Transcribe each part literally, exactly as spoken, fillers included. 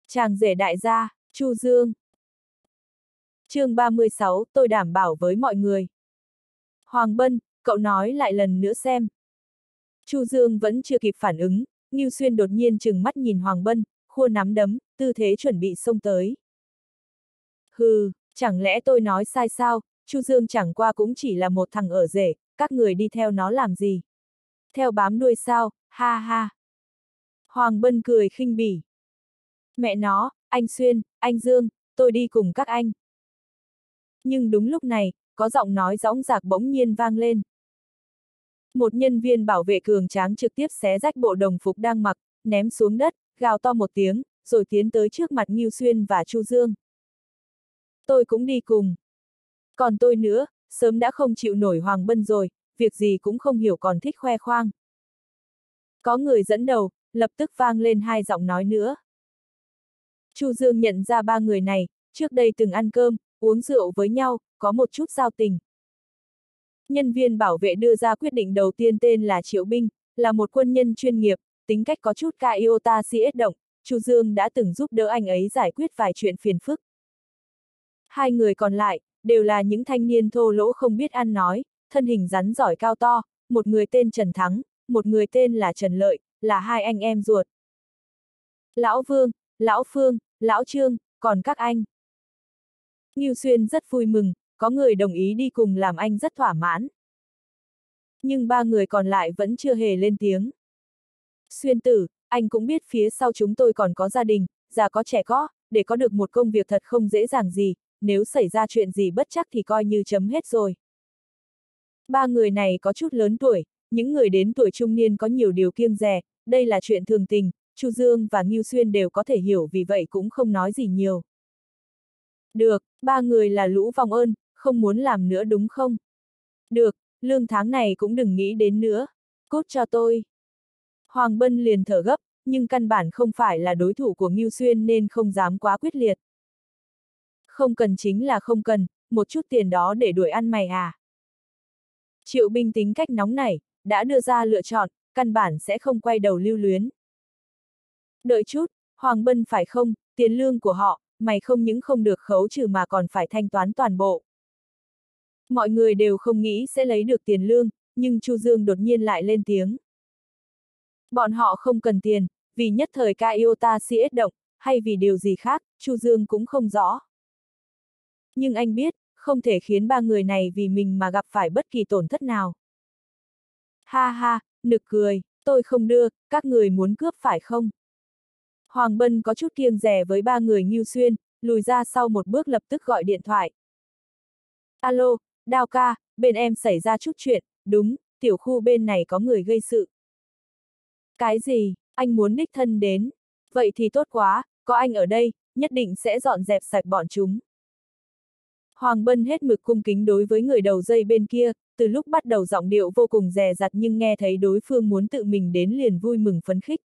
Chàng rể đại gia, Chu Dương. Chương ba mươi sáu, tôi đảm bảo với mọi người. Hoàng Bân, cậu nói lại lần nữa xem. Chu Dương vẫn chưa kịp phản ứng, Ngưu Xuyên đột nhiên trừng mắt nhìn Hoàng Bân, khua nắm đấm, tư thế chuẩn bị xông tới. Hừ, chẳng lẽ tôi nói sai sao, Chu Dương chẳng qua cũng chỉ là một thằng ở rể, các người đi theo nó làm gì? Theo bám đuôi sao, ha ha. Hoàng Bân cười khinh bỉ. Mẹ nó, anh Xuyên, anh Dương, tôi đi cùng các anh. Nhưng đúng lúc này, có giọng nói dõng dạc bỗng nhiên vang lên. Một nhân viên bảo vệ cường tráng trực tiếp xé rách bộ đồng phục đang mặc, ném xuống đất, gào to một tiếng, rồi tiến tới trước mặt Ngưu Xuyên và Chu Dương. Tôi cũng đi cùng. Còn tôi nữa, sớm đã không chịu nổi Hoàng Bân rồi, việc gì cũng không hiểu còn thích khoe khoang. Có người dẫn đầu, lập tức vang lên hai giọng nói nữa. Chu Dương nhận ra ba người này, trước đây từng ăn cơm, uống rượu với nhau, có một chút giao tình. Nhân viên bảo vệ đưa ra quyết định đầu tiên tên là Triệu Binh, là một quân nhân chuyên nghiệp, tính cách có chút ca iota si ết động, Chu Dương đã từng giúp đỡ anh ấy giải quyết vài chuyện phiền phức. Hai người còn lại, đều là những thanh niên thô lỗ không biết ăn nói, thân hình rắn giỏi cao to, một người tên Trần Thắng, một người tên là Trần Lợi, là hai anh em ruột. Lão Vương, Lão Phương, Lão Trương, còn các anh. Ngưu Xuyên rất vui mừng, có người đồng ý đi cùng làm anh rất thỏa mãn. Nhưng ba người còn lại vẫn chưa hề lên tiếng. Xuyên tử, anh cũng biết phía sau chúng tôi còn có gia đình, già có trẻ có, để có được một công việc thật không dễ dàng gì, nếu xảy ra chuyện gì bất chắc thì coi như chấm hết rồi. Ba người này có chút lớn tuổi, những người đến tuổi trung niên có nhiều điều kiêng dè, đây là chuyện thường tình, Chu Dương và Ngưu Xuyên đều có thể hiểu, vì vậy cũng không nói gì nhiều. Được, ba người là lũ vong ơn, không muốn làm nữa đúng không? Được, lương tháng này cũng đừng nghĩ đến nữa, cút cho tôi. Hoàng Bân liền thở gấp, nhưng căn bản không phải là đối thủ của Ngưu Xuyên nên không dám quá quyết liệt. Không cần chính là không cần, một chút tiền đó để đuổi ăn mày à? Triệu Binh tính cách nóng nảy, đã đưa ra lựa chọn, căn bản sẽ không quay đầu lưu luyến. Đợi chút, Hoàng Bân phải không, tiền lương của họ, mày không những không được khấu trừ mà còn phải thanh toán toàn bộ. Mọi người đều không nghĩ sẽ lấy được tiền lương, nhưng Chu Dương đột nhiên lại lên tiếng. Bọn họ không cần tiền, vì nhất thời ca iota si ết động, hay vì điều gì khác, Chu Dương cũng không rõ. Nhưng anh biết, không thể khiến ba người này vì mình mà gặp phải bất kỳ tổn thất nào. Ha ha, nực cười, tôi không đưa, các người muốn cướp phải không? Hoàng Bân có chút kiêng dè với ba người Ngưu Xuyên, lùi ra sau một bước lập tức gọi điện thoại. Alo, Đao ca, bên em xảy ra chút chuyện, đúng, tiểu khu bên này có người gây sự. Cái gì, anh muốn đích thân đến? Vậy thì tốt quá, có anh ở đây, nhất định sẽ dọn dẹp sạch bọn chúng. Hoàng Bân hết mực cung kính đối với người đầu dây bên kia, từ lúc bắt đầu giọng điệu vô cùng dè dặt nhưng nghe thấy đối phương muốn tự mình đến liền vui mừng phấn khích.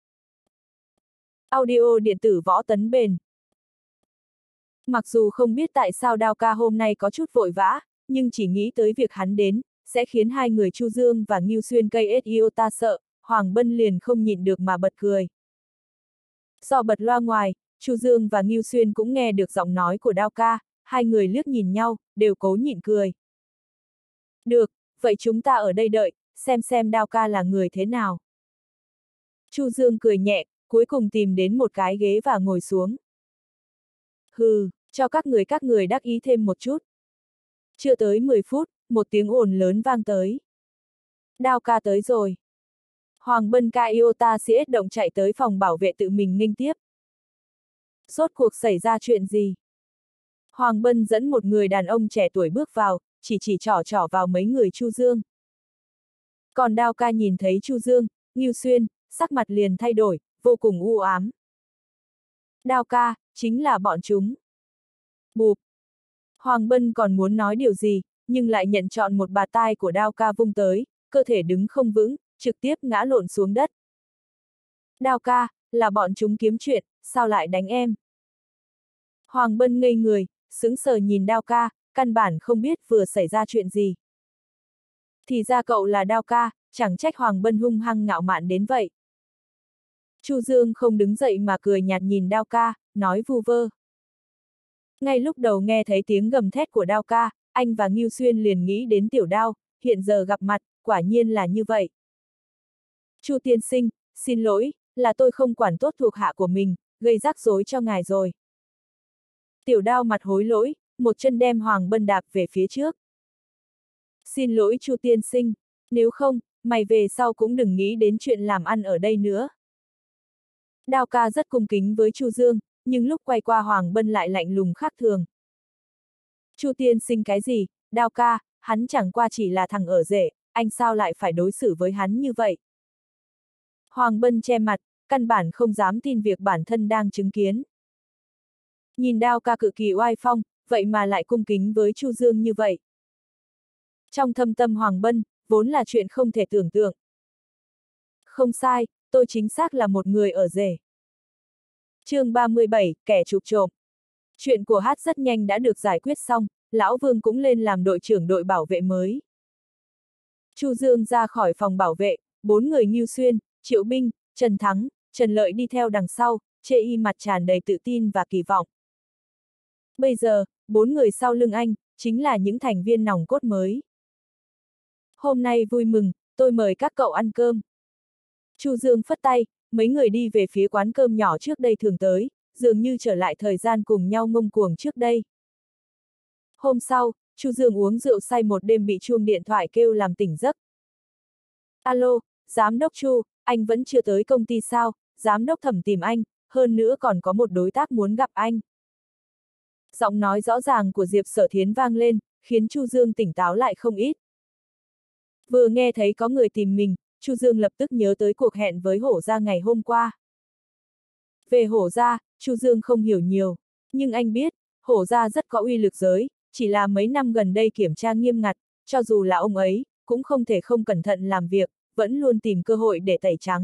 Audio điện tử Võ Tấn Bền. Mặc dù không biết tại sao Đao ca hôm nay có chút vội vã, nhưng chỉ nghĩ tới việc hắn đến, sẽ khiến hai người Chu Dương và Ngưu Xuyên cây iota sợ, Hoàng Bân liền không nhịn được mà bật cười. Do bật loa ngoài, Chu Dương và Ngưu Xuyên cũng nghe được giọng nói của Đao ca, hai người liếc nhìn nhau, đều cố nhịn cười. Được, vậy chúng ta ở đây đợi, xem xem Đao ca là người thế nào. Chu Dương cười nhẹ, cuối cùng tìm đến một cái ghế và ngồi xuống. Hừ, cho các người các người đắc ý thêm một chút. Chưa tới mười phút, một tiếng ồn lớn vang tới. Đao ca tới rồi. Hoàng Bân ca iota si ết động chạy tới phòng bảo vệ tự mình nghênh tiếp. Rốt cuộc xảy ra chuyện gì? Hoàng Bân dẫn một người đàn ông trẻ tuổi bước vào, chỉ chỉ trỏ trỏ vào mấy người Chu Dương. Còn Đao ca nhìn thấy Chu Dương, Ngưu Xuyên, sắc mặt liền thay đổi, vô cùng u ám. Đao ca, chính là bọn chúng. Bụp. Hoàng Bân còn muốn nói điều gì, nhưng lại nhận trọn một bạt tai của Đao ca vung tới, cơ thể đứng không vững, trực tiếp ngã lộn xuống đất. Đao ca, là bọn chúng kiếm chuyện, sao lại đánh em? Hoàng Bân ngây người, sững sờ nhìn Đao ca, căn bản không biết vừa xảy ra chuyện gì. Thì ra cậu là Đao ca, chẳng trách Hoàng Bân hung hăng ngạo mạn đến vậy. Chu Dương không đứng dậy mà cười nhạt nhìn Đao ca, nói vu vơ. Ngay lúc đầu nghe thấy tiếng gầm thét của Đao ca, anh và Ngưu Xuyên liền nghĩ đến Tiểu Đao, hiện giờ gặp mặt, quả nhiên là như vậy. Chu tiên sinh, xin lỗi, là tôi không quản tốt thuộc hạ của mình, gây rắc rối cho ngài rồi. Tiểu Đao mặt hối lỗi, một chân đem Hoàng Bân đạp về phía trước. Xin lỗi Chu tiên sinh, nếu không, mày về sau cũng đừng nghĩ đến chuyện làm ăn ở đây nữa. Đao ca rất cung kính với Chu Dương, nhưng lúc quay qua Hoàng Bân lại lạnh lùng khác thường. Chu tiên sinh cái gì, Đao ca, hắn chẳng qua chỉ là thằng ở rể, anh sao lại phải đối xử với hắn như vậy? Hoàng Bân che mặt, căn bản không dám tin việc bản thân đang chứng kiến. Nhìn Đao ca cự kỳ oai phong, vậy mà lại cung kính với Chu Dương như vậy. Trong thâm tâm Hoàng Bân, vốn là chuyện không thể tưởng tượng. Không sai, tôi chính xác là một người ở rể. Chương ba mươi bảy, kẻ chụp trộm. Chuyện của Hát rất nhanh đã được giải quyết xong, Lão Vương cũng lên làm đội trưởng đội bảo vệ mới. Chu Dương ra khỏi phòng bảo vệ, bốn người Ngưu Xuyên, Triệu Binh, Trần Thắng, Trần Lợi đi theo đằng sau, chê y mặt tràn đầy tự tin và kỳ vọng. Bây giờ, bốn người sau lưng anh, chính là những thành viên nòng cốt mới. Hôm nay vui mừng, tôi mời các cậu ăn cơm. Chu Dương phất tay, mấy người đi về phía quán cơm nhỏ trước đây thường tới, dường như trở lại thời gian cùng nhau ngông cuồng trước đây. Hôm sau, Chu Dương uống rượu say một đêm bị chuông điện thoại kêu làm tỉnh giấc. Alo, Giám đốc Chu, anh vẫn chưa tới công ty sao? Giám đốc Thẩm tìm anh, hơn nữa còn có một đối tác muốn gặp anh. Giọng nói rõ ràng của Diệp Sở Thiến vang lên, khiến Chu Dương tỉnh táo lại không ít. Vừa nghe thấy có người tìm mình, Chu Dương lập tức nhớ tới cuộc hẹn với Hổ Gia ngày hôm qua. Về Hổ Gia, Chu Dương không hiểu nhiều, nhưng anh biết, Hổ Gia rất có uy lực giới, chỉ là mấy năm gần đây kiểm tra nghiêm ngặt, cho dù là ông ấy, cũng không thể không cẩn thận làm việc, vẫn luôn tìm cơ hội để tẩy trắng.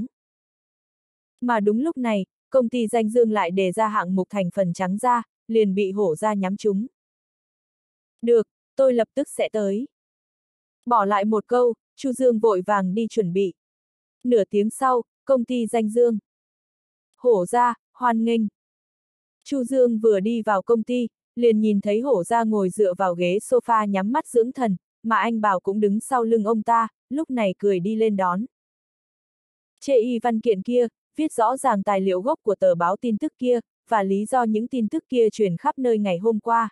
Mà đúng lúc này, công ty Danh Dương lại đề ra hạng mục thành phần trắng ra, liền bị Hổ Gia nhắm trúng. Được, tôi lập tức sẽ tới. Bỏ lại một câu, Chu Dương vội vàng đi chuẩn bị. Nửa tiếng sau, công ty Danh Dương. Hổ Gia, hoan nghênh. Chu Dương vừa đi vào công ty, liền nhìn thấy Hổ Gia ngồi dựa vào ghế sofa nhắm mắt dưỡng thần, mà anh Bảo cũng đứng sau lưng ông ta, lúc này cười đi lên đón. Chê y văn kiện kia, viết rõ ràng tài liệu gốc của tờ báo tin tức kia, và lý do những tin tức kia truyền khắp nơi ngày hôm qua.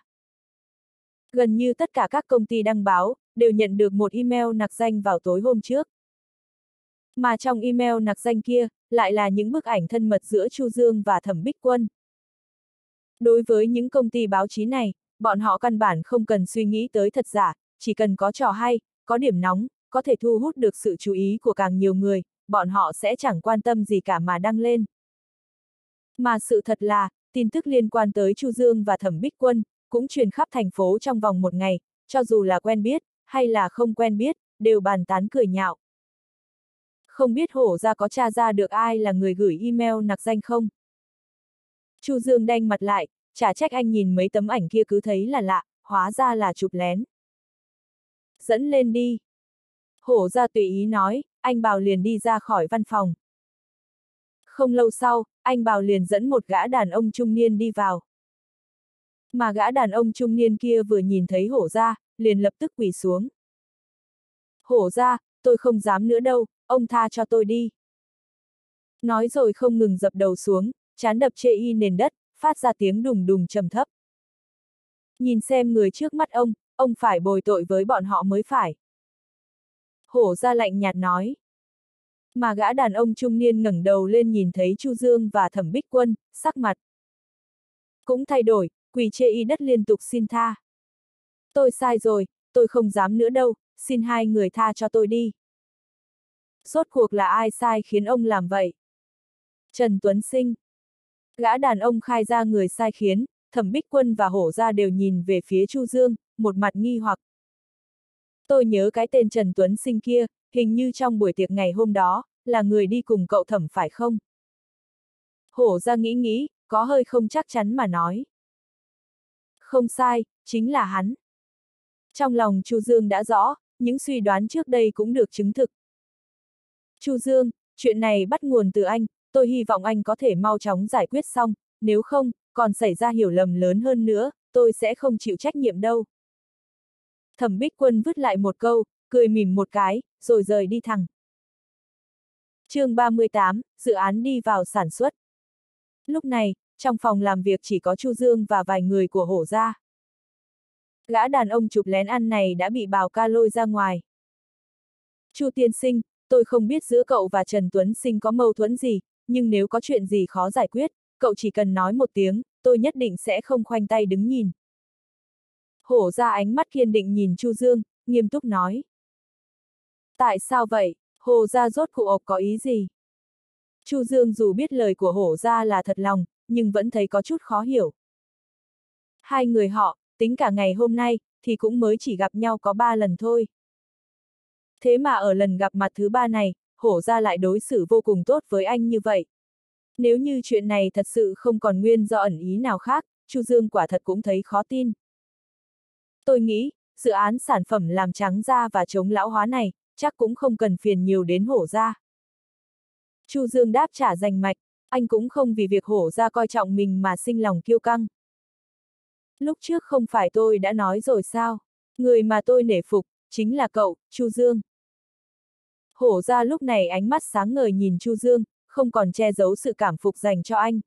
Gần như tất cả các công ty đăng báo, đều nhận được một email nặc danh vào tối hôm trước. Mà trong email nặc danh kia, lại là những bức ảnh thân mật giữa Chu Dương và Thẩm Bích Quân. Đối với những công ty báo chí này, bọn họ căn bản không cần suy nghĩ tới thật giả, chỉ cần có trò hay, có điểm nóng, có thể thu hút được sự chú ý của càng nhiều người, bọn họ sẽ chẳng quan tâm gì cả mà đăng lên. Mà sự thật là, tin tức liên quan tới Chu Dương và Thẩm Bích Quân, cũng truyền khắp thành phố trong vòng một ngày, cho dù là quen biết, hay là không quen biết, đều bàn tán cười nhạo. Không biết Hổ Gia có tra ra được ai là người gửi email nặc danh không? Chu Dương đanh mặt lại, chả trách anh nhìn mấy tấm ảnh kia cứ thấy là lạ, hóa ra là chụp lén. Dẫn lên đi. Hổ Gia tùy ý nói, anh Bảo liền đi ra khỏi văn phòng. Không lâu sau, anh Bảo liền dẫn một gã đàn ông trung niên đi vào. Mà gã đàn ông trung niên kia vừa nhìn thấy Hổ Gia, liền lập tức quỳ xuống. Hổ Gia, tôi không dám nữa đâu, ông tha cho tôi đi. Nói rồi không ngừng dập đầu xuống, trán đập chê y nền đất, phát ra tiếng đùng đùng trầm thấp. Nhìn xem người trước mắt ông, ông phải bồi tội với bọn họ mới phải. Hổ Gia lạnh nhạt nói. Mà gã đàn ông trung niên ngẩng đầu lên nhìn thấy Chu Dương và Thẩm Bích Quân, sắc mặt cũng thay đổi, quỳ chê y đất liên tục xin tha. Tôi sai rồi, tôi không dám nữa đâu, xin hai người tha cho tôi đi. Rốt cuộc là ai sai khiến ông làm vậy? Trần Tuấn Sinh. Gã đàn ông khai ra người sai khiến, Thẩm Bích Quân và Hổ Gia đều nhìn về phía Chu Dương, một mặt nghi hoặc. Tôi nhớ cái tên Trần Tuấn Sinh kia, hình như trong buổi tiệc ngày hôm đó, là người đi cùng cậu Thẩm phải không? Hổ Gia nghĩ nghĩ, có hơi không chắc chắn mà nói. Không sai, chính là hắn. Trong lòng Chu Dương đã rõ, những suy đoán trước đây cũng được chứng thực. Chu Dương, chuyện này bắt nguồn từ anh, tôi hy vọng anh có thể mau chóng giải quyết xong, nếu không, còn xảy ra hiểu lầm lớn hơn nữa, tôi sẽ không chịu trách nhiệm đâu. Thẩm Bích Quân vứt lại một câu, cười mỉm một cái, rồi rời đi thẳng. chương ba mươi tám, dự án đi vào sản xuất. Lúc này, trong phòng làm việc chỉ có Chu Dương và vài người của Hổ gia. Gã đàn ông chụp lén ăn này đã bị Bào Ca lôi ra ngoài. Chu tiên sinh, tôi không biết giữa cậu và Trần Tuấn Sinh có mâu thuẫn gì, nhưng nếu có chuyện gì khó giải quyết, cậu chỉ cần nói một tiếng, tôi nhất định sẽ không khoanh tay đứng nhìn. Hổ gia ánh mắt kiên định nhìn Chu Dương, nghiêm túc nói. Tại sao vậy, Hổ gia rốt cuộc ộc có ý gì? Chu Dương dù biết lời của Hổ gia là thật lòng, nhưng vẫn thấy có chút khó hiểu. Hai người họ, tính cả ngày hôm nay, thì cũng mới chỉ gặp nhau có ba lần thôi. Thế mà ở lần gặp mặt thứ ba này, Hổ gia lại đối xử vô cùng tốt với anh như vậy. Nếu như chuyện này thật sự không còn nguyên do ẩn ý nào khác, Chu Dương quả thật cũng thấy khó tin. Tôi nghĩ, dự án sản phẩm làm trắng da và chống lão hóa này, chắc cũng không cần phiền nhiều đến Hổ gia. Chu Dương đáp trả rành mạch, anh cũng không vì việc Hổ gia coi trọng mình mà sinh lòng kiêu căng. Lúc trước không phải tôi đã nói rồi sao, người mà tôi nể phục, chính là cậu, Chu Dương. Hổ gia lúc này ánh mắt sáng ngời nhìn Chu Dương, không còn che giấu sự cảm phục dành cho anh.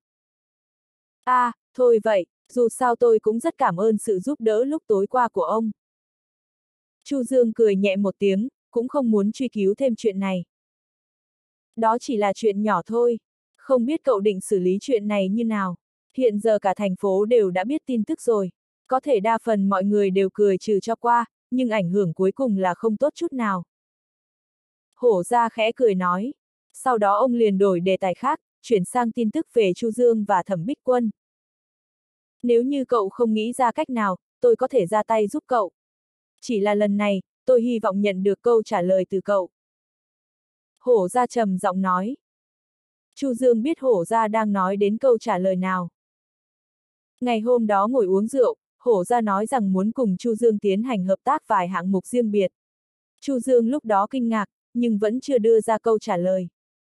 À, thôi vậy, dù sao tôi cũng rất cảm ơn sự giúp đỡ lúc tối qua của ông. Chu Dương cười nhẹ một tiếng, cũng không muốn truy cứu thêm chuyện này. Đó chỉ là chuyện nhỏ thôi, không biết cậu định xử lý chuyện này như nào. Hiện giờ cả thành phố đều đã biết tin tức rồi, có thể đa phần mọi người đều cười trừ cho qua, nhưng ảnh hưởng cuối cùng là không tốt chút nào. Hổ gia khẽ cười nói, sau đó ông liền đổi đề tài khác, chuyển sang tin tức về Chu Dương và Thẩm Bích Quân. Nếu như cậu không nghĩ ra cách nào, tôi có thể ra tay giúp cậu. Chỉ là lần này, tôi hy vọng nhận được câu trả lời từ cậu. Hổ gia trầm giọng nói. Chu Dương biết Hổ gia đang nói đến câu trả lời nào. Ngày hôm đó ngồi uống rượu, Hổ gia nói rằng muốn cùng Chu Dương tiến hành hợp tác vài hạng mục riêng biệt. Chu Dương lúc đó kinh ngạc, nhưng vẫn chưa đưa ra câu trả lời.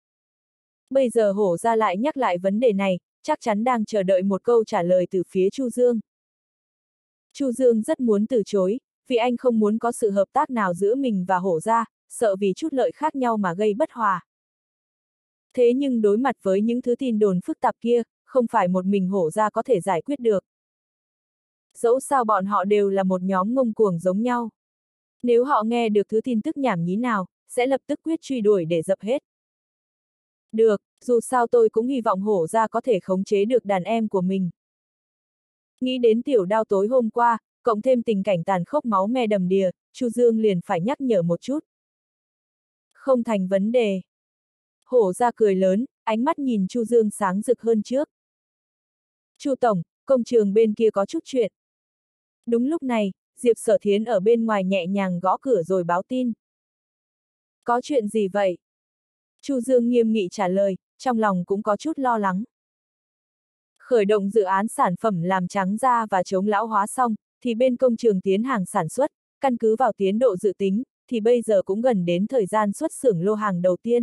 Bây giờ Hổ gia lại nhắc lại vấn đề này, chắc chắn đang chờ đợi một câu trả lời từ phía Chu Dương. Chu Dương rất muốn từ chối, vì anh không muốn có sự hợp tác nào giữa mình và Hổ gia, sợ vì chút lợi khác nhau mà gây bất hòa. Thế nhưng đối mặt với những thứ tin đồn phức tạp kia, không phải một mình Hổ gia có thể giải quyết được. Dẫu sao bọn họ đều là một nhóm ngông cuồng giống nhau. Nếu họ nghe được thứ tin tức nhảm nhí nào, sẽ lập tức quyết truy đuổi để dập hết. Được, dù sao tôi cũng hy vọng Hổ gia có thể khống chế được đàn em của mình. Nghĩ đến tiểu đao tối hôm qua, cộng thêm tình cảnh tàn khốc máu me đầm đìa, Chu Dương liền phải nhắc nhở một chút. Không thành vấn đề. Hổ gia cười lớn, ánh mắt nhìn Chu Dương sáng rực hơn trước. Chu tổng, công trường bên kia có chút chuyện. Đúng lúc này, Diệp Sở Thiến ở bên ngoài nhẹ nhàng gõ cửa rồi báo tin. Có chuyện gì vậy? Chu Dương nghiêm nghị trả lời, trong lòng cũng có chút lo lắng. Khởi động dự án sản phẩm làm trắng da và chống lão hóa xong, thì bên công trường tiến hàng sản xuất, căn cứ vào tiến độ dự tính, thì bây giờ cũng gần đến thời gian xuất xưởng lô hàng đầu tiên.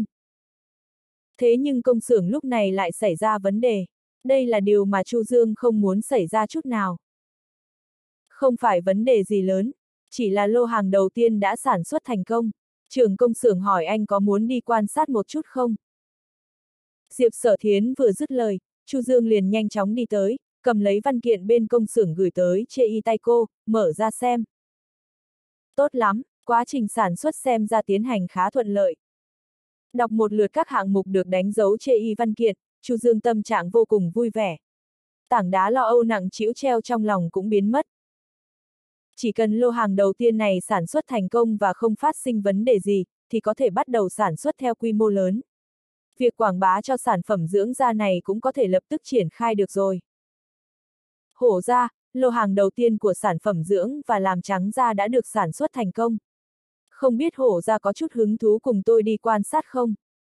Thế nhưng công xưởng lúc này lại xảy ra vấn đề. Đây là điều mà Chu Dương không muốn xảy ra chút nào. Không phải vấn đề gì lớn, chỉ là lô hàng đầu tiên đã sản xuất thành công. Trưởng công xưởng hỏi anh có muốn đi quan sát một chút không? Diệp Sở Thiến vừa dứt lời, Chu Dương liền nhanh chóng đi tới, cầm lấy văn kiện bên công xưởng gửi tới Chê Y tay cô, mở ra xem. Tốt lắm, quá trình sản xuất xem ra tiến hành khá thuận lợi. Đọc một lượt các hạng mục được đánh dấu Chê Y văn kiện, Chu Dương tâm trạng vô cùng vui vẻ. Tảng đá lo âu nặng trĩu treo trong lòng cũng biến mất. Chỉ cần lô hàng đầu tiên này sản xuất thành công và không phát sinh vấn đề gì, thì có thể bắt đầu sản xuất theo quy mô lớn. Việc quảng bá cho sản phẩm dưỡng da này cũng có thể lập tức triển khai được rồi. Hổ gia, lô hàng đầu tiên của sản phẩm dưỡng và làm trắng da đã được sản xuất thành công. Không biết Hổ gia có chút hứng thú cùng tôi đi quan sát không?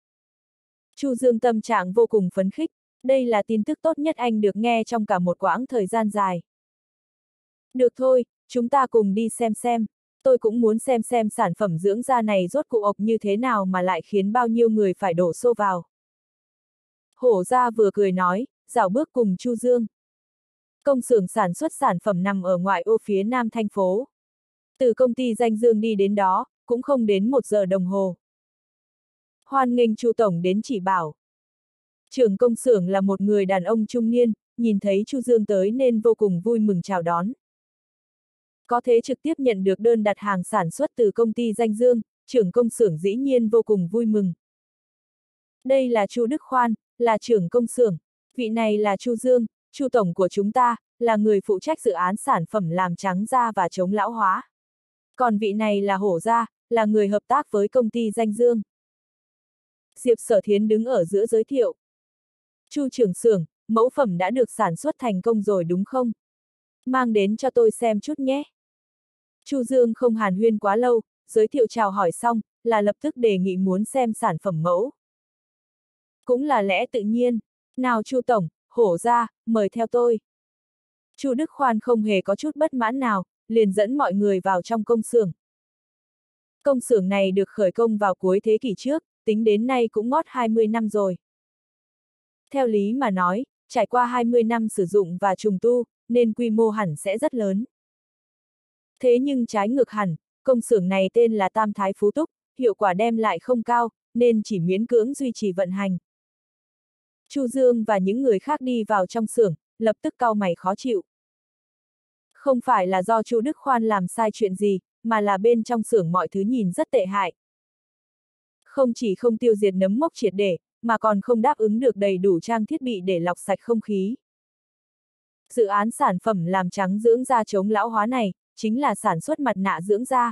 Chu Dương tâm trạng vô cùng phấn khích, đây là tin tức tốt nhất anh được nghe trong cả một quãng thời gian dài. Được thôi, chúng ta cùng đi xem xem, tôi cũng muốn xem xem sản phẩm dưỡng da này rốt cuộc ộc như thế nào mà lại khiến bao nhiêu người phải đổ xô vào. Hổ Gia vừa cười nói, rảo bước cùng Chu Dương. Công xưởng sản xuất sản phẩm nằm ở ngoại ô phía nam thành phố. Từ công ty Danh Dương đi đến đó, cũng không đến một giờ đồng hồ. Hoan nghênh Chu tổng đến chỉ bảo. Trưởng công xưởng là một người đàn ông trung niên, nhìn thấy Chu Dương tới nên vô cùng vui mừng chào đón. Có thể trực tiếp nhận được đơn đặt hàng sản xuất từ công ty Danh Dương, trưởng công xưởng dĩ nhiên vô cùng vui mừng. Đây là Chu Đức Khoan, là trưởng công xưởng. Vị này là Chu Dương, Chu tổng của chúng ta, là người phụ trách dự án sản phẩm làm trắng da và chống lão hóa. Còn vị này là Hổ Gia, là người hợp tác với công ty Danh Dương. Diệp Sở Thiến đứng ở giữa giới thiệu. Chu trưởng xưởng, mẫu phẩm đã được sản xuất thành công rồi đúng không? Mang đến cho tôi xem chút nhé. Chu Dương không hàn huyên quá lâu, giới thiệu chào hỏi xong, là lập tức đề nghị muốn xem sản phẩm mẫu. Cũng là lẽ tự nhiên. Nào Chu tổng, Hổ Gia, mời theo tôi. Chu Đức Khoan không hề có chút bất mãn nào, liền dẫn mọi người vào trong công xưởng. Công xưởng này được khởi công vào cuối thế kỷ trước, tính đến nay cũng ngót hai mươi năm rồi. Theo lý mà nói, trải qua hai mươi năm sử dụng và trùng tu, nên quy mô hẳn sẽ rất lớn. Thế nhưng trái ngược hẳn, công xưởng này tên là Tam Thái Phú Túc, hiệu quả đem lại không cao, nên chỉ miễn cưỡng duy trì vận hành. Chu Dương và những người khác đi vào trong xưởng, lập tức cau mày khó chịu. Không phải là do Chu Đức Khoan làm sai chuyện gì, mà là bên trong xưởng mọi thứ nhìn rất tệ hại. Không chỉ không tiêu diệt nấm mốc triệt để, mà còn không đáp ứng được đầy đủ trang thiết bị để lọc sạch không khí. Dự án sản phẩm làm trắng dưỡng da chống lão hóa này, chính là sản xuất mặt nạ dưỡng da.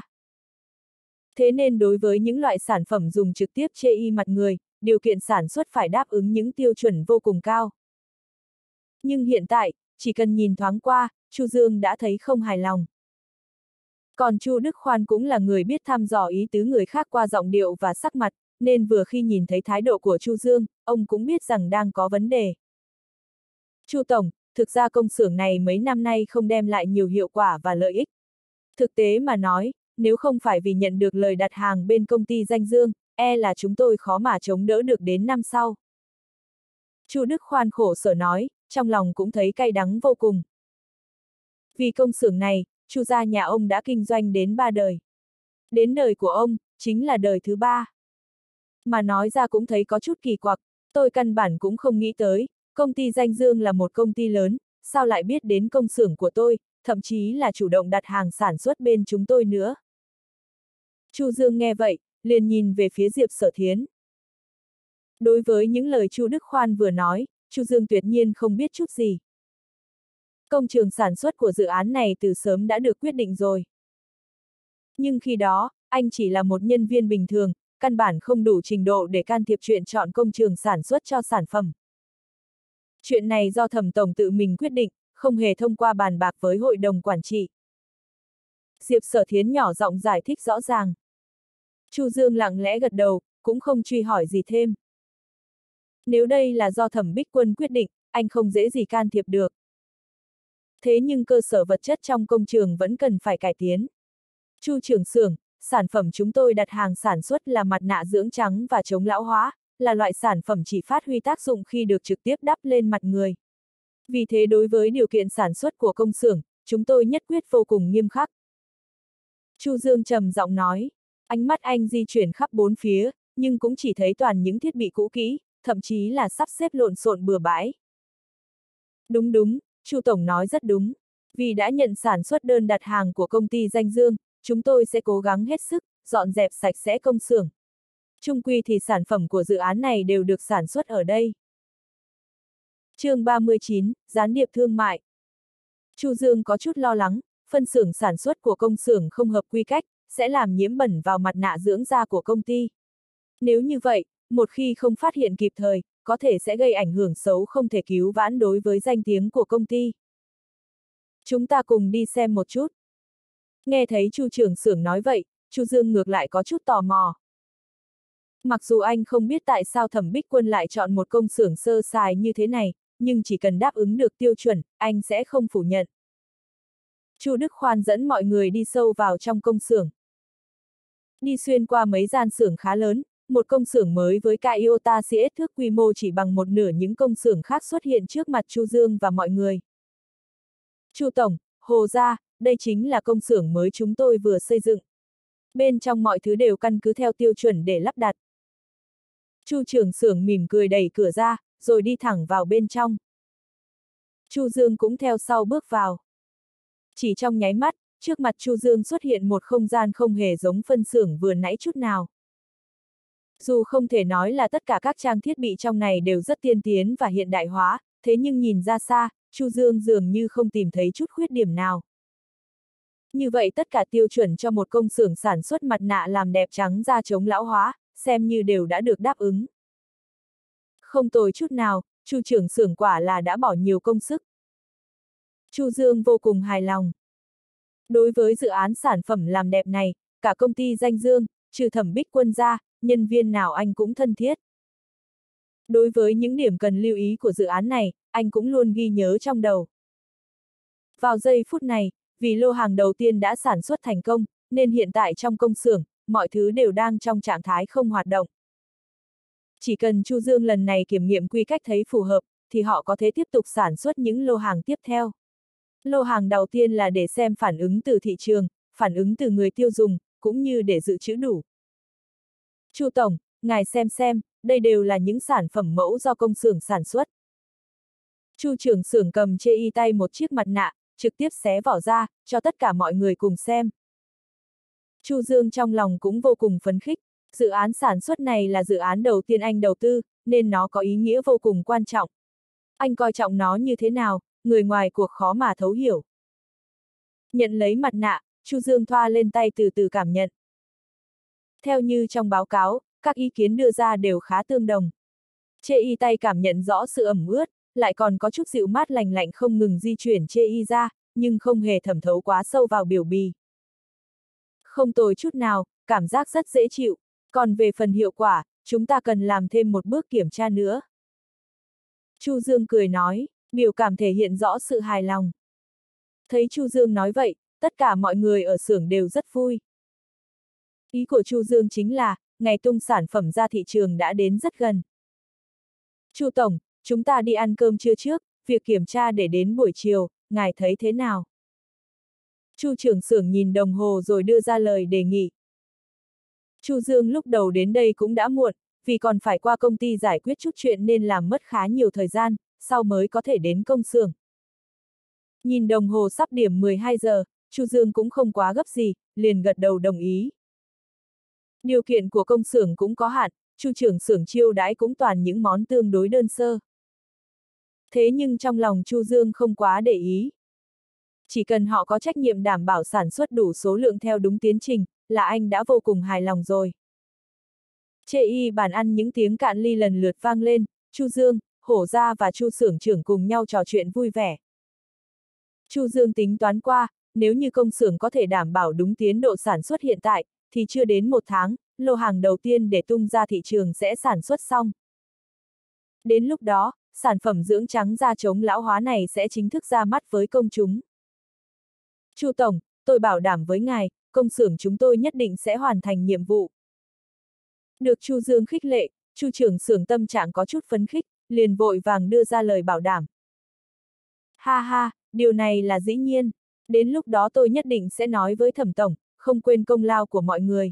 Thế nên đối với những loại sản phẩm dùng trực tiếp chê y mặt người, điều kiện sản xuất phải đáp ứng những tiêu chuẩn vô cùng cao. Nhưng hiện tại, chỉ cần nhìn thoáng qua, Chu Dương đã thấy không hài lòng. Còn Chu Đức Khoan cũng là người biết thăm dò ý tứ người khác qua giọng điệu và sắc mặt, nên vừa khi nhìn thấy thái độ của Chu Dương, ông cũng biết rằng đang có vấn đề. Chu tổng, thực ra công xưởng này mấy năm nay không đem lại nhiều hiệu quả và lợi ích. Thực tế mà nói, nếu không phải vì nhận được lời đặt hàng bên công ty Danh Dương, e là chúng tôi khó mà chống đỡ được đến năm sau. Chu Đức Khoan khổ sở nói, trong lòng cũng thấy cay đắng vô cùng. Vì công xưởng này, Chu gia nhà ông đã kinh doanh đến ba đời. Đến đời của ông, chính là đời thứ ba. Mà nói ra cũng thấy có chút kỳ quặc, tôi căn bản cũng không nghĩ tới, công ty Danh Dương là một công ty lớn, sao lại biết đến công xưởng của tôi, thậm chí là chủ động đặt hàng sản xuất bên chúng tôi nữa. Chu Dương nghe vậy, liền nhìn về phía Diệp Sở Thiến. Đối với những lời Chu Đức Khoan vừa nói, Chu Dương tuyệt nhiên không biết chút gì. Công trường sản xuất của dự án này từ sớm đã được quyết định rồi. Nhưng khi đó, anh chỉ là một nhân viên bình thường, căn bản không đủ trình độ để can thiệp chuyện chọn công trường sản xuất cho sản phẩm. Chuyện này do Thẩm tổng tự mình quyết định, không hề thông qua bàn bạc với hội đồng quản trị. Diệp Sở Thiến nhỏ giọng giải thích rõ ràng. Chu Dương lặng lẽ gật đầu, cũng không truy hỏi gì thêm. Nếu đây là do Thẩm Bích Quân quyết định, anh không dễ gì can thiệp được. Thế nhưng cơ sở vật chất trong công trường vẫn cần phải cải tiến. Chu trưởng xưởng, sản phẩm chúng tôi đặt hàng sản xuất là mặt nạ dưỡng trắng và chống lão hóa, là loại sản phẩm chỉ phát huy tác dụng khi được trực tiếp đắp lên mặt người. Vì thế đối với điều kiện sản xuất của công xưởng, chúng tôi nhất quyết vô cùng nghiêm khắc. Chu Dương trầm giọng nói, ánh mắt anh di chuyển khắp bốn phía, nhưng cũng chỉ thấy toàn những thiết bị cũ kỹ, thậm chí là sắp xếp lộn xộn bừa bãi. Đúng đúng, Chu tổng nói rất đúng. Vì đã nhận sản xuất đơn đặt hàng của công ty Danh Dương, chúng tôi sẽ cố gắng hết sức, dọn dẹp sạch sẽ công xưởng. Chung quy thì sản phẩm của dự án này đều được sản xuất ở đây. Chương ba mươi chín, gián điệp thương mại. Chu Dương có chút lo lắng, phân xưởng sản xuất của công xưởng không hợp quy cách, sẽ làm nhiễm bẩn vào mặt nạ dưỡng da của công ty. Nếu như vậy, một khi không phát hiện kịp thời, có thể sẽ gây ảnh hưởng xấu không thể cứu vãn đối với danh tiếng của công ty. Chúng ta cùng đi xem một chút. Nghe thấy Chu trưởng xưởng nói vậy, Chu Dương ngược lại có chút tò mò. Mặc dù anh không biết tại sao Thẩm Bích Quân lại chọn một công xưởng sơ sài như thế này, nhưng chỉ cần đáp ứng được tiêu chuẩn, anh sẽ không phủ nhận. Chu Đức Khoan dẫn mọi người đi sâu vào trong công xưởng. Đi xuyên qua mấy gian xưởng khá lớn, một công xưởng mới với cả iota xê ét thước quy mô chỉ bằng một nửa những công xưởng khác xuất hiện trước mặt Chu Dương và mọi người. Chu Tổng, Hồ gia, đây chính là công xưởng mới chúng tôi vừa xây dựng. Bên trong mọi thứ đều căn cứ theo tiêu chuẩn để lắp đặt. Chu trưởng xưởng mỉm cười đẩy cửa ra, rồi đi thẳng vào bên trong. Chu Dương cũng theo sau bước vào. Chỉ trong nháy mắt, trước mặt Chu Dương xuất hiện một không gian không hề giống phân xưởng vừa nãy chút nào. Dù không thể nói là tất cả các trang thiết bị trong này đều rất tiên tiến và hiện đại hóa, thế nhưng nhìn ra xa, Chu Dương dường như không tìm thấy chút khuyết điểm nào. Như vậy tất cả tiêu chuẩn cho một công xưởng sản xuất mặt nạ làm đẹp trắng da chống lão hóa, xem như đều đã được đáp ứng. Không tồi chút nào, Chu trưởng xưởng quả là đã bỏ nhiều công sức. Chu Dương vô cùng hài lòng. Đối với dự án sản phẩm làm đẹp này, cả công ty danh dương, trừ Thẩm Bích Quân ra, nhân viên nào anh cũng thân thiết. Đối với những điểm cần lưu ý của dự án này, anh cũng luôn ghi nhớ trong đầu. Vào giây phút này, vì lô hàng đầu tiên đã sản xuất thành công, nên hiện tại trong công xưởng, mọi thứ đều đang trong trạng thái không hoạt động. Chỉ cần Chu Dương lần này kiểm nghiệm quy cách thấy phù hợp, thì họ có thể tiếp tục sản xuất những lô hàng tiếp theo. Lô hàng đầu tiên là để xem phản ứng từ thị trường, phản ứng từ người tiêu dùng, cũng như để dự trữ đủ. Chu Tổng, ngài xem xem, đây đều là những sản phẩm mẫu do công xưởng sản xuất. Chu trưởng xưởng cầm chê y tay một chiếc mặt nạ, trực tiếp xé vỏ ra, cho tất cả mọi người cùng xem. Chu Dương trong lòng cũng vô cùng phấn khích, dự án sản xuất này là dự án đầu tiên anh đầu tư, nên nó có ý nghĩa vô cùng quan trọng. Anh coi trọng nó như thế nào, người ngoài cuộc khó mà thấu hiểu. Nhận lấy mặt nạ, Chu Dương thoa lên tay từ từ cảm nhận. Theo như trong báo cáo, các ý kiến đưa ra đều khá tương đồng. Chê y tay cảm nhận rõ sự ẩm ướt, lại còn có chút dịu mát lành lạnh không ngừng di chuyển chê y ra, nhưng không hề thẩm thấu quá sâu vào biểu bì. Không tồi chút nào, cảm giác rất dễ chịu, còn về phần hiệu quả, chúng ta cần làm thêm một bước kiểm tra nữa. Chu Dương cười nói, biểu cảm thể hiện rõ sự hài lòng. Thấy Chu Dương nói vậy, tất cả mọi người ở xưởng đều rất vui. Ý của Chu Dương chính là, ngày tung sản phẩm ra thị trường đã đến rất gần. Chu Tổng, chúng ta đi ăn cơm trưa trước, việc kiểm tra để đến buổi chiều, ngài thấy thế nào? Chu trưởng xưởng nhìn đồng hồ rồi đưa ra lời đề nghị. Chu Dương lúc đầu đến đây cũng đã muộn, vì còn phải qua công ty giải quyết chút chuyện nên làm mất khá nhiều thời gian, sau mới có thể đến công xưởng. Nhìn đồng hồ sắp điểm mười hai giờ, Chu Dương cũng không quá gấp gì, liền gật đầu đồng ý. Điều kiện của công xưởng cũng có hạn, Chu trưởng xưởng chiêu đãi cũng toàn những món tương đối đơn sơ. Thế nhưng trong lòng Chu Dương không quá để ý. Chỉ cần họ có trách nhiệm đảm bảo sản xuất đủ số lượng theo đúng tiến trình, là anh đã vô cùng hài lòng rồi. Chê y bàn ăn những tiếng cạn ly lần lượt vang lên, Chu Dương, Hổ gia và Chu xưởng trưởng cùng nhau trò chuyện vui vẻ. Chu Dương tính toán qua, nếu như công xưởng có thể đảm bảo đúng tiến độ sản xuất hiện tại, thì chưa đến một tháng, lô hàng đầu tiên để tung ra thị trường sẽ sản xuất xong. Đến lúc đó, sản phẩm dưỡng trắng da chống lão hóa này sẽ chính thức ra mắt với công chúng. Chu Tổng, tôi bảo đảm với ngài, công xưởng chúng tôi nhất định sẽ hoàn thành nhiệm vụ. Được Chu Dương khích lệ, Chu trưởng xưởng tâm trạng có chút phấn khích, liền vội vàng đưa ra lời bảo đảm. Ha ha, điều này là dĩ nhiên, đến lúc đó tôi nhất định sẽ nói với Thẩm Tổng, không quên công lao của mọi người.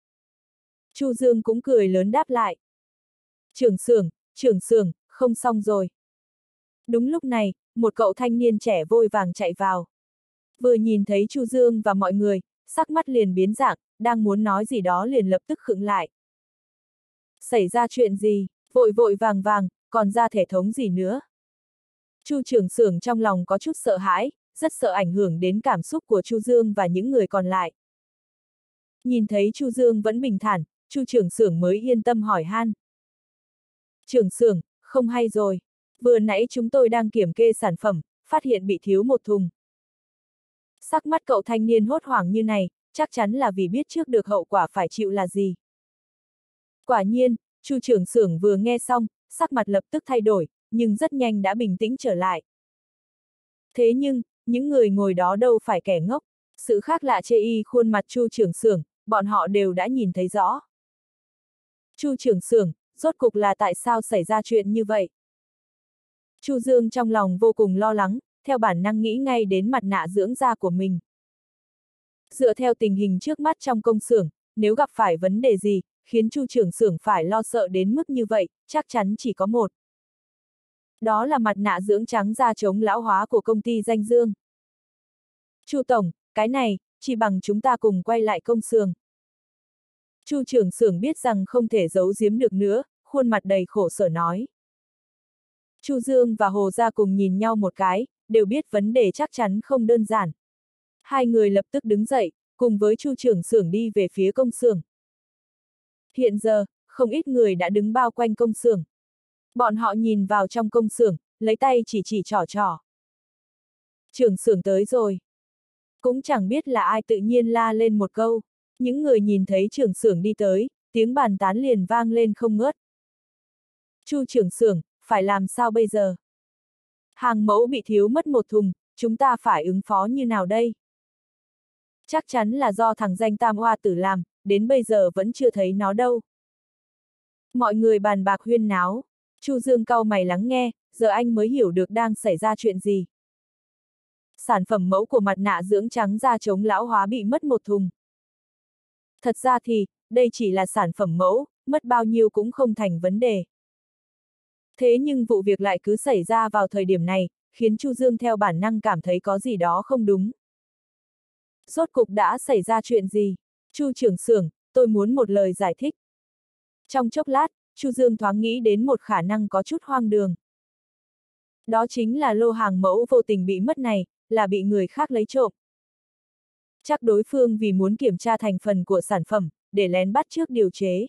Chu Dương cũng cười lớn đáp lại. Trưởng xưởng, trưởng xưởng, không xong rồi. Đúng lúc này, một cậu thanh niên trẻ vội vàng chạy vào. Vừa nhìn thấy Chu Dương và mọi người, sắc mắt liền biến dạng, đang muốn nói gì đó liền lập tức khựng lại. Xảy ra chuyện gì, vội vội vàng vàng, còn ra thể thống gì nữa? Chu trưởng xưởng trong lòng có chút sợ hãi, rất sợ ảnh hưởng đến cảm xúc của Chu Dương và những người còn lại. Nhìn thấy Chu Dương vẫn bình thản, Chu trưởng xưởng mới yên tâm hỏi han. Trưởng xưởng, không hay rồi. Vừa nãy chúng tôi đang kiểm kê sản phẩm, phát hiện bị thiếu một thùng. Sắc mắt cậu thanh niên hốt hoảng như này, chắc chắn là vì biết trước được hậu quả phải chịu là gì. Quả nhiên, Chu trưởng xưởng vừa nghe xong, sắc mặt lập tức thay đổi, nhưng rất nhanh đã bình tĩnh trở lại. Thế nhưng, những người ngồi đó đâu phải kẻ ngốc, sự khác lạ chê y khuôn mặt Chu trưởng xưởng, bọn họ đều đã nhìn thấy rõ. Chu trưởng xưởng, rốt cục là tại sao xảy ra chuyện như vậy? Chu Dương trong lòng vô cùng lo lắng, theo bản năng nghĩ ngay đến mặt nạ dưỡng da của mình. Dựa theo tình hình trước mắt trong công xưởng, nếu gặp phải vấn đề gì, khiến Chu trưởng xưởng phải lo sợ đến mức như vậy, chắc chắn chỉ có một. Đó là mặt nạ dưỡng trắng da chống lão hóa của công ty Danh Dương. Chu tổng, cái này, chỉ bằng chúng ta cùng quay lại công xưởng. Chu trưởng xưởng biết rằng không thể giấu giếm được nữa, khuôn mặt đầy khổ sở nói. Chu Dương và Hồ Gia cùng nhìn nhau một cái, đều biết vấn đề chắc chắn không đơn giản. Hai người lập tức đứng dậy, cùng với Chu trưởng xưởng đi về phía công xưởng. Hiện giờ, không ít người đã đứng bao quanh công xưởng. Bọn họ nhìn vào trong công xưởng, lấy tay chỉ chỉ trỏ trỏ. Trưởng xưởng tới rồi. Cũng chẳng biết là ai tự nhiên la lên một câu. Những người nhìn thấy trưởng xưởng đi tới, tiếng bàn tán liền vang lên không ngớt. Chu trưởng xưởng, phải làm sao bây giờ? Hàng mẫu bị thiếu mất một thùng, chúng ta phải ứng phó như nào đây? Chắc chắn là do thằng danh Tam Hoa Tử làm, đến bây giờ vẫn chưa thấy nó đâu. Mọi người bàn bạc huyên náo. Chu Dương cau mày lắng nghe, giờ anh mới hiểu được đang xảy ra chuyện gì. Sản phẩm mẫu của mặt nạ dưỡng trắng da chống lão hóa bị mất một thùng. Thật ra thì, đây chỉ là sản phẩm mẫu, mất bao nhiêu cũng không thành vấn đề. Thế nhưng vụ việc lại cứ xảy ra vào thời điểm này, khiến Chu Dương theo bản năng cảm thấy có gì đó không đúng. Rốt cục đã xảy ra chuyện gì? Chu trưởng xưởng, tôi muốn một lời giải thích. Trong chốc lát, Chu Dương thoáng nghĩ đến một khả năng có chút hoang đường. Đó chính là lô hàng mẫu vô tình bị mất này, là bị người khác lấy trộm. Chắc đối phương vì muốn kiểm tra thành phần của sản phẩm, để lén bắt chước điều chế.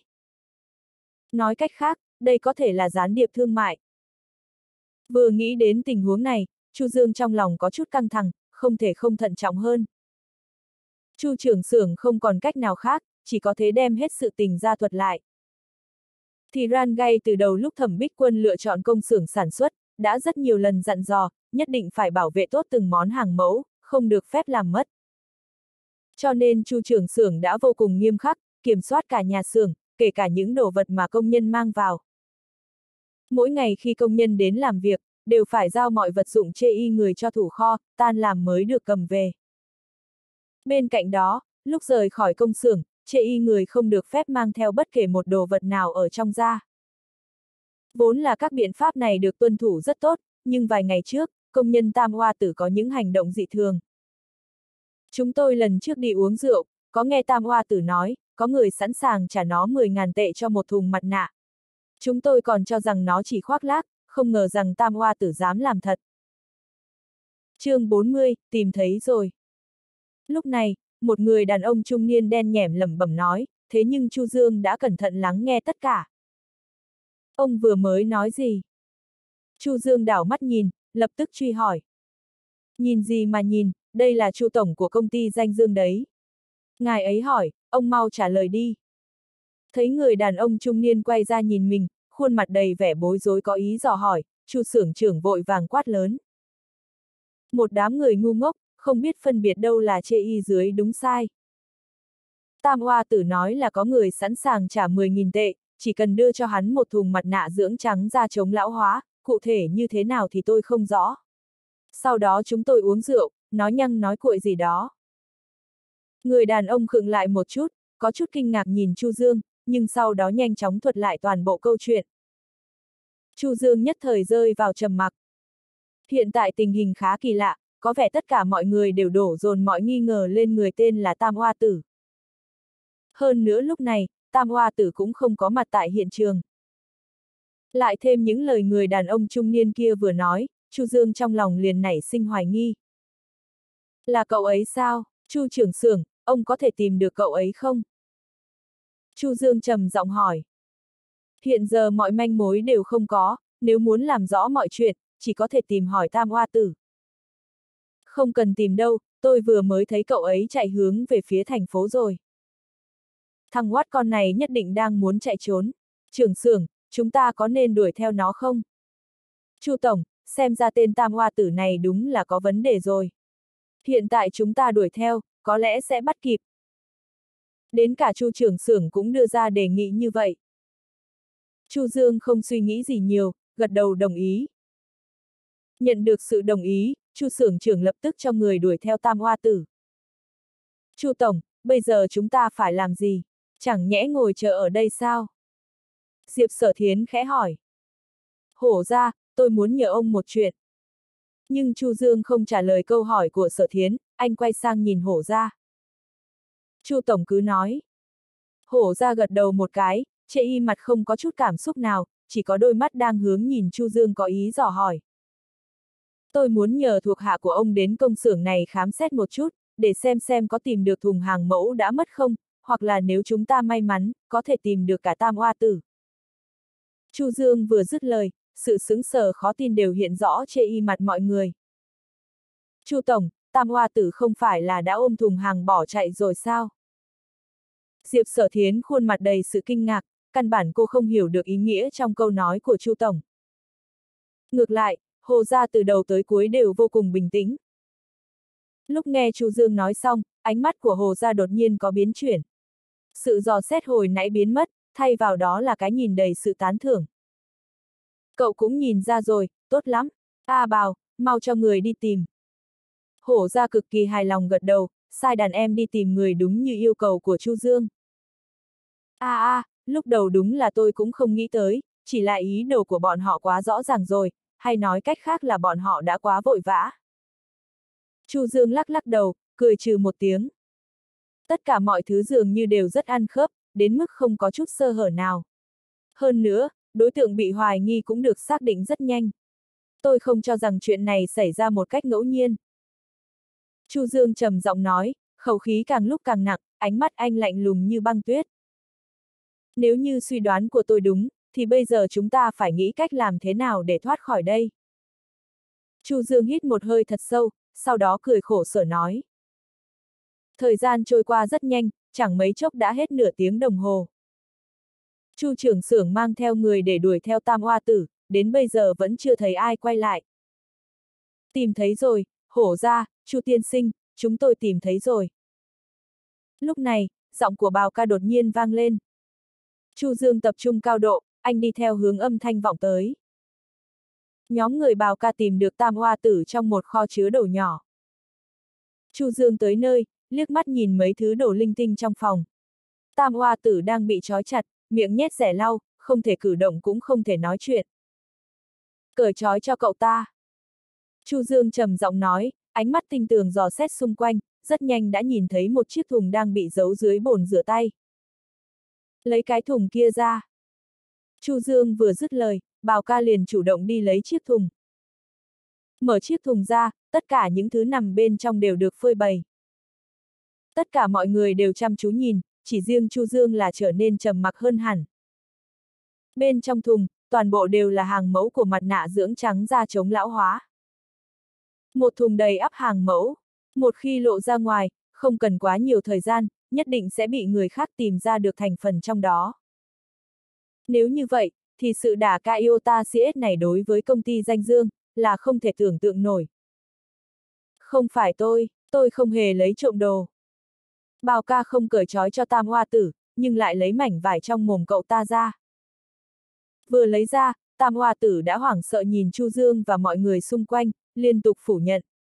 Nói cách khác, đây có thể là gián điệp thương mại. Vừa nghĩ đến tình huống này, Chu Dương trong lòng có chút căng thẳng, không thể không thận trọng hơn. Chu trưởng xưởng không còn cách nào khác, chỉ có thế đem hết sự tình ra thuật lại. Thì Ran ngay từ đầu lúc Thẩm Bích Quân lựa chọn công xưởng sản xuất, đã rất nhiều lần dặn dò, nhất định phải bảo vệ tốt từng món hàng mẫu, không được phép làm mất. Cho nên Chu trưởng xưởng đã vô cùng nghiêm khắc, kiểm soát cả nhà xưởng, kể cả những đồ vật mà công nhân mang vào. Mỗi ngày khi công nhân đến làm việc, đều phải giao mọi vật dụng chê y người cho thủ kho, tan làm mới được cầm về. Bên cạnh đó, lúc rời khỏi công xưởng, chê y người không được phép mang theo bất kể một đồ vật nào ở trong da. Vốn là các biện pháp này được tuân thủ rất tốt, nhưng vài ngày trước, công nhân Tam Hoa Tử có những hành động dị thường. Chúng tôi lần trước đi uống rượu, có nghe Tam Hoa Tử nói, có người sẵn sàng trả nó mười ngàn tệ cho một thùng mặt nạ. Chúng tôi còn cho rằng nó chỉ khoác lác, không ngờ rằng Tam Hoa Tử dám làm thật. Chương bốn mươi, tìm thấy rồi. Lúc này, một người đàn ông trung niên đen nhẻm lẩm bẩm nói, thế nhưng Chu Dương đã cẩn thận lắng nghe tất cả. Ông vừa mới nói gì? Chu Dương đảo mắt nhìn, lập tức truy hỏi. Nhìn gì mà nhìn, đây là Chu tổng của công ty Danh Dương đấy. Ngài ấy hỏi, ông mau trả lời đi. Thấy người đàn ông trung niên quay ra nhìn mình, khuôn mặt đầy vẻ bối rối có ý dò hỏi, Chu xưởng trưởng vội vàng quát lớn. Một đám người ngu ngốc, không biết phân biệt đâu là chê y dưới đúng sai. Tam Hoa Tử nói là có người sẵn sàng trả mười nghìn tệ, chỉ cần đưa cho hắn một thùng mặt nạ dưỡng trắng da chống lão hóa, cụ thể như thế nào thì tôi không rõ. Sau đó chúng tôi uống rượu, nói nhăng nói cuội gì đó. Người đàn ông khựng lại một chút, có chút kinh ngạc nhìn Chu Dương, nhưng sau đó nhanh chóng thuật lại toàn bộ câu chuyện. Chu Dương nhất thời rơi vào trầm mặc. Hiện tại tình hình khá kỳ lạ, có vẻ tất cả mọi người đều đổ dồn mọi nghi ngờ lên người tên là Tam Hoa Tử. Hơn nữa lúc này, Tam Hoa Tử cũng không có mặt tại hiện trường. Lại thêm những lời người đàn ông trung niên kia vừa nói, Chu Dương trong lòng liền nảy sinh hoài nghi. Là cậu ấy sao, Chu trưởng xưởng, ông có thể tìm được cậu ấy không? Chu Dương trầm giọng hỏi. Hiện giờ mọi manh mối đều không có, nếu muốn làm rõ mọi chuyện, chỉ có thể tìm hỏi Tam Hoa Tử. Không cần tìm đâu, tôi vừa mới thấy cậu ấy chạy hướng về phía thành phố rồi. Thằng Watt con này nhất định đang muốn chạy trốn. Trưởng xưởng, chúng ta có nên đuổi theo nó không? Chu tổng, xem ra tên Tam Hoa Tử này đúng là có vấn đề rồi. Hiện tại chúng ta đuổi theo, có lẽ sẽ bắt kịp. Đến cả Chu trưởng xưởng cũng đưa ra đề nghị như vậy. Chu Dương không suy nghĩ gì nhiều, gật đầu đồng ý. Nhận được sự đồng ý, Chu xưởng trưởng lập tức cho người đuổi theo Tam Hoa Tử. Chu tổng, bây giờ chúng ta phải làm gì? Chẳng nhẽ ngồi chờ ở đây sao? Diệp Sở Thiến khẽ hỏi. Hổ ra, tôi muốn nhờ ông một chuyện. Nhưng Chu Dương không trả lời câu hỏi của Sở Thiến, anh quay sang nhìn Hổ ra. Chu tổng cứ nói. Hổ ra gật đầu một cái, chê y mặt không có chút cảm xúc nào, chỉ có đôi mắt đang hướng nhìn Chu Dương có ý dò hỏi. Tôi muốn nhờ thuộc hạ của ông đến công xưởng này khám xét một chút, để xem xem có tìm được thùng hàng mẫu đã mất không, hoặc là nếu chúng ta may mắn, có thể tìm được cả Tam Hoa Tử. Chu Dương vừa dứt lời, sự sững sờ khó tin đều hiện rõ trên y mặt mọi người. Chu tổng, Tam Hoa Tử không phải là đã ôm thùng hàng bỏ chạy rồi sao? Diệp Sở Thiến khuôn mặt đầy sự kinh ngạc, căn bản cô không hiểu được ý nghĩa trong câu nói của Chu tổng. Ngược lại, Hồ gia từ đầu tới cuối đều vô cùng bình tĩnh. Lúc nghe Chu Dương nói xong, ánh mắt của Hồ gia đột nhiên có biến chuyển. Sự dò xét hồi nãy biến mất, thay vào đó là cái nhìn đầy sự tán thưởng. Cậu cũng nhìn ra rồi, tốt lắm. A Bào, mau cho người đi tìm. Hổ gia cực kỳ hài lòng gật đầu, sai đàn em đi tìm người đúng như yêu cầu của Chu Dương. A a, à, lúc đầu đúng là tôi cũng không nghĩ tới, chỉ là ý đồ của bọn họ quá rõ ràng rồi, hay nói cách khác là bọn họ đã quá vội vã. Chu Dương lắc lắc đầu, cười trừ một tiếng. Tất cả mọi thứ dường như đều rất ăn khớp, đến mức không có chút sơ hở nào. Hơn nữa, đối tượng bị hoài nghi cũng được xác định rất nhanh. Tôi không cho rằng chuyện này xảy ra một cách ngẫu nhiên. Chu Dương trầm giọng nói, khẩu khí càng lúc càng nặng, ánh mắt anh lạnh lùng như băng tuyết. Nếu như suy đoán của tôi đúng, thì bây giờ chúng ta phải nghĩ cách làm thế nào để thoát khỏi đây. Chu Dương hít một hơi thật sâu, sau đó cười khổ sở nói. Thời gian trôi qua rất nhanh, chẳng mấy chốc đã hết nửa tiếng đồng hồ. Chu trưởng xưởng mang theo người để đuổi theo Tam Hoa Tử, đến bây giờ vẫn chưa thấy ai quay lại. Tìm thấy rồi, Hổ ra, Chu tiên sinh, chúng tôi tìm thấy rồi. Lúc này, giọng của Bào Ca đột nhiên vang lên. Chu Dương tập trung cao độ, anh đi theo hướng âm thanh vọng tới. Nhóm người Bào Ca tìm được Tam Hoa Tử trong một kho chứa đồ nhỏ. Chu Dương tới nơi, liếc mắt nhìn mấy thứ đồ linh tinh trong phòng. Tam Hoa Tử đang bị trói chặt, miệng nhét rẻ lau, không thể cử động cũng không thể nói chuyện. Cởi trói cho cậu ta. Chu Dương trầm giọng nói, ánh mắt tinh tường dò xét xung quanh, rất nhanh đã nhìn thấy một chiếc thùng đang bị giấu dưới bồn rửa tay. Lấy cái thùng kia ra. Chu Dương vừa dứt lời, Bào Ca liền chủ động đi lấy chiếc thùng. Mở chiếc thùng ra, tất cả những thứ nằm bên trong đều được phơi bày. Tất cả mọi người đều chăm chú nhìn, chỉ riêng Chu Dương là trở nên trầm mặc hơn hẳn. Bên trong thùng, toàn bộ đều là hàng mẫu của mặt nạ dưỡng trắng da chống lão hóa. Một thùng đầy ắp hàng mẫu. Một khi lộ ra ngoài, không cần quá nhiều thời gian, nhất định sẽ bị người khác tìm ra được thành phần trong đó. Nếu như vậy, thì sự đả kích Iota xê ét này đối với công ty danh dương, là không thể tưởng tượng nổi. Không phải tôi, tôi không hề lấy trộm đồ. Bào Ca không cởi trói cho Tam Hoa Tử, nhưng lại lấy mảnh vải trong mồm cậu ta ra. Vừa lấy ra, Tam Hoa Tử đã hoảng sợ nhìn Chu Dương và mọi người xung quanh, liên tục phủ nhận.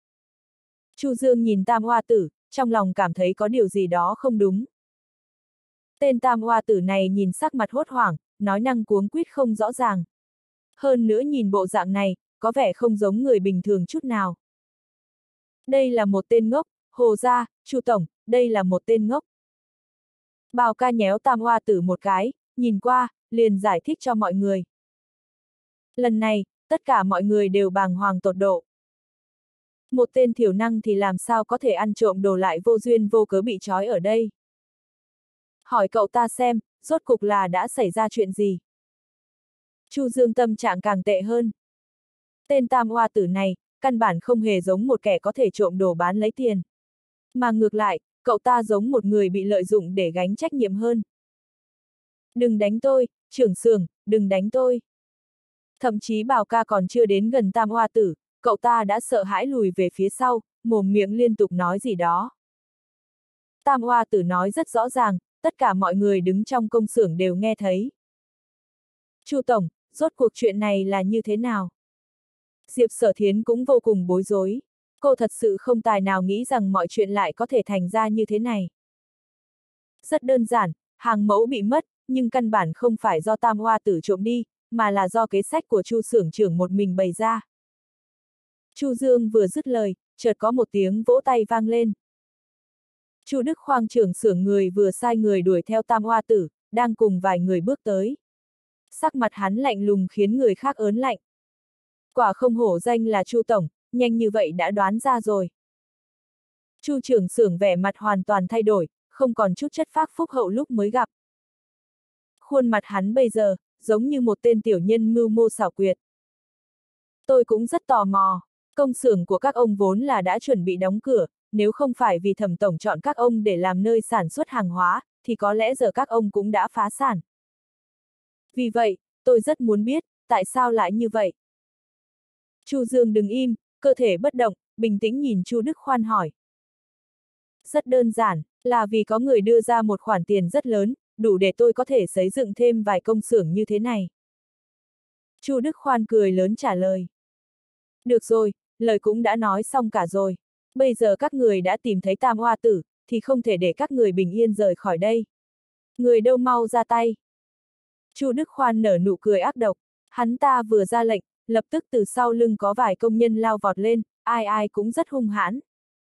Chu Dương nhìn Tam Hoa Tử, trong lòng cảm thấy có điều gì đó không đúng. Tên Tam Hoa Tử này nhìn sắc mặt hốt hoảng, nói năng cuống quýt không rõ ràng. Hơn nữa nhìn bộ dạng này, có vẻ không giống người bình thường chút nào. Đây là một tên ngốc, Hồ gia, Chu tổng, đây là một tên ngốc. Bào Ca nhéo Tam Hoa Tử một cái, nhìn qua, liền giải thích cho mọi người. Lần này, tất cả mọi người đều bàng hoàng tột độ. Một tên thiểu năng thì làm sao có thể ăn trộm đồ lại vô duyên vô cớ bị trói ở đây. Hỏi cậu ta xem, rốt cục là đã xảy ra chuyện gì. Chu Dương tâm trạng càng tệ hơn. Tên Tam Hoa Tử này, căn bản không hề giống một kẻ có thể trộm đồ bán lấy tiền. Mà ngược lại, cậu ta giống một người bị lợi dụng để gánh trách nhiệm hơn. Đừng đánh tôi, trưởng xưởng, đừng đánh tôi. Thậm chí Bào Ca còn chưa đến gần Tam Hoa Tử, cậu ta đã sợ hãi lùi về phía sau, mồm miệng liên tục nói gì đó. Tam Hoa Tử nói rất rõ ràng, tất cả mọi người đứng trong công xưởng đều nghe thấy. Chu tổng, rốt cuộc chuyện này là như thế nào? Diệp Sở Thiến cũng vô cùng bối rối. Cô thật sự không tài nào nghĩ rằng mọi chuyện lại có thể thành ra như thế này. Rất đơn giản, hàng mẫu bị mất, nhưng căn bản không phải do Tam Hoa Tử trộm đi, mà là do kế sách của Chu xưởng trưởng một mình bày ra. Chu Dương vừa dứt lời, chợt có một tiếng vỗ tay vang lên. Chu Đức Khoang trưởng xưởng người vừa sai người đuổi theo Tam Hoa Tử, đang cùng vài người bước tới. Sắc mặt hắn lạnh lùng khiến người khác ớn lạnh. Quả không hổ danh là Chu tổng, nhanh như vậy đã đoán ra rồi. Chu trưởng xưởng vẻ mặt hoàn toàn thay đổi, không còn chút chất phác phúc hậu lúc mới gặp. Khuôn mặt hắn bây giờ, giống như một tên tiểu nhân mưu mô xảo quyệt. Tôi cũng rất tò mò, công xưởng của các ông vốn là đã chuẩn bị đóng cửa, nếu không phải vì Thẩm tổng chọn các ông để làm nơi sản xuất hàng hóa, thì có lẽ giờ các ông cũng đã phá sản. Vì vậy, tôi rất muốn biết, tại sao lại như vậy? Chu Dương đứng im, cơ thể bất động, bình tĩnh nhìn Chu Đức Khoan hỏi. Rất đơn giản, là vì có người đưa ra một khoản tiền rất lớn, đủ để tôi có thể xây dựng thêm vài công xưởng như thế này. Chu Đức Khoan cười lớn trả lời. Được rồi, lời cũng đã nói xong cả rồi. Bây giờ các người đã tìm thấy Tam Hoa Tử, thì không thể để các người bình yên rời khỏi đây. Người đâu mau ra tay. Chu Đức Khoan nở nụ cười ác độc, hắn ta vừa ra lệnh, lập tức từ sau lưng có vài công nhân lao vọt lên, ai ai cũng rất hung hãn.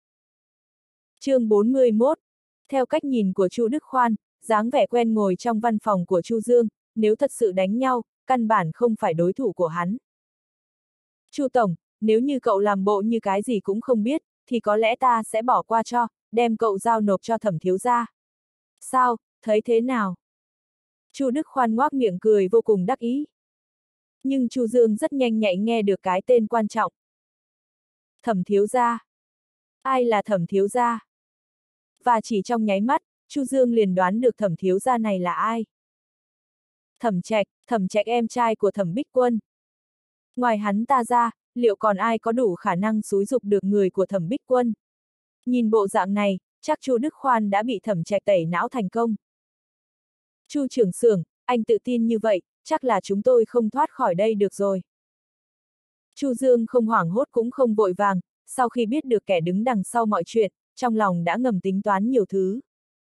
Chương bốn mươi mốt. Theo cách nhìn của Chu Đức Khoan, dáng vẻ quen ngồi trong văn phòng của Chu Dương, nếu thật sự đánh nhau, căn bản không phải đối thủ của hắn. Chu tổng, nếu như cậu làm bộ như cái gì cũng không biết, thì có lẽ ta sẽ bỏ qua cho, đem cậu giao nộp cho Thẩm thiếu gia. Sao, thấy thế nào? Chu Đức Khoan ngoác miệng cười vô cùng đắc ý. Nhưng Chu Dương rất nhanh nhạy nghe được cái tên quan trọng. Thẩm thiếu gia. Ai là Thẩm thiếu gia? Và chỉ trong nháy mắt, Chu Dương liền đoán được Thẩm thiếu gia này là ai. Thẩm Trạch, Thẩm Trạch em trai của Thẩm Bích Quân. Ngoài hắn ta ra, liệu còn ai có đủ khả năng xúi giục được người của Thẩm Bích Quân? Nhìn bộ dạng này, chắc Chu Đức Khoan đã bị Thẩm Trạch tẩy não thành công. Chu trưởng xưởng, anh tự tin như vậy, chắc là chúng tôi không thoát khỏi đây được rồi. Chu Dương không hoảng hốt cũng không vội vàng, sau khi biết được kẻ đứng đằng sau mọi chuyện, trong lòng đã ngầm tính toán nhiều thứ.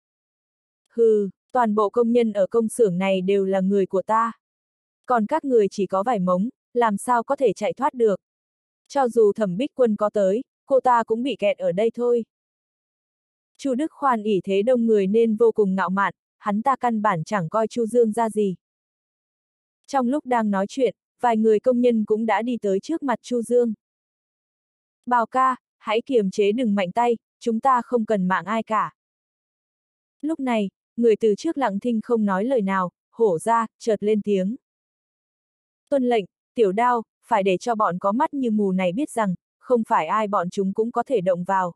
Hừ, toàn bộ công nhân ở công xưởng này đều là người của ta. Còn các người chỉ có vài mống, làm sao có thể chạy thoát được. Cho dù Thẩm Bích Quân có tới, cô ta cũng bị kẹt ở đây thôi. Chu Đức Khoan ỷ thế đông người nên vô cùng ngạo mạn, hắn ta căn bản chẳng coi Chu Dương ra gì. Trong lúc đang nói chuyện, vài người công nhân cũng đã đi tới trước mặt Chu Dương. Bào ca, hãy kiềm chế đừng mạnh tay, chúng ta không cần mạng ai cả. Lúc này, người từ trước lặng thinh không nói lời nào, hổ ra, chợt lên tiếng. Tuân lệnh, Tiểu Đao, phải để cho bọn có mắt như mù này biết rằng, không phải ai bọn chúng cũng có thể động vào.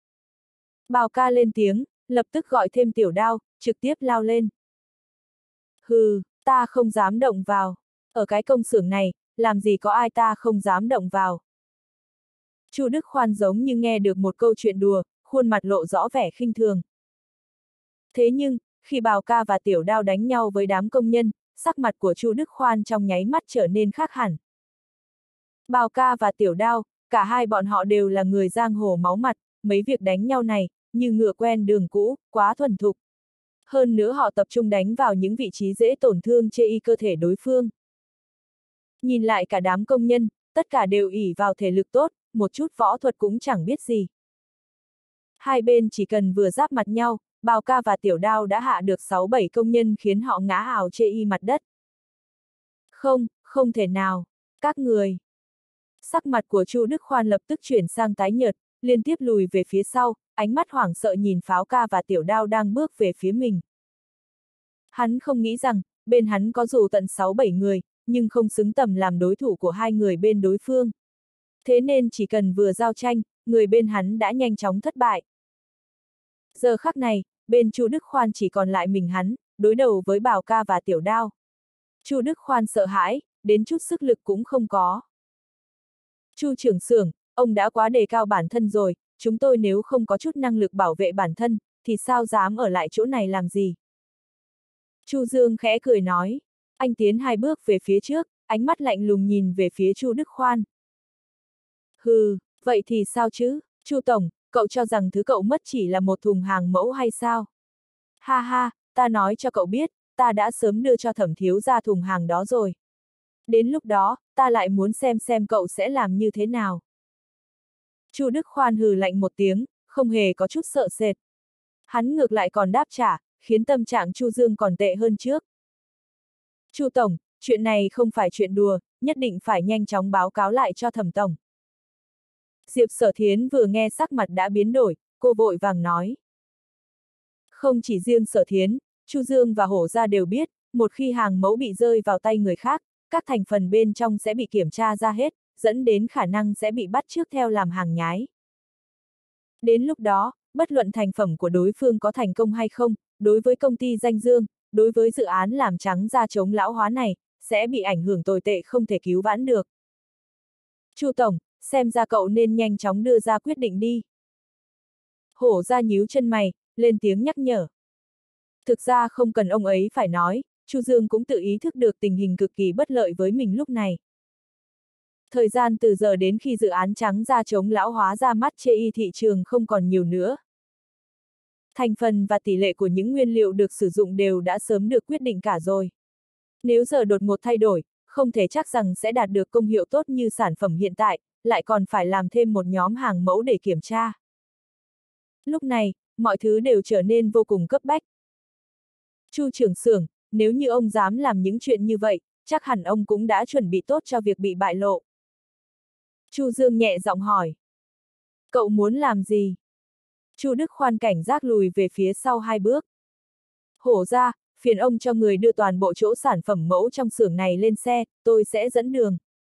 Bào ca lên tiếng, lập tức gọi thêm Tiểu Đao, trực tiếp lao lên. Hừ, ta không dám động vào. Ở cái công xưởng này, làm gì có ai ta không dám động vào. Chu Đức Khoan giống như nghe được một câu chuyện đùa, khuôn mặt lộ rõ vẻ khinh thường. Thế nhưng, khi Bào ca và Tiểu Đao đánh nhau với đám công nhân, sắc mặt của Chu Đức Khoan trong nháy mắt trở nên khác hẳn. Bào ca và Tiểu Đao, cả hai bọn họ đều là người giang hồ máu mặt, mấy việc đánh nhau này, như ngựa quen đường cũ, quá thuần thục. Hơn nữa họ tập trung đánh vào những vị trí dễ tổn thương chê y cơ thể đối phương. Nhìn lại cả đám công nhân, tất cả đều ỷ vào thể lực tốt, một chút võ thuật cũng chẳng biết gì. Hai bên chỉ cần vừa giáp mặt nhau, Bào ca và Tiểu Đao đã hạ được sáu bảy công nhân khiến họ ngã ào chê y mặt đất. Không, không thể nào. Các người. Sắc mặt của Chu Đức Khoan lập tức chuyển sang tái nhợt, liên tiếp lùi về phía sau, ánh mắt hoảng sợ nhìn Pháo ca và Tiểu Đao đang bước về phía mình. Hắn không nghĩ rằng, bên hắn có dù tận sáu bảy người, nhưng không xứng tầm làm đối thủ của hai người bên đối phương. Thế nên chỉ cần vừa giao tranh, người bên hắn đã nhanh chóng thất bại. Giờ khắc này, bên Chu Đức Khoan chỉ còn lại mình hắn, đối đầu với Bào ca và Tiểu Đao. Chu Đức Khoan sợ hãi, đến chút sức lực cũng không có. Chu trưởng xưởng, ông đã quá đề cao bản thân rồi, chúng tôi nếu không có chút năng lực bảo vệ bản thân, thì sao dám ở lại chỗ này làm gì? Chu Dương khẽ cười nói, Anh tiến hai bước về phía trước, ánh mắt lạnh lùng nhìn về phía Chu Đức Khoan. Hừ, vậy thì sao chứ, Chu Tổng, cậu cho rằng thứ cậu mất chỉ là một thùng hàng mẫu hay sao? Ha ha, ta nói cho cậu biết, ta đã sớm đưa cho Thẩm thiếu gia thùng hàng đó rồi. Đến lúc đó, ta lại muốn xem xem cậu sẽ làm như thế nào. Chu Đức Khoan hừ lạnh một tiếng, không hề có chút sợ sệt. Hắn ngược lại còn đáp trả, khiến tâm trạng Chu Dương còn tệ hơn trước. Chu Tổng, chuyện này không phải chuyện đùa, nhất định phải nhanh chóng báo cáo lại cho Thẩm Tổng. Diệp Sở Thiến vừa nghe sắc mặt đã biến đổi, cô vội vàng nói. Không chỉ riêng Sở Thiến, Chu Dương và Hổ Gia đều biết, một khi hàng mẫu bị rơi vào tay người khác, các thành phần bên trong sẽ bị kiểm tra ra hết, dẫn đến khả năng sẽ bị bắt chước theo làm hàng nhái. Đến lúc đó, bất luận thành phẩm của đối phương có thành công hay không, đối với công ty Danh Dương, đối với dự án làm trắng da chống lão hóa này, sẽ bị ảnh hưởng tồi tệ không thể cứu vãn được. Chu Tổng, xem ra cậu nên nhanh chóng đưa ra quyết định đi. Hổ Gia nhíu chân mày, lên tiếng nhắc nhở. Thực ra không cần ông ấy phải nói, Chu Dương cũng tự ý thức được tình hình cực kỳ bất lợi với mình lúc này. Thời gian từ giờ đến khi dự án trắng da chống lão hóa ra mắt chê y thị trường không còn nhiều nữa. Thành phần và tỷ lệ của những nguyên liệu được sử dụng đều đã sớm được quyết định cả rồi. Nếu giờ đột ngột thay đổi, không thể chắc rằng sẽ đạt được công hiệu tốt như sản phẩm hiện tại, lại còn phải làm thêm một nhóm hàng mẫu để kiểm tra. Lúc này, mọi thứ đều trở nên vô cùng cấp bách. Chu trưởng xưởng, nếu như ông dám làm những chuyện như vậy, chắc hẳn ông cũng đã chuẩn bị tốt cho việc bị bại lộ. Chu Dương nhẹ giọng hỏi. Cậu muốn làm gì? Chu Đức Khoan cảnh giác lùi về phía sau hai bước. Hổ Gia, phiền ông cho người đưa toàn bộ chỗ sản phẩm mẫu trong xưởng này lên xe, tôi sẽ dẫn đường.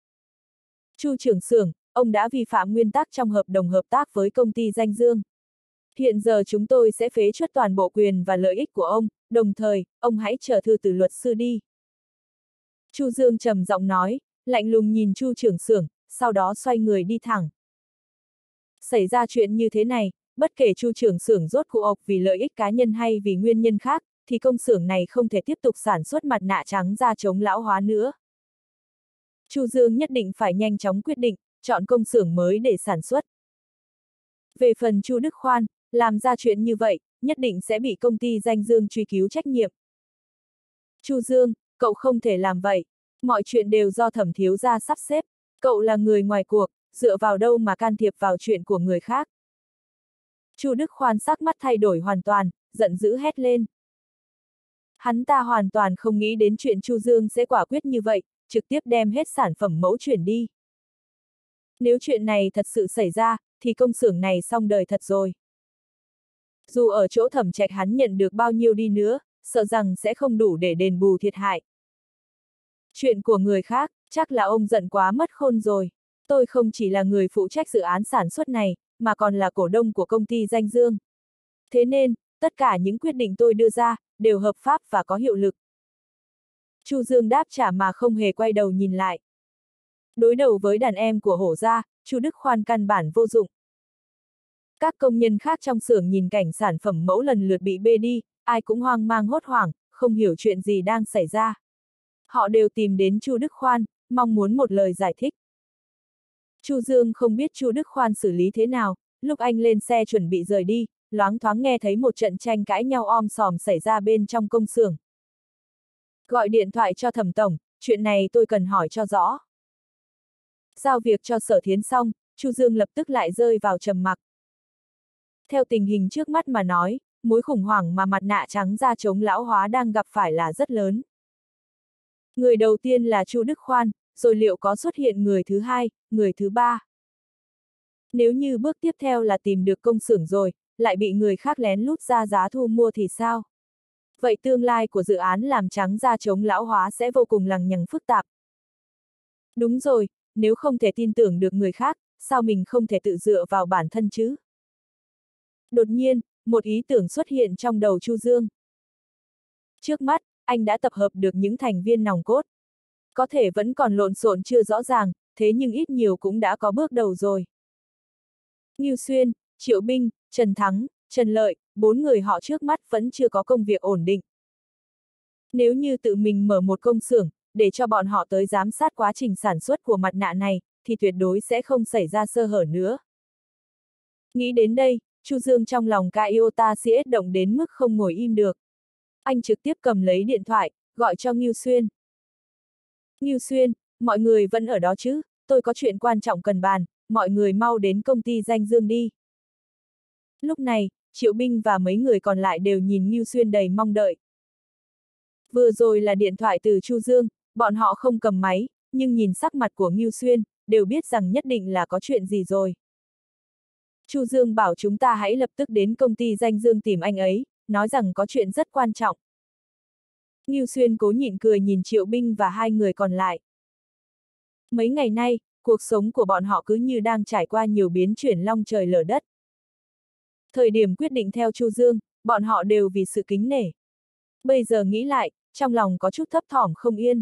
Chu trưởng xưởng, ông đã vi phạm nguyên tắc trong hợp đồng hợp tác với công ty Danh Dương. Hiện giờ chúng tôi sẽ phế truất toàn bộ quyền và lợi ích của ông, đồng thời, ông hãy chờ thư từ luật sư đi. Chu Dương trầm giọng nói, lạnh lùng nhìn Chu trưởng xưởng, sau đó xoay người đi thẳng. Xảy ra chuyện như thế này, bất kể Chu trưởng xưởng rốt cuộc vì lợi ích cá nhân hay vì nguyên nhân khác, thì công xưởng này không thể tiếp tục sản xuất mặt nạ trắng da chống lão hóa nữa. Chu Dương nhất định phải nhanh chóng quyết định, chọn công xưởng mới để sản xuất. Về phần Chu Đức Khoan, làm ra chuyện như vậy, nhất định sẽ bị công ty Danh Dương truy cứu trách nhiệm. Chu Dương, cậu không thể làm vậy. Mọi chuyện đều do Thẩm thiếu gia sắp xếp. Cậu là người ngoài cuộc, dựa vào đâu mà can thiệp vào chuyện của người khác. Chu Đức Khoan sắc mắt thay đổi hoàn toàn, giận dữ hét lên. Hắn ta hoàn toàn không nghĩ đến chuyện Chu Dương sẽ quả quyết như vậy, trực tiếp đem hết sản phẩm mẫu chuyển đi. Nếu chuyện này thật sự xảy ra, thì công xưởng này xong đời thật rồi. Dù ở chỗ Thẩm Trạch hắn nhận được bao nhiêu đi nữa, sợ rằng sẽ không đủ để đền bù thiệt hại. Chuyện của người khác, chắc là ông giận quá mất khôn rồi. Tôi không chỉ là người phụ trách dự án sản xuất này, mà còn là cổ đông của công ty Danh Dương. Thế nên, tất cả những quyết định tôi đưa ra, đều hợp pháp và có hiệu lực. Chu Dương đáp trả mà không hề quay đầu nhìn lại. Đối đầu với đàn em của Hổ Gia, Chu Đức Khoan căn bản vô dụng. Các công nhân khác trong xưởng nhìn cảnh sản phẩm mẫu lần lượt bị bê đi, ai cũng hoang mang hốt hoảng, không hiểu chuyện gì đang xảy ra. Họ đều tìm đến Chu Đức Khoan, mong muốn một lời giải thích. Chu Dương không biết Chu Đức Khoan xử lý thế nào, lúc anh lên xe chuẩn bị rời đi, loáng thoáng nghe thấy một trận tranh cãi nhau om sòm xảy ra bên trong công xưởng. Gọi điện thoại cho Thẩm tổng, chuyện này tôi cần hỏi cho rõ. Giao việc cho Sở Thiến xong, Chu Dương lập tức lại rơi vào trầm mặc. Theo tình hình trước mắt mà nói, mối khủng hoảng mà mặt nạ trắng da chống lão hóa đang gặp phải là rất lớn. Người đầu tiên là Chu Đức Khoan, rồi liệu có xuất hiện người thứ hai, người thứ ba? Nếu như bước tiếp theo là tìm được công xưởng rồi, lại bị người khác lén lút ra giá thu mua thì sao? Vậy tương lai của dự án làm trắng da chống lão hóa sẽ vô cùng lằng nhằng phức tạp. Đúng rồi, nếu không thể tin tưởng được người khác, sao mình không thể tự dựa vào bản thân chứ? Đột nhiên, một ý tưởng xuất hiện trong đầu Chu Dương. Trước mắt, anh đã tập hợp được những thành viên nòng cốt. Có thể vẫn còn lộn xộn chưa rõ ràng, thế nhưng ít nhiều cũng đã có bước đầu rồi. Ngưu Xuyên, Triệu Binh, Trần Thắng, Trần Lợi, bốn người họ trước mắt vẫn chưa có công việc ổn định. Nếu như tự mình mở một công xưởng, để cho bọn họ tới giám sát quá trình sản xuất của mặt nạ này, thì tuyệt đối sẽ không xảy ra sơ hở nữa. Nghĩ đến đây, Chu Dương trong lòng Kyota xê ét động đến mức không ngồi im được. Anh trực tiếp cầm lấy điện thoại, gọi cho Ngưu Xuyên. Ngưu Xuyên, mọi người vẫn ở đó chứ, tôi có chuyện quan trọng cần bàn, mọi người mau đến công ty Danh Dương đi. Lúc này, Triệu Binh và mấy người còn lại đều nhìn Ngưu Xuyên đầy mong đợi. Vừa rồi là điện thoại từ Chu Dương, bọn họ không cầm máy, nhưng nhìn sắc mặt của Ngưu Xuyên, đều biết rằng nhất định là có chuyện gì rồi. Chu Dương bảo chúng ta hãy lập tức đến công ty Danh Dương tìm anh ấy, nói rằng có chuyện rất quan trọng. Ngưu Xuyên cố nhịn cười nhìn Triệu Binh và hai người còn lại. Mấy ngày nay, cuộc sống của bọn họ cứ như đang trải qua nhiều biến chuyển long trời lở đất. Thời điểm quyết định theo Chu Dương, bọn họ đều vì sự kính nể. Bây giờ nghĩ lại, trong lòng có chút thấp thỏm không yên.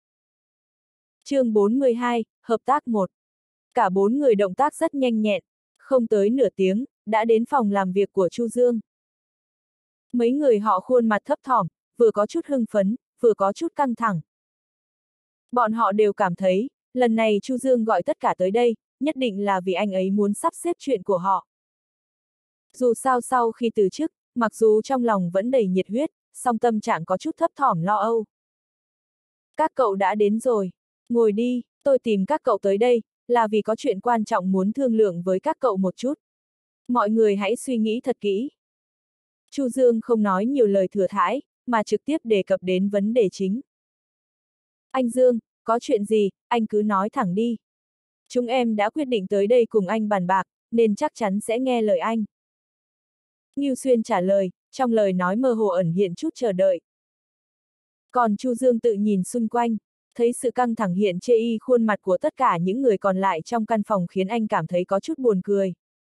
Chương bốn mươi hai, Hợp tác một. Cả bốn người động tác rất nhanh nhẹn, không tới nửa tiếng, đã đến phòng làm việc của Chu Dương. Mấy người họ khuôn mặt thấp thỏm, vừa có chút hưng phấn, vừa có chút căng thẳng. Bọn họ đều cảm thấy, lần này Chu Dương gọi tất cả tới đây, nhất định là vì anh ấy muốn sắp xếp chuyện của họ. Dù sao sau khi từ chức, mặc dù trong lòng vẫn đầy nhiệt huyết, song tâm trạng có chút thấp thỏm lo âu. Các cậu đã đến rồi, ngồi đi, tôi tìm các cậu tới đây, là vì có chuyện quan trọng muốn thương lượng với các cậu một chút. Mọi người hãy suy nghĩ thật kỹ. Chu Dương không nói nhiều lời thừa thãi, mà trực tiếp đề cập đến vấn đề chính. Anh Dương, có chuyện gì, anh cứ nói thẳng đi. Chúng em đã quyết định tới đây cùng anh bàn bạc, nên chắc chắn sẽ nghe lời anh. Ngưu Xuyên trả lời, trong lời nói mơ hồ ẩn hiện chút chờ đợi. Còn Chu Dương tự nhìn xung quanh, thấy sự căng thẳng hiện chê y khuôn mặt của tất cả những người còn lại trong căn phòng khiến anh cảm thấy có chút buồn cười.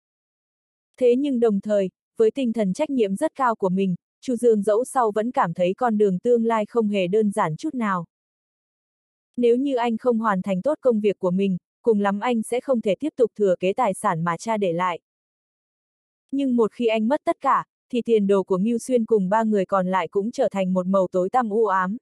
Thế nhưng đồng thời, với tinh thần trách nhiệm rất cao của mình, Chu Dương dẫu sau vẫn cảm thấy con đường tương lai không hề đơn giản chút nào. Nếu như anh không hoàn thành tốt công việc của mình, cùng lắm anh sẽ không thể tiếp tục thừa kế tài sản mà cha để lại. Nhưng một khi anh mất tất cả, thì tiền đồ của Ngưu Xuyên cùng ba người còn lại cũng trở thành một màu tối tăm u ám.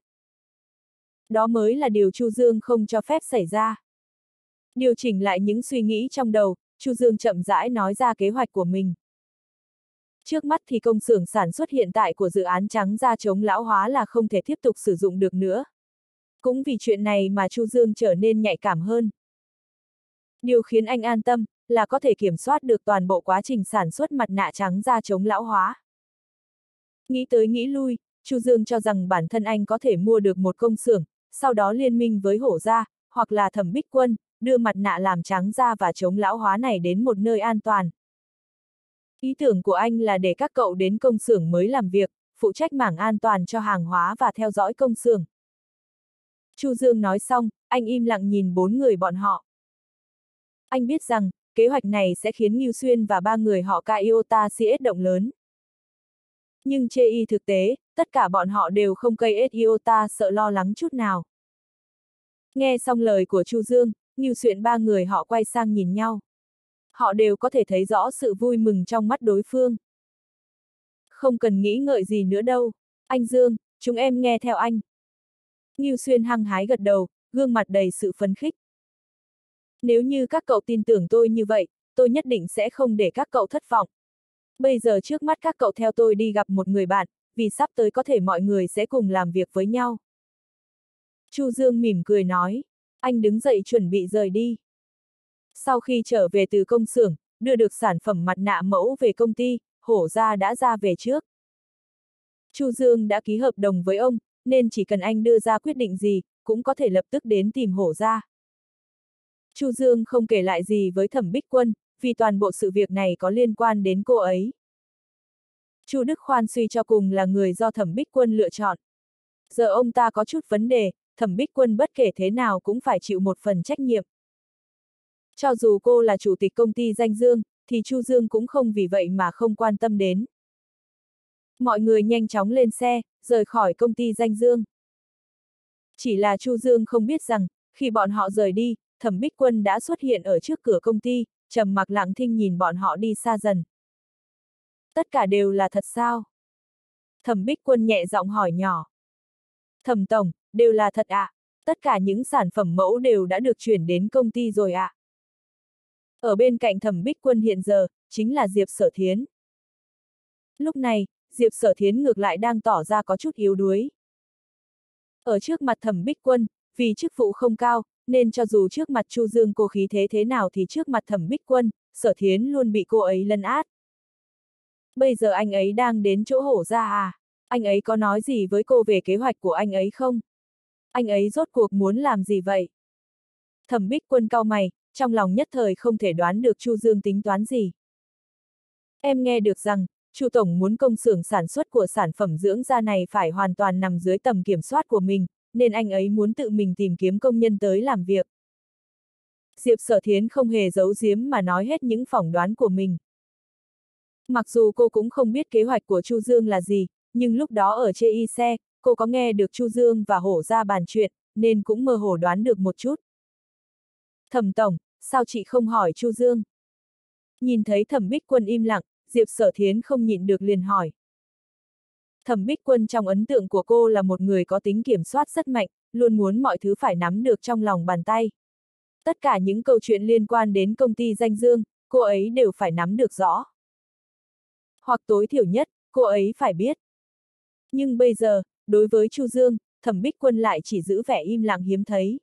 Đó mới là điều Chu Dương không cho phép xảy ra. Điều chỉnh lại những suy nghĩ trong đầu, Chu Dương chậm rãi nói ra kế hoạch của mình. Trước mắt thì công xưởng sản xuất hiện tại của dự án trắng da chống lão hóa là không thể tiếp tục sử dụng được nữa. Cũng vì chuyện này mà Chu Dương trở nên nhạy cảm hơn. Điều khiến anh an tâm là có thể kiểm soát được toàn bộ quá trình sản xuất mặt nạ trắng da chống lão hóa. Nghĩ tới nghĩ lui, Chu Dương cho rằng bản thân anh có thể mua được một công xưởng, sau đó liên minh với Hổ Gia, hoặc là Thẩm Bích Quân, đưa mặt nạ làm trắng da và chống lão hóa này đến một nơi an toàn. Ý tưởng của anh là để các cậu đến công xưởng mới làm việc, phụ trách mảng an toàn cho hàng hóa và theo dõi công xưởng. Chu Dương nói xong, anh im lặng nhìn bốn người bọn họ. Anh biết rằng, kế hoạch này sẽ khiến Ngưu Xuyên và ba người họ Kyota xê ét động lớn. Nhưng chê y thực tế, tất cả bọn họ đều không gây Iota sợ lo lắng chút nào. Nghe xong lời của Chu Dương, Ngưu Xuyên ba người họ quay sang nhìn nhau. Họ đều có thể thấy rõ sự vui mừng trong mắt đối phương. Không cần nghĩ ngợi gì nữa đâu. Anh Dương, chúng em nghe theo anh. Ngưu Xuyên hăng hái gật đầu, gương mặt đầy sự phấn khích. Nếu như các cậu tin tưởng tôi như vậy, tôi nhất định sẽ không để các cậu thất vọng. Bây giờ trước mắt các cậu theo tôi đi gặp một người bạn, vì sắp tới có thể mọi người sẽ cùng làm việc với nhau. Chu Dương mỉm cười nói, anh đứng dậy chuẩn bị rời đi. Sau khi trở về từ công xưởng, đưa được sản phẩm mặt nạ mẫu về công ty, Hổ Gia đã ra về trước. Chu Dương đã ký hợp đồng với ông, nên chỉ cần anh đưa ra quyết định gì, cũng có thể lập tức đến tìm Hổ Gia. Chu Dương không kể lại gì với Thẩm Bích Quân, vì toàn bộ sự việc này có liên quan đến cô ấy. Chu Đức Khoan suy cho cùng là người do Thẩm Bích Quân lựa chọn. Giờ ông ta có chút vấn đề, Thẩm Bích Quân bất kể thế nào cũng phải chịu một phần trách nhiệm. Cho dù cô là chủ tịch công ty Danh Dương, thì Chu Dương cũng không vì vậy mà không quan tâm đến. Mọi người nhanh chóng lên xe, rời khỏi công ty Danh Dương. Chỉ là Chu Dương không biết rằng, khi bọn họ rời đi, Thẩm Bích Quân đã xuất hiện ở trước cửa công ty, trầm mặc lặng thinh nhìn bọn họ đi xa dần. Tất cả đều là thật sao? Thẩm Bích Quân nhẹ giọng hỏi nhỏ. Thẩm tổng, đều là thật ạ. À? Tất cả những sản phẩm mẫu đều đã được chuyển đến công ty rồi ạ. À? Ở bên cạnh Thẩm Bích Quân hiện giờ, chính là Diệp Sở Thiến. Lúc này, Diệp Sở Thiến ngược lại đang tỏ ra có chút yếu đuối. Ở trước mặt Thẩm Bích Quân, vì chức vụ không cao, nên cho dù trước mặt Chu Dương cô khí thế thế nào thì trước mặt Thẩm Bích Quân, Sở Thiến luôn bị cô ấy lấn át. Bây giờ anh ấy đang đến chỗ Hổ gia à? Anh ấy có nói gì với cô về kế hoạch của anh ấy không? Anh ấy rốt cuộc muốn làm gì vậy? Thẩm Bích Quân cau mày, trong lòng nhất thời không thể đoán được Chu Dương tính toán gì. Em nghe được rằng, Chu tổng muốn công xưởng sản xuất của sản phẩm dưỡng da này phải hoàn toàn nằm dưới tầm kiểm soát của mình, nên anh ấy muốn tự mình tìm kiếm công nhân tới làm việc. Diệp Sở Thiến không hề giấu giếm mà nói hết những phỏng đoán của mình. Mặc dù cô cũng không biết kế hoạch của Chu Dương là gì, nhưng lúc đó ở chê y xe, cô có nghe được Chu Dương và Hổ gia bàn chuyện, nên cũng mơ hồ đoán được một chút. Thẩm tổng, sao chị không hỏi Chu Dương? Nhìn thấy Thẩm Bích Quân im lặng, Diệp Sở Thiến không nhịn được liền hỏi. Thẩm Bích Quân trong ấn tượng của cô là một người có tính kiểm soát rất mạnh, luôn muốn mọi thứ phải nắm được trong lòng bàn tay. Tất cả những câu chuyện liên quan đến công ty danh dương, cô ấy đều phải nắm được rõ. Hoặc tối thiểu nhất, cô ấy phải biết. Nhưng bây giờ, đối với Chu Dương, Thẩm Bích Quân lại chỉ giữ vẻ im lặng hiếm thấy.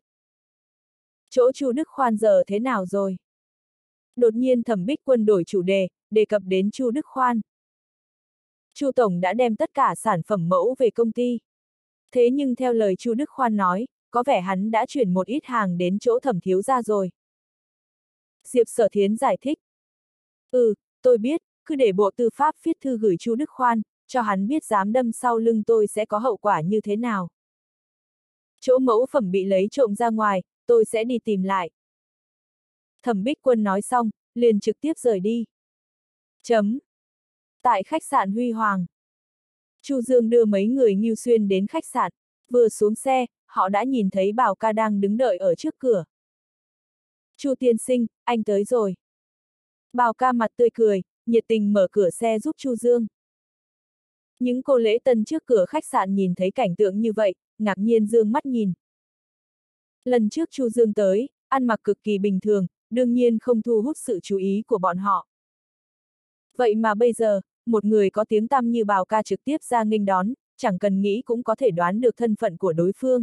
Chỗ Chu Đức Khoan giờ thế nào rồi? Đột nhiên Thẩm Bích Quân đổi chủ đề, đề cập đến Chu Đức Khoan. Chu tổng đã đem tất cả sản phẩm mẫu về công ty. Thế nhưng theo lời Chu Đức Khoan nói, có vẻ hắn đã chuyển một ít hàng đến chỗ Thẩm thiếu gia rồi. Diệp Sở Thiến giải thích. Ừ, tôi biết, cứ để Bộ Tư pháp viết thư gửi Chu Đức Khoan, cho hắn biết dám đâm sau lưng tôi sẽ có hậu quả như thế nào. Chỗ mẫu phẩm bị lấy trộm ra ngoài, tôi sẽ đi tìm lại. Thẩm Bích Quân nói xong, liền trực tiếp rời đi. Chấm. Tại khách sạn Huy Hoàng. Chu Dương đưa mấy người Ngưu Xuyên đến khách sạn, vừa xuống xe, họ đã nhìn thấy Bảo Ca đang đứng đợi ở trước cửa. Chu tiên sinh, anh tới rồi. Bảo Ca mặt tươi cười, nhiệt tình mở cửa xe giúp Chu Dương. Những cô lễ tân trước cửa khách sạn nhìn thấy cảnh tượng như vậy, ngạc nhiên dương mắt nhìn. Lần trước Chu Dương tới, ăn mặc cực kỳ bình thường, đương nhiên không thu hút sự chú ý của bọn họ. Vậy mà bây giờ, một người có tiếng tăm như Bảo Ca trực tiếp ra nghênh đón, chẳng cần nghĩ cũng có thể đoán được thân phận của đối phương.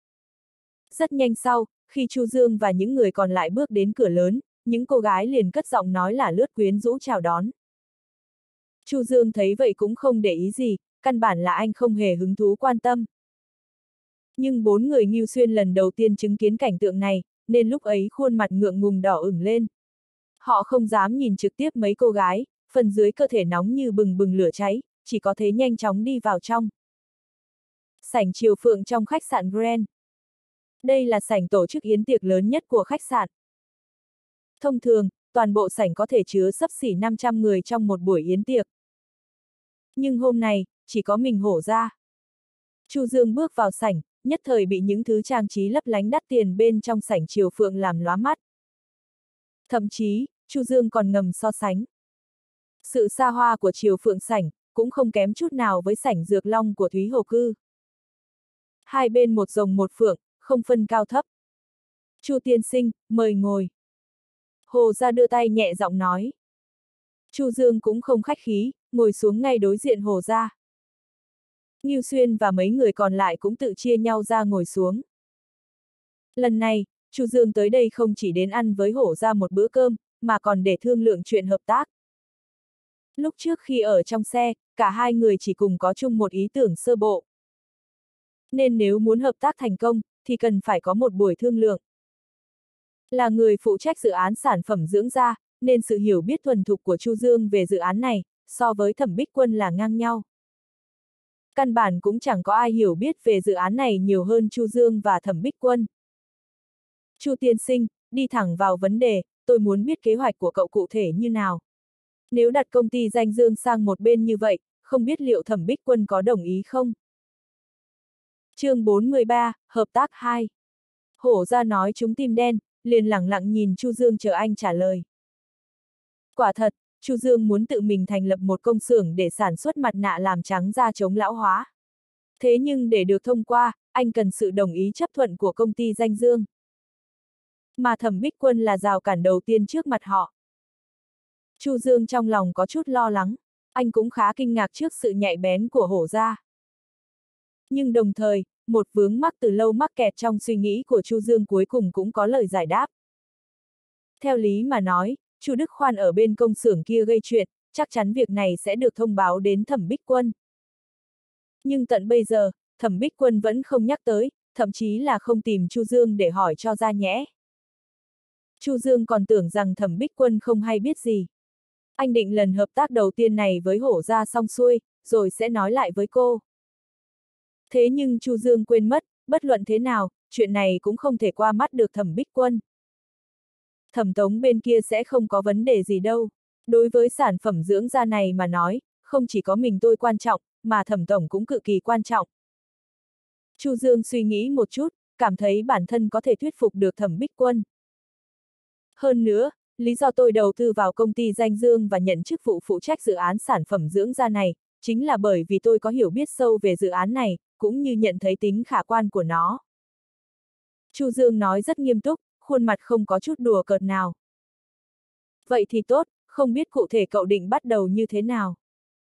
Rất nhanh sau, khi Chu Dương và những người còn lại bước đến cửa lớn, những cô gái liền cất giọng nói là lướt quyến rũ chào đón. Chu Dương thấy vậy cũng không để ý gì, căn bản là anh không hề hứng thú quan tâm. Nhưng bốn người Ngưu Xuyên lần đầu tiên chứng kiến cảnh tượng này, nên lúc ấy khuôn mặt ngượng ngùng đỏ ửng lên. Họ không dám nhìn trực tiếp mấy cô gái, phần dưới cơ thể nóng như bừng bừng lửa cháy, chỉ có thể nhanh chóng đi vào trong. Sảnh Triều Phượng trong khách sạn Grand. Đây là sảnh tổ chức yến tiệc lớn nhất của khách sạn. Thông thường, toàn bộ sảnh có thể chứa xấp xỉ năm trăm người trong một buổi yến tiệc. Nhưng hôm nay, chỉ có mình Hổ gia. Chu Dương bước vào sảnh, nhất thời bị những thứ trang trí lấp lánh đắt tiền bên trong sảnh Triều Phượng làm lóa mắt. Thậm chí, Chu Dương còn ngầm so sánh. Sự xa hoa của Triều Phượng sảnh, cũng không kém chút nào với sảnh Dược Long của Thúy Hồ Cư. Hai bên một rồng một phượng, không phân cao thấp. Chu tiên sinh, mời ngồi. Hồ gia đưa tay nhẹ giọng nói. Chu Dương cũng không khách khí, ngồi xuống ngay đối diện Hồ gia. Ngưu Xuyên và mấy người còn lại cũng tự chia nhau ra ngồi xuống. Lần này, Chu Dương tới đây không chỉ đến ăn với Hổ gia một bữa cơm, mà còn để thương lượng chuyện hợp tác. Lúc trước khi ở trong xe, cả hai người chỉ cùng có chung một ý tưởng sơ bộ. Nên nếu muốn hợp tác thành công, thì cần phải có một buổi thương lượng. Là người phụ trách dự án sản phẩm dưỡng da, nên sự hiểu biết thuần thục của Chu Dương về dự án này, so với Thẩm Bích Quân là ngang nhau. Căn bản cũng chẳng có ai hiểu biết về dự án này nhiều hơn Chu Dương và Thẩm Bích Quân. Chu tiên sinh, đi thẳng vào vấn đề, tôi muốn biết kế hoạch của cậu cụ thể như nào. Nếu đặt công ty danh dương sang một bên như vậy, không biết liệu Thẩm Bích Quân có đồng ý không? Chương bốn mươi ba, Hợp tác hai. Hổ gia nói chúng tim đen, liền lẳng lặng nhìn Chu Dương chờ anh trả lời. Quả thật, Chu Dương muốn tự mình thành lập một công xưởng để sản xuất mặt nạ làm trắng da chống lão hóa. Thế nhưng để được thông qua, anh cần sự đồng ý chấp thuận của công ty Danh Dương. Mà Thẩm Bích Quân là rào cản đầu tiên trước mặt họ. Chu Dương trong lòng có chút lo lắng, anh cũng khá kinh ngạc trước sự nhạy bén của Hổ gia. Nhưng đồng thời, một vướng mắc từ lâu mắc kẹt trong suy nghĩ của Chu Dương cuối cùng cũng có lời giải đáp. Theo lý mà nói, Chu Đức Khoan ở bên công xưởng kia gây chuyện, chắc chắn việc này sẽ được thông báo đến Thẩm Bích Quân. Nhưng tận bây giờ, Thẩm Bích Quân vẫn không nhắc tới, thậm chí là không tìm Chu Dương để hỏi cho ra nhẽ. Chu Dương còn tưởng rằng Thẩm Bích Quân không hay biết gì. Anh định lần hợp tác đầu tiên này với Hổ gia xong xuôi, rồi sẽ nói lại với cô. Thế nhưng Chu Dương quên mất, bất luận thế nào, chuyện này cũng không thể qua mắt được Thẩm Bích Quân. Thẩm Tống bên kia sẽ không có vấn đề gì đâu. Đối với sản phẩm dưỡng da này mà nói, không chỉ có mình tôi quan trọng, mà Thẩm Tổng cũng cực kỳ quan trọng. Chu Dương suy nghĩ một chút, cảm thấy bản thân có thể thuyết phục được Thẩm Bích Quân. Hơn nữa, lý do tôi đầu tư vào công ty Danh Dương và nhận chức vụ phụ trách dự án sản phẩm dưỡng da này, chính là bởi vì tôi có hiểu biết sâu về dự án này, cũng như nhận thấy tính khả quan của nó. Chu Dương nói rất nghiêm túc, khuôn mặt không có chút đùa cợt nào. Vậy thì tốt, không biết cụ thể cậu định bắt đầu như thế nào?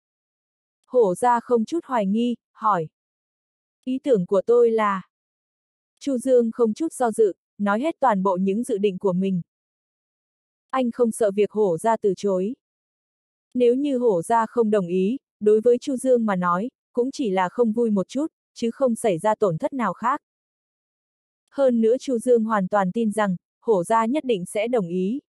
Hổ gia không chút hoài nghi, hỏi. Ý tưởng của tôi là... Chu Dương không chút do dự, nói hết toàn bộ những dự định của mình. Anh không sợ việc Hổ gia từ chối. Nếu như Hổ gia không đồng ý, đối với Chu Dương mà nói, cũng chỉ là không vui một chút, chứ không xảy ra tổn thất nào khác. Hơn nữa Chu Dương hoàn toàn tin rằng, Hổ gia nhất định sẽ đồng ý.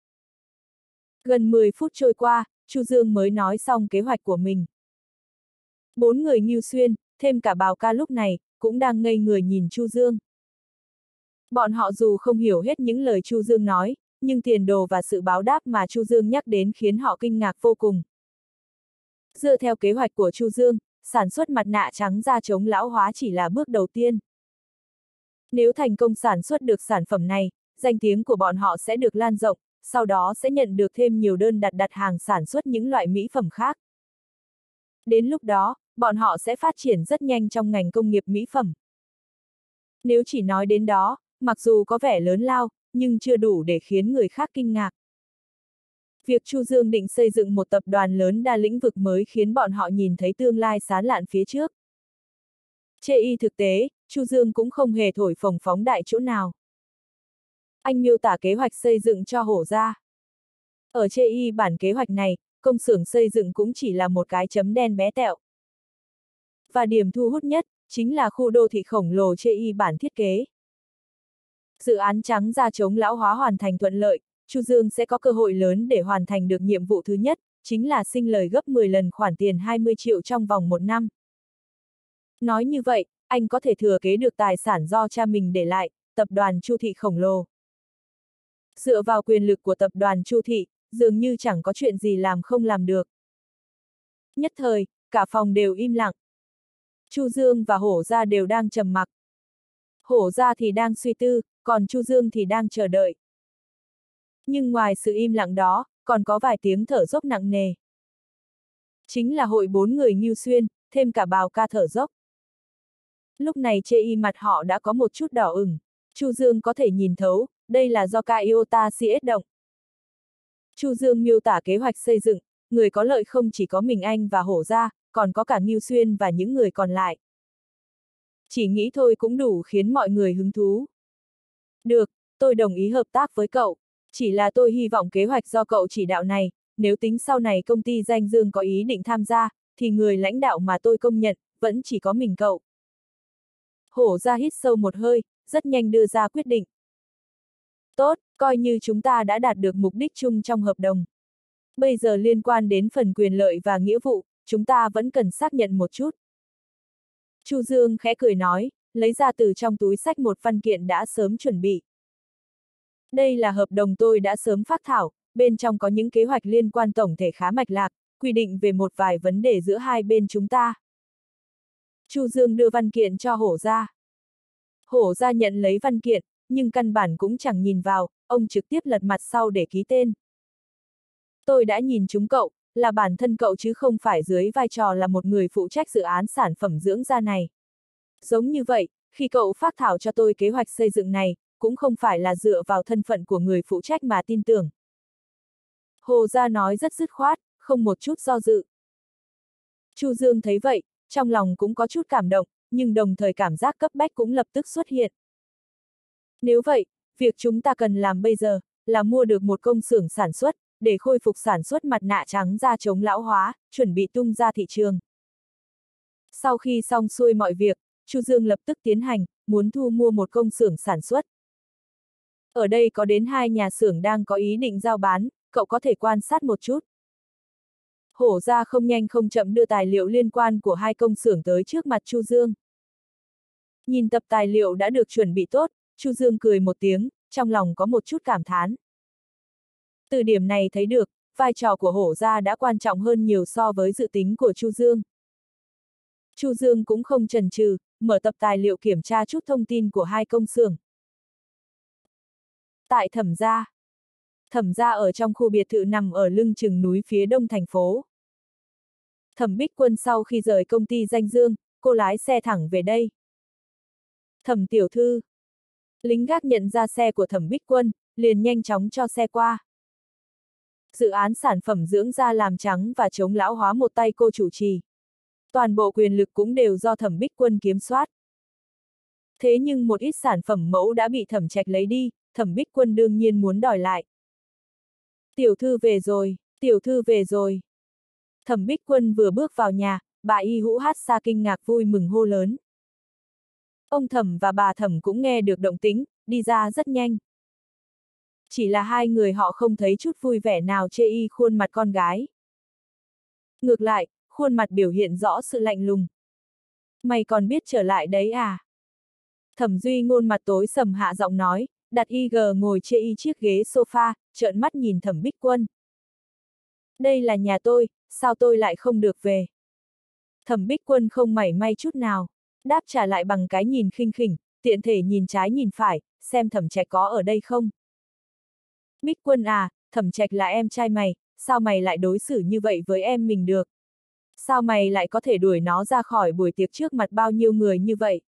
Gần mười phút trôi qua, Chu Dương mới nói xong kế hoạch của mình. Bốn người Ngưu Xuyên, thêm cả Bào Ca lúc này, cũng đang ngây người nhìn Chu Dương. Bọn họ dù không hiểu hết những lời Chu Dương nói, nhưng tiền đồ và sự báo đáp mà Chu Dương nhắc đến khiến họ kinh ngạc vô cùng. Dựa theo kế hoạch của Chu Dương, sản xuất mặt nạ trắng da chống lão hóa chỉ là bước đầu tiên. Nếu thành công sản xuất được sản phẩm này, danh tiếng của bọn họ sẽ được lan rộng, sau đó sẽ nhận được thêm nhiều đơn đặt đặt hàng sản xuất những loại mỹ phẩm khác. Đến lúc đó, bọn họ sẽ phát triển rất nhanh trong ngành công nghiệp mỹ phẩm. Nếu chỉ nói đến đó, mặc dù có vẻ lớn lao, nhưng chưa đủ để khiến người khác kinh ngạc. Việc Chu Dương định xây dựng một tập đoàn lớn đa lĩnh vực mới khiến bọn họ nhìn thấy tương lai sáng lạn phía trước. Chê y thực tế, Chu Dương cũng không hề thổi phồng phóng đại chỗ nào. Anh miêu tả kế hoạch xây dựng cho Hổ gia. Ở chê y bản kế hoạch này, công xưởng xây dựng cũng chỉ là một cái chấm đen bé tẹo. Và điểm thu hút nhất, chính là khu đô thị khổng lồ chê y bản thiết kế. Dự án trắng da chống lão hóa hoàn thành thuận lợi, Chu Dương sẽ có cơ hội lớn để hoàn thành được nhiệm vụ thứ nhất, chính là sinh lời gấp mười lần khoản tiền hai mươi triệu trong vòng một năm. Nói như vậy, anh có thể thừa kế được tài sản do cha mình để lại, tập đoàn Chu Thị khổng lồ. Dựa vào quyền lực của tập đoàn Chu Thị, dường như chẳng có chuyện gì làm không làm được. Nhất thời, cả phòng đều im lặng. Chu Dương và Hổ gia đều đang trầm mặc. Hổ gia thì đang suy tư, còn Chu Dương thì đang chờ đợi. Nhưng ngoài sự im lặng đó, còn có vài tiếng thở dốc nặng nề. Chính là hội bốn người Ngưu Xuyên, thêm cả Bào Ca thở dốc. Lúc này chê y mặt họ đã có một chút đỏ ửng. Chu Dương có thể nhìn thấu, đây là do ca iota xê ét động. Chu Dương miêu tả kế hoạch xây dựng, người có lợi không chỉ có mình anh và Hổ gia, còn có cả Ngưu Xuyên và những người còn lại. Chỉ nghĩ thôi cũng đủ khiến mọi người hứng thú. Được, tôi đồng ý hợp tác với cậu. Chỉ là tôi hy vọng kế hoạch do cậu chỉ đạo này, nếu tính sau này công ty Danh Dương có ý định tham gia, thì người lãnh đạo mà tôi công nhận, vẫn chỉ có mình cậu. Hổ gia hít sâu một hơi, rất nhanh đưa ra quyết định. Tốt, coi như chúng ta đã đạt được mục đích chung trong hợp đồng. Bây giờ liên quan đến phần quyền lợi và nghĩa vụ, chúng ta vẫn cần xác nhận một chút. Chu Dương khẽ cười nói, lấy ra từ trong túi xách một văn kiện đã sớm chuẩn bị. Đây là hợp đồng tôi đã sớm phác thảo, bên trong có những kế hoạch liên quan tổng thể khá mạch lạc, quy định về một vài vấn đề giữa hai bên chúng ta. Chu Dương đưa văn kiện cho Hổ gia. Hổ gia nhận lấy văn kiện, nhưng căn bản cũng chẳng nhìn vào, ông trực tiếp lật mặt sau để ký tên. Tôi đã nhìn chúng cậu, là bản thân cậu chứ không phải dưới vai trò là một người phụ trách dự án sản phẩm dưỡng da này. Giống như vậy, khi cậu phác thảo cho tôi kế hoạch xây dựng này, cũng không phải là dựa vào thân phận của người phụ trách mà tin tưởng. Hồ Gia nói rất dứt khoát, không một chút do dự. Chu Dương thấy vậy, trong lòng cũng có chút cảm động, nhưng đồng thời cảm giác cấp bách cũng lập tức xuất hiện. Nếu vậy, việc chúng ta cần làm bây giờ, là mua được một công xưởng sản xuất, để khôi phục sản xuất mặt nạ trắng da chống lão hóa, chuẩn bị tung ra thị trường. Sau khi xong xuôi mọi việc, Chu Dương lập tức tiến hành, muốn thu mua một công xưởng sản xuất. Ở đây có đến hai nhà xưởng đang có ý định giao bán, cậu có thể quan sát một chút. Hổ Gia không nhanh không chậm đưa tài liệu liên quan của hai công xưởng tới trước mặt Chu Dương. Nhìn tập tài liệu đã được chuẩn bị tốt, Chu Dương cười một tiếng, trong lòng có một chút cảm thán. Từ điểm này thấy được, vai trò của Hổ Gia đã quan trọng hơn nhiều so với dự tính của Chu Dương. Chu Dương cũng không chần chừ, mở tập tài liệu kiểm tra chút thông tin của hai công xưởng. Tại Thẩm Gia. Thẩm Gia ở trong khu biệt thự nằm ở lưng chừng núi phía đông thành phố. Thẩm Bích Quân sau khi rời công ty Danh Dương, cô lái xe thẳng về đây. Thẩm tiểu thư. Lính gác nhận ra xe của Thẩm Bích Quân, liền nhanh chóng cho xe qua. Dự án sản phẩm dưỡng da làm trắng và chống lão hóa một tay cô chủ trì. Toàn bộ quyền lực cũng đều do Thẩm Bích Quân kiểm soát. Thế nhưng một ít sản phẩm mẫu đã bị Thẩm Trạch lấy đi, Thẩm Bích Quân đương nhiên muốn đòi lại. Tiểu thư về rồi, tiểu thư về rồi. Thẩm Bích Quân vừa bước vào nhà, bà Y Hữu Hát Sa kinh ngạc vui mừng hô lớn. Ông Thẩm và bà Thẩm cũng nghe được động tĩnh, đi ra rất nhanh. Chỉ là hai người họ không thấy chút vui vẻ nào chê y khuôn mặt con gái. Ngược lại, khuôn mặt biểu hiện rõ sự lạnh lùng. Mày còn biết trở lại đấy à? Thẩm Duy Ngôn mặt tối sầm hạ giọng nói, đặt y gờ ngồi chê y chiếc ghế sofa, trợn mắt nhìn Thẩm Bích Quân. Đây là nhà tôi, sao tôi lại không được về? Thẩm Bích Quân không mảy may chút nào, đáp trả lại bằng cái nhìn khinh khỉnh, tiện thể nhìn trái nhìn phải, xem Thẩm Trạch có ở đây không. Bích Quân à, Thẩm Trạch là em trai mày, sao mày lại đối xử như vậy với em mình được? Sao mày lại có thể đuổi nó ra khỏi buổi tiệc trước mặt bao nhiêu người như vậy?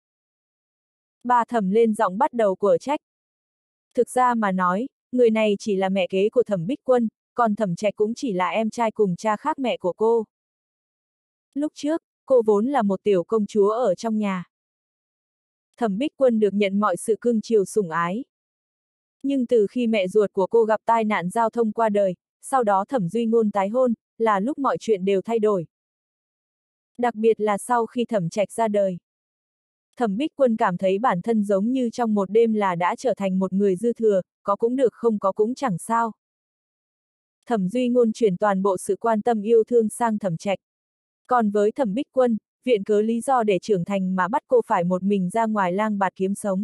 Bà Thẩm lên giọng bắt đầu quở trách. Thực ra mà nói, người này chỉ là mẹ kế của Thẩm Bích Quân, còn Thẩm Trạch cũng chỉ là em trai cùng cha khác mẹ của cô. Lúc trước, cô vốn là một tiểu công chúa ở trong nhà. Thẩm Bích Quân được nhận mọi sự cưng chiều sủng ái. Nhưng từ khi mẹ ruột của cô gặp tai nạn giao thông qua đời, sau đó Thẩm Duy Ngôn tái hôn, là lúc mọi chuyện đều thay đổi. Đặc biệt là sau khi Thẩm Trạch ra đời. Thẩm Bích Quân cảm thấy bản thân giống như trong một đêm là đã trở thành một người dư thừa, có cũng được không có cũng chẳng sao. Thẩm Duy Ngôn chuyển toàn bộ sự quan tâm yêu thương sang Thẩm Trạch. Còn với Thẩm Bích Quân, viện cớ lý do để trưởng thành mà bắt cô phải một mình ra ngoài lang bạt kiếm sống.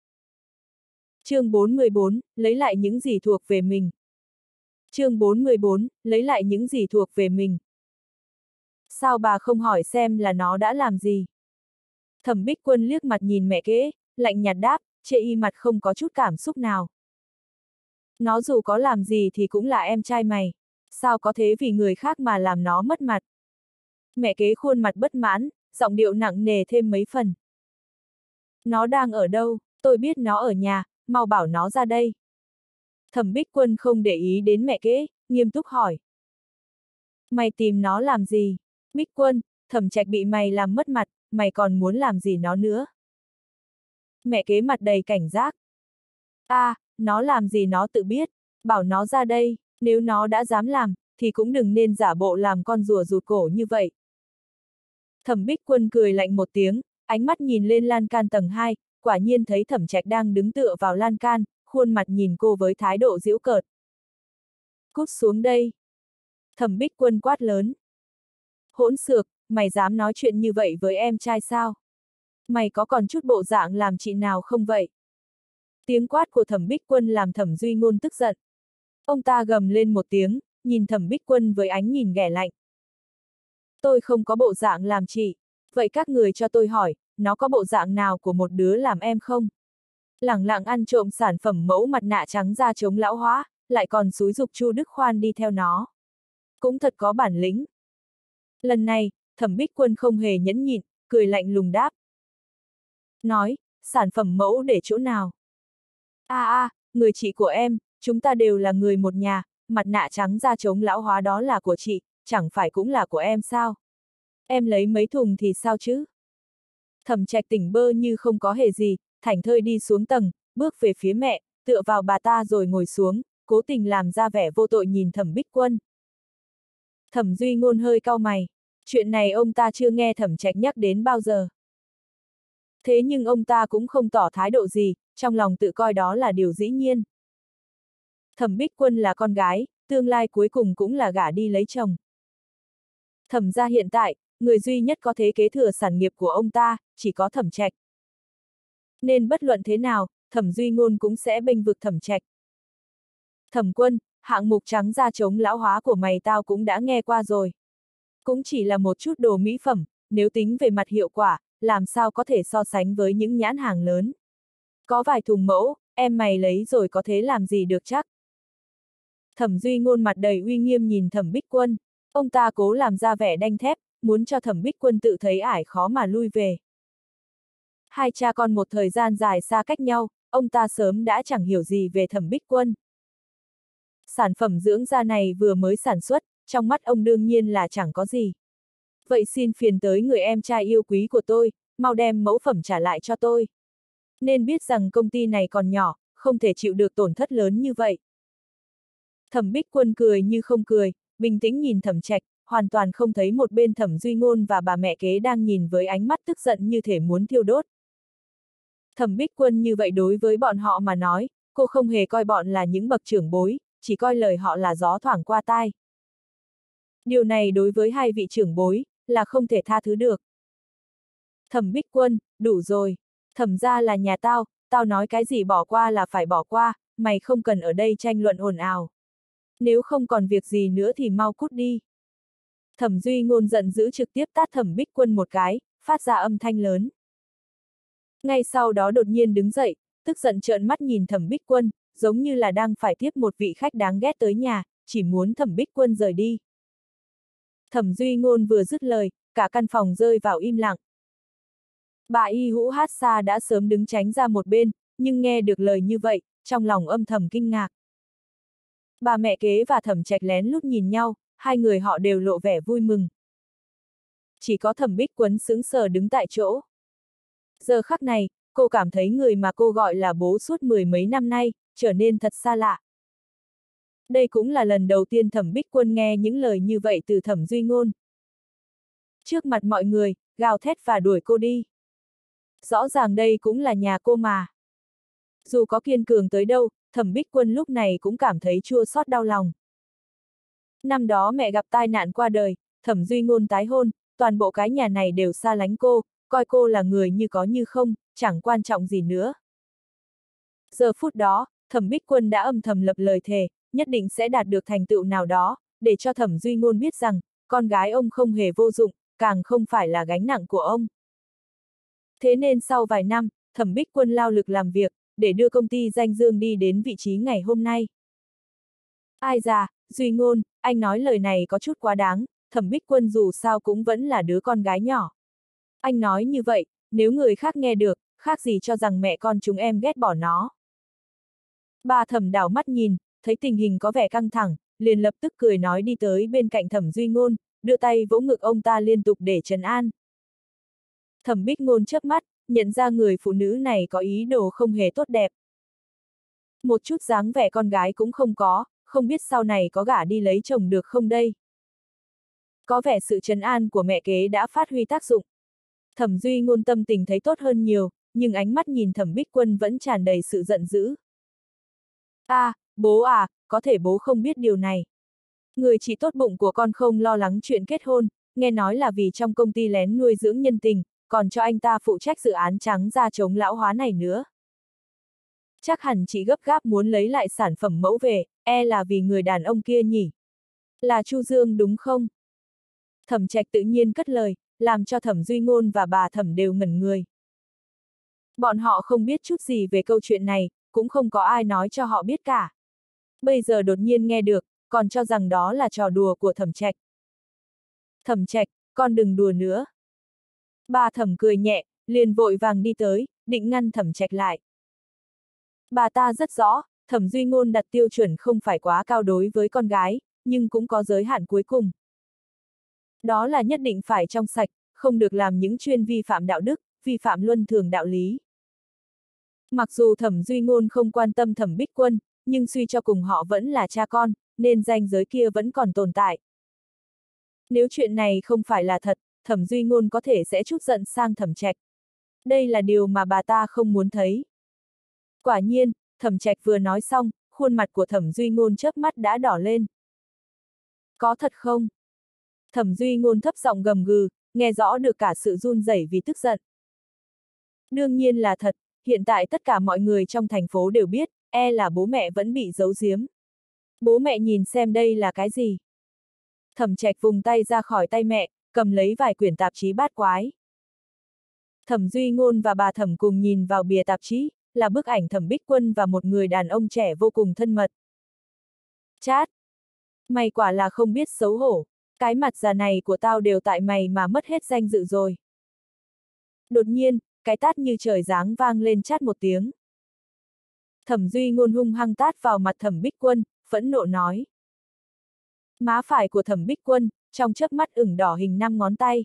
Chương bốn mươi bốn, lấy lại những gì thuộc về mình. Chương bốn mươi bốn, lấy lại những gì thuộc về mình. Sao bà không hỏi xem là nó đã làm gì? Thẩm Bích Quân liếc mặt nhìn mẹ kế, lạnh nhạt đáp, chê y mặt không có chút cảm xúc nào. Nó dù có làm gì thì cũng là em trai mày, sao có thế vì người khác mà làm nó mất mặt? Mẹ kế khuôn mặt bất mãn, giọng điệu nặng nề thêm mấy phần. Nó đang ở đâu, tôi biết nó ở nhà, mau bảo nó ra đây. Thẩm Bích Quân không để ý đến mẹ kế, nghiêm túc hỏi. Mày tìm nó làm gì? Bích Quân, Thẩm Trạch bị mày làm mất mặt, mày còn muốn làm gì nó nữa? Mẹ kế mặt đầy cảnh giác. A, à, nó làm gì nó tự biết, bảo nó ra đây, nếu nó đã dám làm, thì cũng đừng nên giả bộ làm con rùa rụt cổ như vậy. Thẩm Bích Quân cười lạnh một tiếng, ánh mắt nhìn lên lan can tầng hai, quả nhiên thấy Thẩm Trạch đang đứng tựa vào lan can, khuôn mặt nhìn cô với thái độ giễu cợt. Cút xuống đây. Thẩm Bích Quân quát lớn. Hỗn xược, mày dám nói chuyện như vậy với em trai sao? Mày có còn chút bộ dạng làm chị nào không vậy? Tiếng quát của Thẩm Bích Quân làm Thẩm Duy Ngôn tức giận. Ông ta gầm lên một tiếng, nhìn Thẩm Bích Quân với ánh nhìn ghẻ lạnh. Tôi không có bộ dạng làm chị, vậy các người cho tôi hỏi, nó có bộ dạng nào của một đứa làm em không? Lẳng lặng ăn trộm sản phẩm mẫu mặt nạ trắng da chống lão hóa, lại còn xúi giục Chu Đức Khoan đi theo nó. Cũng thật có bản lĩnh. Lần này, Thẩm Bích Quân không hề nhẫn nhịn, cười lạnh lùng đáp. nói, sản phẩm mẫu để chỗ nào? A a, người chị của em, chúng ta đều là người một nhà, mặt nạ trắng da chống lão hóa đó là của chị, chẳng phải cũng là của em sao? Em lấy mấy thùng thì sao chứ? Thẩm Trạch tỉnh bơ như không có hề gì, thảnh thơi đi xuống tầng, bước về phía mẹ, tựa vào bà ta rồi ngồi xuống, cố tình làm ra vẻ vô tội nhìn Thẩm Bích Quân. Thẩm Duy Ngôn hơi cau mày, chuyện này ông ta chưa nghe Thẩm Trạch nhắc đến bao giờ. Thế nhưng ông ta cũng không tỏ thái độ gì, trong lòng tự coi đó là điều dĩ nhiên. Thẩm Bích Quân là con gái, tương lai cuối cùng cũng là gả đi lấy chồng. Thẩm gia hiện tại, người duy nhất có thể kế thừa sản nghiệp của ông ta, chỉ có Thẩm Trạch. Nên bất luận thế nào, Thẩm Duy Ngôn cũng sẽ bênh vực Thẩm Trạch. Thẩm Quân, hạng mục trắng da chống lão hóa của mày tao cũng đã nghe qua rồi. Cũng chỉ là một chút đồ mỹ phẩm, nếu tính về mặt hiệu quả, làm sao có thể so sánh với những nhãn hàng lớn. Có vài thùng mẫu, em mày lấy rồi có thế làm gì được chắc. Thẩm Duy Ngôn mặt đầy uy nghiêm nhìn Thẩm Bích Quân, ông ta cố làm ra vẻ đanh thép, muốn cho Thẩm Bích Quân tự thấy ải khó mà lui về. Hai cha con một thời gian dài xa cách nhau, ông ta sớm đã chẳng hiểu gì về Thẩm Bích Quân. Sản phẩm dưỡng da này vừa mới sản xuất, trong mắt ông đương nhiên là chẳng có gì. Vậy xin phiền tới người em trai yêu quý của tôi, mau đem mẫu phẩm trả lại cho tôi. Nên biết rằng công ty này còn nhỏ, không thể chịu được tổn thất lớn như vậy. Thẩm Bích Quân cười như không cười, bình tĩnh nhìn Thẩm Trạch, hoàn toàn không thấy một bên Thẩm Duy Ngôn và bà mẹ kế đang nhìn với ánh mắt tức giận như thể muốn thiêu đốt. Thẩm Bích Quân như vậy đối với bọn họ mà nói, cô không hề coi bọn là những bậc trưởng bối, chỉ coi lời họ là gió thoảng qua tai. Điều này đối với hai vị trưởng bối, là không thể tha thứ được. Thẩm Bích Quân, đủ rồi. Thẩm gia là nhà tao, tao nói cái gì bỏ qua là phải bỏ qua, mày không cần ở đây tranh luận ồn ào. Nếu không còn việc gì nữa thì mau cút đi. Thẩm Duy Ngôn giận dữ trực tiếp tát Thẩm Bích Quân một cái, phát ra âm thanh lớn. Ngay sau đó đột nhiên đứng dậy, tức giận trợn mắt nhìn Thẩm Bích Quân, giống như là đang phải tiếp một vị khách đáng ghét tới nhà, chỉ muốn Thẩm Bích Quân rời đi. Thẩm Duy Ngôn vừa dứt lời, cả căn phòng rơi vào im lặng. Bà Y Hữu Hát Sa đã sớm đứng tránh ra một bên, nhưng nghe được lời như vậy, trong lòng âm thầm kinh ngạc. Bà mẹ kế và Thẩm Trạch lén lút nhìn nhau, hai người họ đều lộ vẻ vui mừng. Chỉ có Thẩm Bích Quân sững sờ đứng tại chỗ. Giờ khắc này, cô cảm thấy người mà cô gọi là bố suốt mười mấy năm nay, trở nên thật xa lạ. Đây cũng là lần đầu tiên Thẩm Bích Quân nghe những lời như vậy từ Thẩm Duy Ngôn. Trước mặt mọi người, gào thét và đuổi cô đi. Rõ ràng đây cũng là nhà cô mà. Dù có kiên cường tới đâu, Thẩm Bích Quân lúc này cũng cảm thấy chua xót đau lòng. Năm đó mẹ gặp tai nạn qua đời, Thẩm Duy Ngôn tái hôn, toàn bộ cái nhà này đều xa lánh cô, coi cô là người như có như không, chẳng quan trọng gì nữa. Giờ phút đó, Thẩm Bích Quân đã âm thầm lập lời thề, nhất định sẽ đạt được thành tựu nào đó, để cho Thẩm Duy Ngôn biết rằng, con gái ông không hề vô dụng, càng không phải là gánh nặng của ông. Thế nên sau vài năm, Thẩm Bích Quân lao lực làm việc, để đưa công ty danh dương đi đến vị trí ngày hôm nay. Ai già, Duy Ngôn, anh nói lời này có chút quá đáng, Thẩm Bích Quân dù sao cũng vẫn là đứa con gái nhỏ. Anh nói như vậy, nếu người khác nghe được, khác gì cho rằng mẹ con chúng em ghét bỏ nó. Bà Thẩm đảo mắt nhìn, thấy tình hình có vẻ căng thẳng, liền lập tức cười nói đi tới bên cạnh Thẩm Duy Ngôn, đưa tay vỗ ngực ông ta liên tục để trấn an. Thẩm Bích Ngôn chớp mắt, nhận ra người phụ nữ này có ý đồ không hề tốt đẹp. Một chút dáng vẻ con gái cũng không có, không biết sau này có gả đi lấy chồng được không đây. Có vẻ sự trấn an của mẹ kế đã phát huy tác dụng. Thẩm Duy Ngôn tâm tình thấy tốt hơn nhiều, nhưng ánh mắt nhìn Thẩm Bích Quân vẫn tràn đầy sự giận dữ. À, bố à, có thể bố không biết điều này. Người chị tốt bụng của con không lo lắng chuyện kết hôn, nghe nói là vì trong công ty lén nuôi dưỡng nhân tình, còn cho anh ta phụ trách dự án trắng da chống lão hóa này nữa. Chắc hẳn chị gấp gáp muốn lấy lại sản phẩm mẫu về, e là vì người đàn ông kia nhỉ. Là Chu Dương đúng không? Thẩm Trạch tự nhiên cất lời, làm cho Thẩm Duy Ngôn và bà Thẩm đều ngẩn người. Bọn họ không biết chút gì về câu chuyện này, cũng không có ai nói cho họ biết cả. Bây giờ đột nhiên nghe được, còn cho rằng đó là trò đùa của Thẩm Trạch. Thẩm Trạch, con đừng đùa nữa. Bà Thẩm cười nhẹ, liền vội vàng đi tới, định ngăn Thẩm Trạch lại. Bà ta rất rõ, Thẩm Duy Ngôn đặt tiêu chuẩn không phải quá cao đối với con gái, nhưng cũng có giới hạn cuối cùng. Đó là nhất định phải trong sạch, không được làm những chuyên vi phạm đạo đức, vi phạm luân thường đạo lý. Mặc dù Thẩm Duy Ngôn không quan tâm Thẩm Bích Quân, nhưng suy cho cùng họ vẫn là cha con, nên ranh giới kia vẫn còn tồn tại. Nếu chuyện này không phải là thật, Thẩm Duy Ngôn có thể sẽ trút giận sang Thẩm Trạch. Đây là điều mà bà ta không muốn thấy. Quả nhiên, Thẩm Trạch vừa nói xong, khuôn mặt của Thẩm Duy Ngôn chớp mắt đã đỏ lên. Có thật không? Thẩm Duy Ngôn thấp giọng gầm gừ, nghe rõ được cả sự run rẩy vì tức giận. Đương nhiên là thật, hiện tại tất cả mọi người trong thành phố đều biết, e là bố mẹ vẫn bị giấu giếm. Bố mẹ nhìn xem đây là cái gì? Thẩm Trạch vùng tay ra khỏi tay mẹ, cầm lấy vài quyển tạp chí bát quái. Thẩm Duy Ngôn và bà Thẩm cùng nhìn vào bìa tạp chí, là bức ảnh Thẩm Bích Quân và một người đàn ông trẻ vô cùng thân mật. Chát! Mày quả là không biết xấu hổ, cái mặt già này của tao đều tại mày mà mất hết danh dự rồi. Đột nhiên, cái tát như trời giáng vang lên chát một tiếng. Thẩm Duy Ngôn hung hăng tát vào mặt Thẩm Bích Quân, phẫn nộ nói. Má phải của Thẩm Bích Quân, trong chớp mắt ửng đỏ hình năm ngón tay.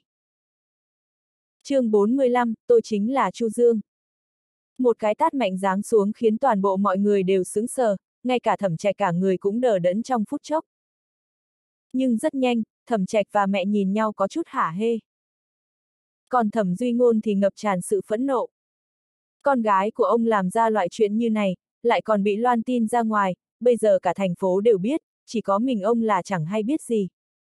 Chương bốn mươi lăm, tôi chính là Chu Dương. Một cái tát mạnh giáng xuống khiến toàn bộ mọi người đều sững sờ, ngay cả Thẩm Trạch cả người cũng đờ đẫn trong phút chốc. Nhưng rất nhanh, Thẩm Trạch và mẹ nhìn nhau có chút hả hê. Còn Thẩm Duy Ngôn thì ngập tràn sự phẫn nộ. Con gái của ông làm ra loại chuyện như này, lại còn bị loan tin ra ngoài, bây giờ cả thành phố đều biết, chỉ có mình ông là chẳng hay biết gì.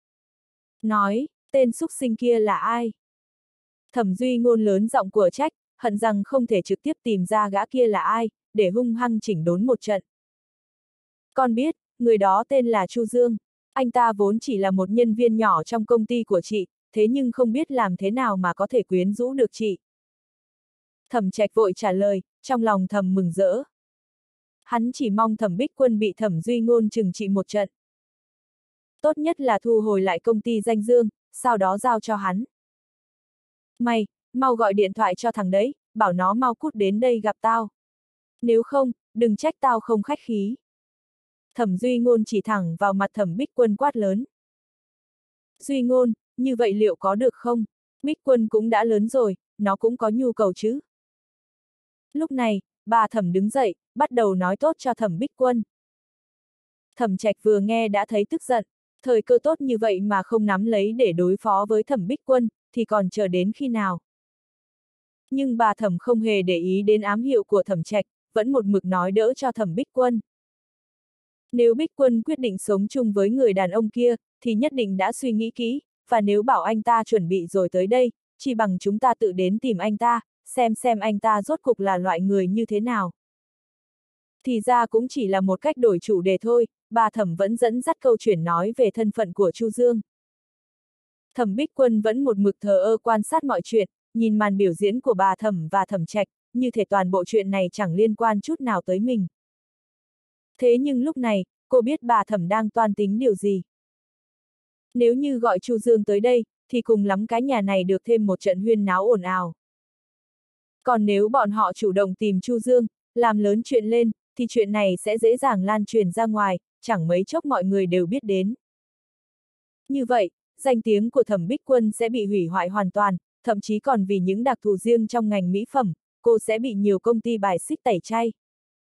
Nói, tên súc sinh kia là ai? Thẩm Duy Ngôn lớn giọng của trách, hận rằng không thể trực tiếp tìm ra gã kia là ai, để hung hăng chỉnh đốn một trận. Con biết, người đó tên là Chu Dương. Anh ta vốn chỉ là một nhân viên nhỏ trong công ty của chị, thế nhưng không biết làm thế nào mà có thể quyến rũ được chị. Thẩm Trạch vội trả lời, trong lòng thầm mừng rỡ. Hắn chỉ mong Thẩm Bích Quân bị Thẩm Duy Ngôn trừng trị một trận. Tốt nhất là thu hồi lại công ty danh dương, sau đó giao cho hắn. Mày, mau gọi điện thoại cho thằng đấy, bảo nó mau cút đến đây gặp tao. Nếu không, đừng trách tao không khách khí. Thẩm Duy Ngôn chỉ thẳng vào mặt Thẩm Bích Quân quát lớn. Duy Ngôn, như vậy liệu có được không? Bích Quân cũng đã lớn rồi, nó cũng có nhu cầu chứ. Lúc này, bà Thẩm đứng dậy, bắt đầu nói tốt cho Thẩm Bích Quân. Thẩm Trạch vừa nghe đã thấy tức giận, thời cơ tốt như vậy mà không nắm lấy để đối phó với Thẩm Bích Quân, thì còn chờ đến khi nào? Nhưng bà Thẩm không hề để ý đến ám hiệu của Thẩm Trạch, vẫn một mực nói đỡ cho Thẩm Bích Quân. Nếu Bích Quân quyết định sống chung với người đàn ông kia, thì nhất định đã suy nghĩ kỹ, và nếu bảo anh ta chuẩn bị rồi tới đây, chỉ bằng chúng ta tự đến tìm anh ta, xem xem anh ta rốt cục là loại người như thế nào. Thì ra cũng chỉ là một cách đổi chủ đề thôi, bà Thẩm vẫn dẫn dắt câu chuyện nói về thân phận của Chu Dương. Thẩm Bích Quân vẫn một mực thờ ơ quan sát mọi chuyện, nhìn màn biểu diễn của bà Thẩm và Thẩm Trạch, như thể toàn bộ chuyện này chẳng liên quan chút nào tới mình. Thế nhưng lúc này, cô biết bà Thẩm đang toan tính điều gì. Nếu như gọi Chu Dương tới đây, thì cùng lắm cái nhà này được thêm một trận huyên náo ồn ào. Còn nếu bọn họ chủ động tìm Chu Dương, làm lớn chuyện lên, thì chuyện này sẽ dễ dàng lan truyền ra ngoài, chẳng mấy chốc mọi người đều biết đến. Như vậy, danh tiếng của Thẩm Bích Quân sẽ bị hủy hoại hoàn toàn, thậm chí còn vì những đặc thù riêng trong ngành mỹ phẩm, cô sẽ bị nhiều công ty bài xích tẩy chay.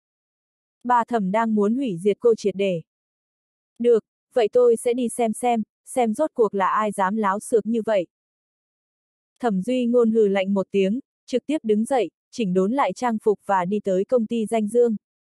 Bà Thẩm đang muốn hủy diệt cô triệt để. Được, vậy tôi sẽ đi xem xem, xem rốt cuộc là ai dám láo xược như vậy. Thẩm Duy Ngôn hừ lạnh một tiếng, trực tiếp đứng dậy, chỉnh đốn lại trang phục và đi tới công ty danh dương.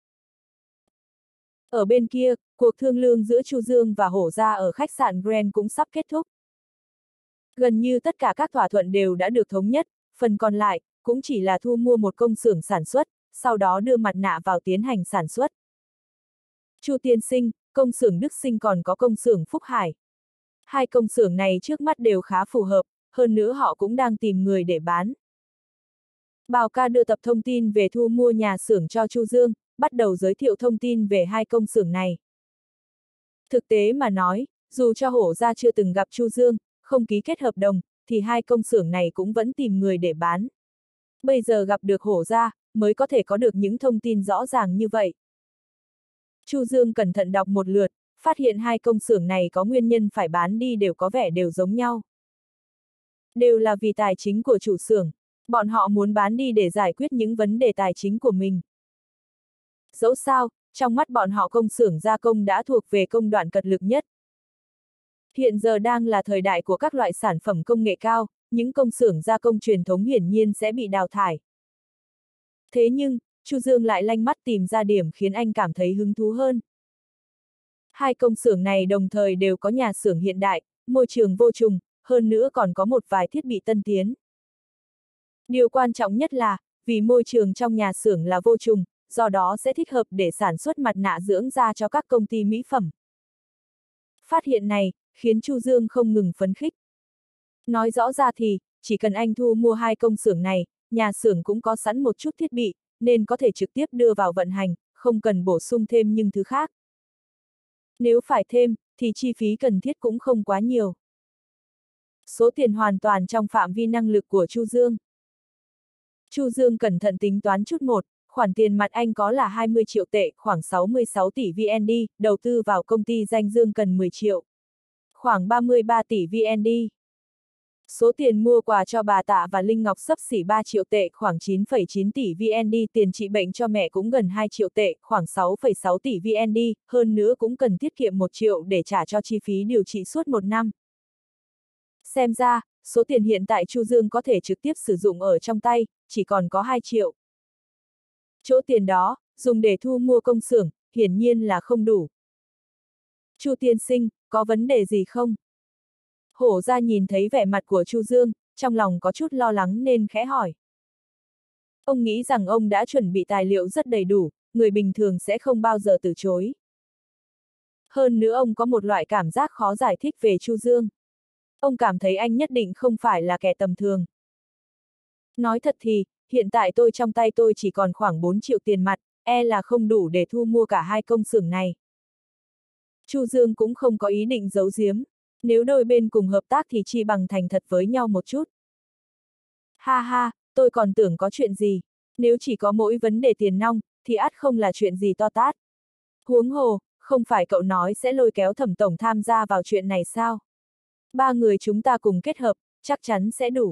Ở bên kia, cuộc thương lượng giữa Chu Dương và Hổ Gia ở khách sạn Grand cũng sắp kết thúc. Gần như tất cả các thỏa thuận đều đã được thống nhất, phần còn lại, cũng chỉ là thu mua một công xưởng sản xuất, sau đó đưa mặt nạ vào tiến hành sản xuất. Chu tiên sinh, công xưởng Đức Sinh còn có công xưởng Phúc Hải. Hai công xưởng này trước mắt đều khá phù hợp, hơn nữa họ cũng đang tìm người để bán. Bào ca đưa tập thông tin về thu mua nhà xưởng cho Chu Dương, bắt đầu giới thiệu thông tin về hai công xưởng này. Thực tế mà nói, dù cho Hổ Gia chưa từng gặp Chu Dương, không ký kết hợp đồng, thì hai công xưởng này cũng vẫn tìm người để bán. Bây giờ gặp được Hổ gia, mới có thể có được những thông tin rõ ràng như vậy. Chu Dương cẩn thận đọc một lượt, phát hiện hai công xưởng này có nguyên nhân phải bán đi đều có vẻ đều giống nhau. Đều là vì tài chính của chủ xưởng, bọn họ muốn bán đi để giải quyết những vấn đề tài chính của mình. Dẫu sao, trong mắt bọn họ công xưởng gia công đã thuộc về công đoạn cật lực nhất. Hiện giờ đang là thời đại của các loại sản phẩm công nghệ cao, những công xưởng gia công truyền thống hiển nhiên sẽ bị đào thải. Thế nhưng, Chu Dương lại lanh mắt tìm ra điểm khiến anh cảm thấy hứng thú hơn. Hai công xưởng này đồng thời đều có nhà xưởng hiện đại, môi trường vô trùng, hơn nữa còn có một vài thiết bị tân tiến. Điều quan trọng nhất là, vì môi trường trong nhà xưởng là vô trùng, do đó sẽ thích hợp để sản xuất mặt nạ dưỡng da cho các công ty mỹ phẩm. Phát hiện này, khiến Chu Dương không ngừng phấn khích. Nói rõ ra thì, chỉ cần anh thu mua hai công xưởng này, nhà xưởng cũng có sẵn một chút thiết bị, nên có thể trực tiếp đưa vào vận hành, không cần bổ sung thêm những thứ khác. Nếu phải thêm, thì chi phí cần thiết cũng không quá nhiều. Số tiền hoàn toàn trong phạm vi năng lực của Chu Dương. Chu Dương cẩn thận tính toán chút một, khoản tiền mặt anh có là hai mươi triệu tệ, khoảng sáu mươi sáu tỷ vê en đê, đầu tư vào công ty danh Dương cần mười triệu. Khoảng ba mươi ba tỷ vê en đê. Số tiền mua quà cho bà Tạ và Linh Ngọc xấp xỉ ba triệu tệ, khoảng chín phẩy chín tỷ vê en đê, tiền trị bệnh cho mẹ cũng gần hai triệu tệ, khoảng sáu phẩy sáu tỷ vê en đê, hơn nữa cũng cần tiết kiệm một triệu để trả cho chi phí điều trị suốt một năm. Xem ra, số tiền hiện tại Chu Dương có thể trực tiếp sử dụng ở trong tay, chỉ còn có hai triệu. Chỗ tiền đó, dùng để thu mua công xưởng, hiển nhiên là không đủ. Chu tiên sinh, có vấn đề gì không? Hổ gia nhìn thấy vẻ mặt của Chu Dương, trong lòng có chút lo lắng nên khẽ hỏi. Ông nghĩ rằng ông đã chuẩn bị tài liệu rất đầy đủ, người bình thường sẽ không bao giờ từ chối. Hơn nữa ông có một loại cảm giác khó giải thích về Chu Dương. Ông cảm thấy anh nhất định không phải là kẻ tầm thường. Nói thật thì, hiện tại tôi trong tay tôi chỉ còn khoảng bốn triệu tiền mặt, e là không đủ để thu mua cả hai công xưởng này. Chu Dương cũng không có ý định giấu giếm, nếu đôi bên cùng hợp tác thì chi bằng thành thật với nhau một chút. Ha ha, tôi còn tưởng có chuyện gì, nếu chỉ có mỗi vấn đề tiền nong, thì ắt không là chuyện gì to tát. Huống hồ, không phải cậu nói sẽ lôi kéo Thẩm tổng tham gia vào chuyện này sao? Ba người chúng ta cùng kết hợp, chắc chắn sẽ đủ.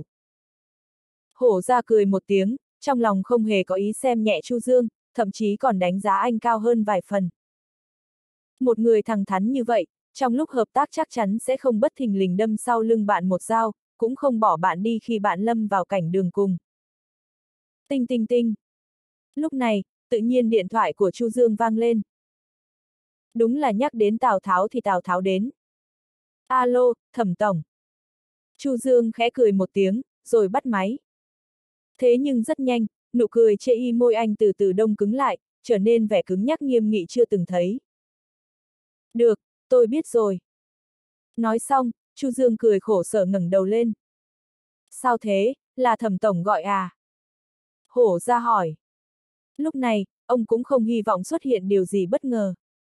Hổ ra cười một tiếng, trong lòng không hề có ý xem nhẹ Chu Dương, thậm chí còn đánh giá anh cao hơn vài phần. Một người thẳng thắn như vậy, trong lúc hợp tác chắc chắn sẽ không bất thình lình đâm sau lưng bạn một dao, cũng không bỏ bạn đi khi bạn lâm vào cảnh đường cùng. Tinh tinh tinh. Lúc này, tự nhiên điện thoại của Chu Dương vang lên. Đúng là nhắc đến Tào Tháo thì Tào Tháo đến. Alo, Thẩm tổng. Chu Dương khẽ cười một tiếng, rồi bắt máy. Thế nhưng rất nhanh, nụ cười chê y môi anh từ từ đông cứng lại, trở nên vẻ cứng nhắc nghiêm nghị chưa từng thấy. Được, tôi biết rồi. Nói xong, Chu Dương cười khổ sở ngẩng đầu lên. Sao thế, là Thẩm tổng gọi à? Hổ ra hỏi. Lúc này, ông cũng không hy vọng xuất hiện điều gì bất ngờ.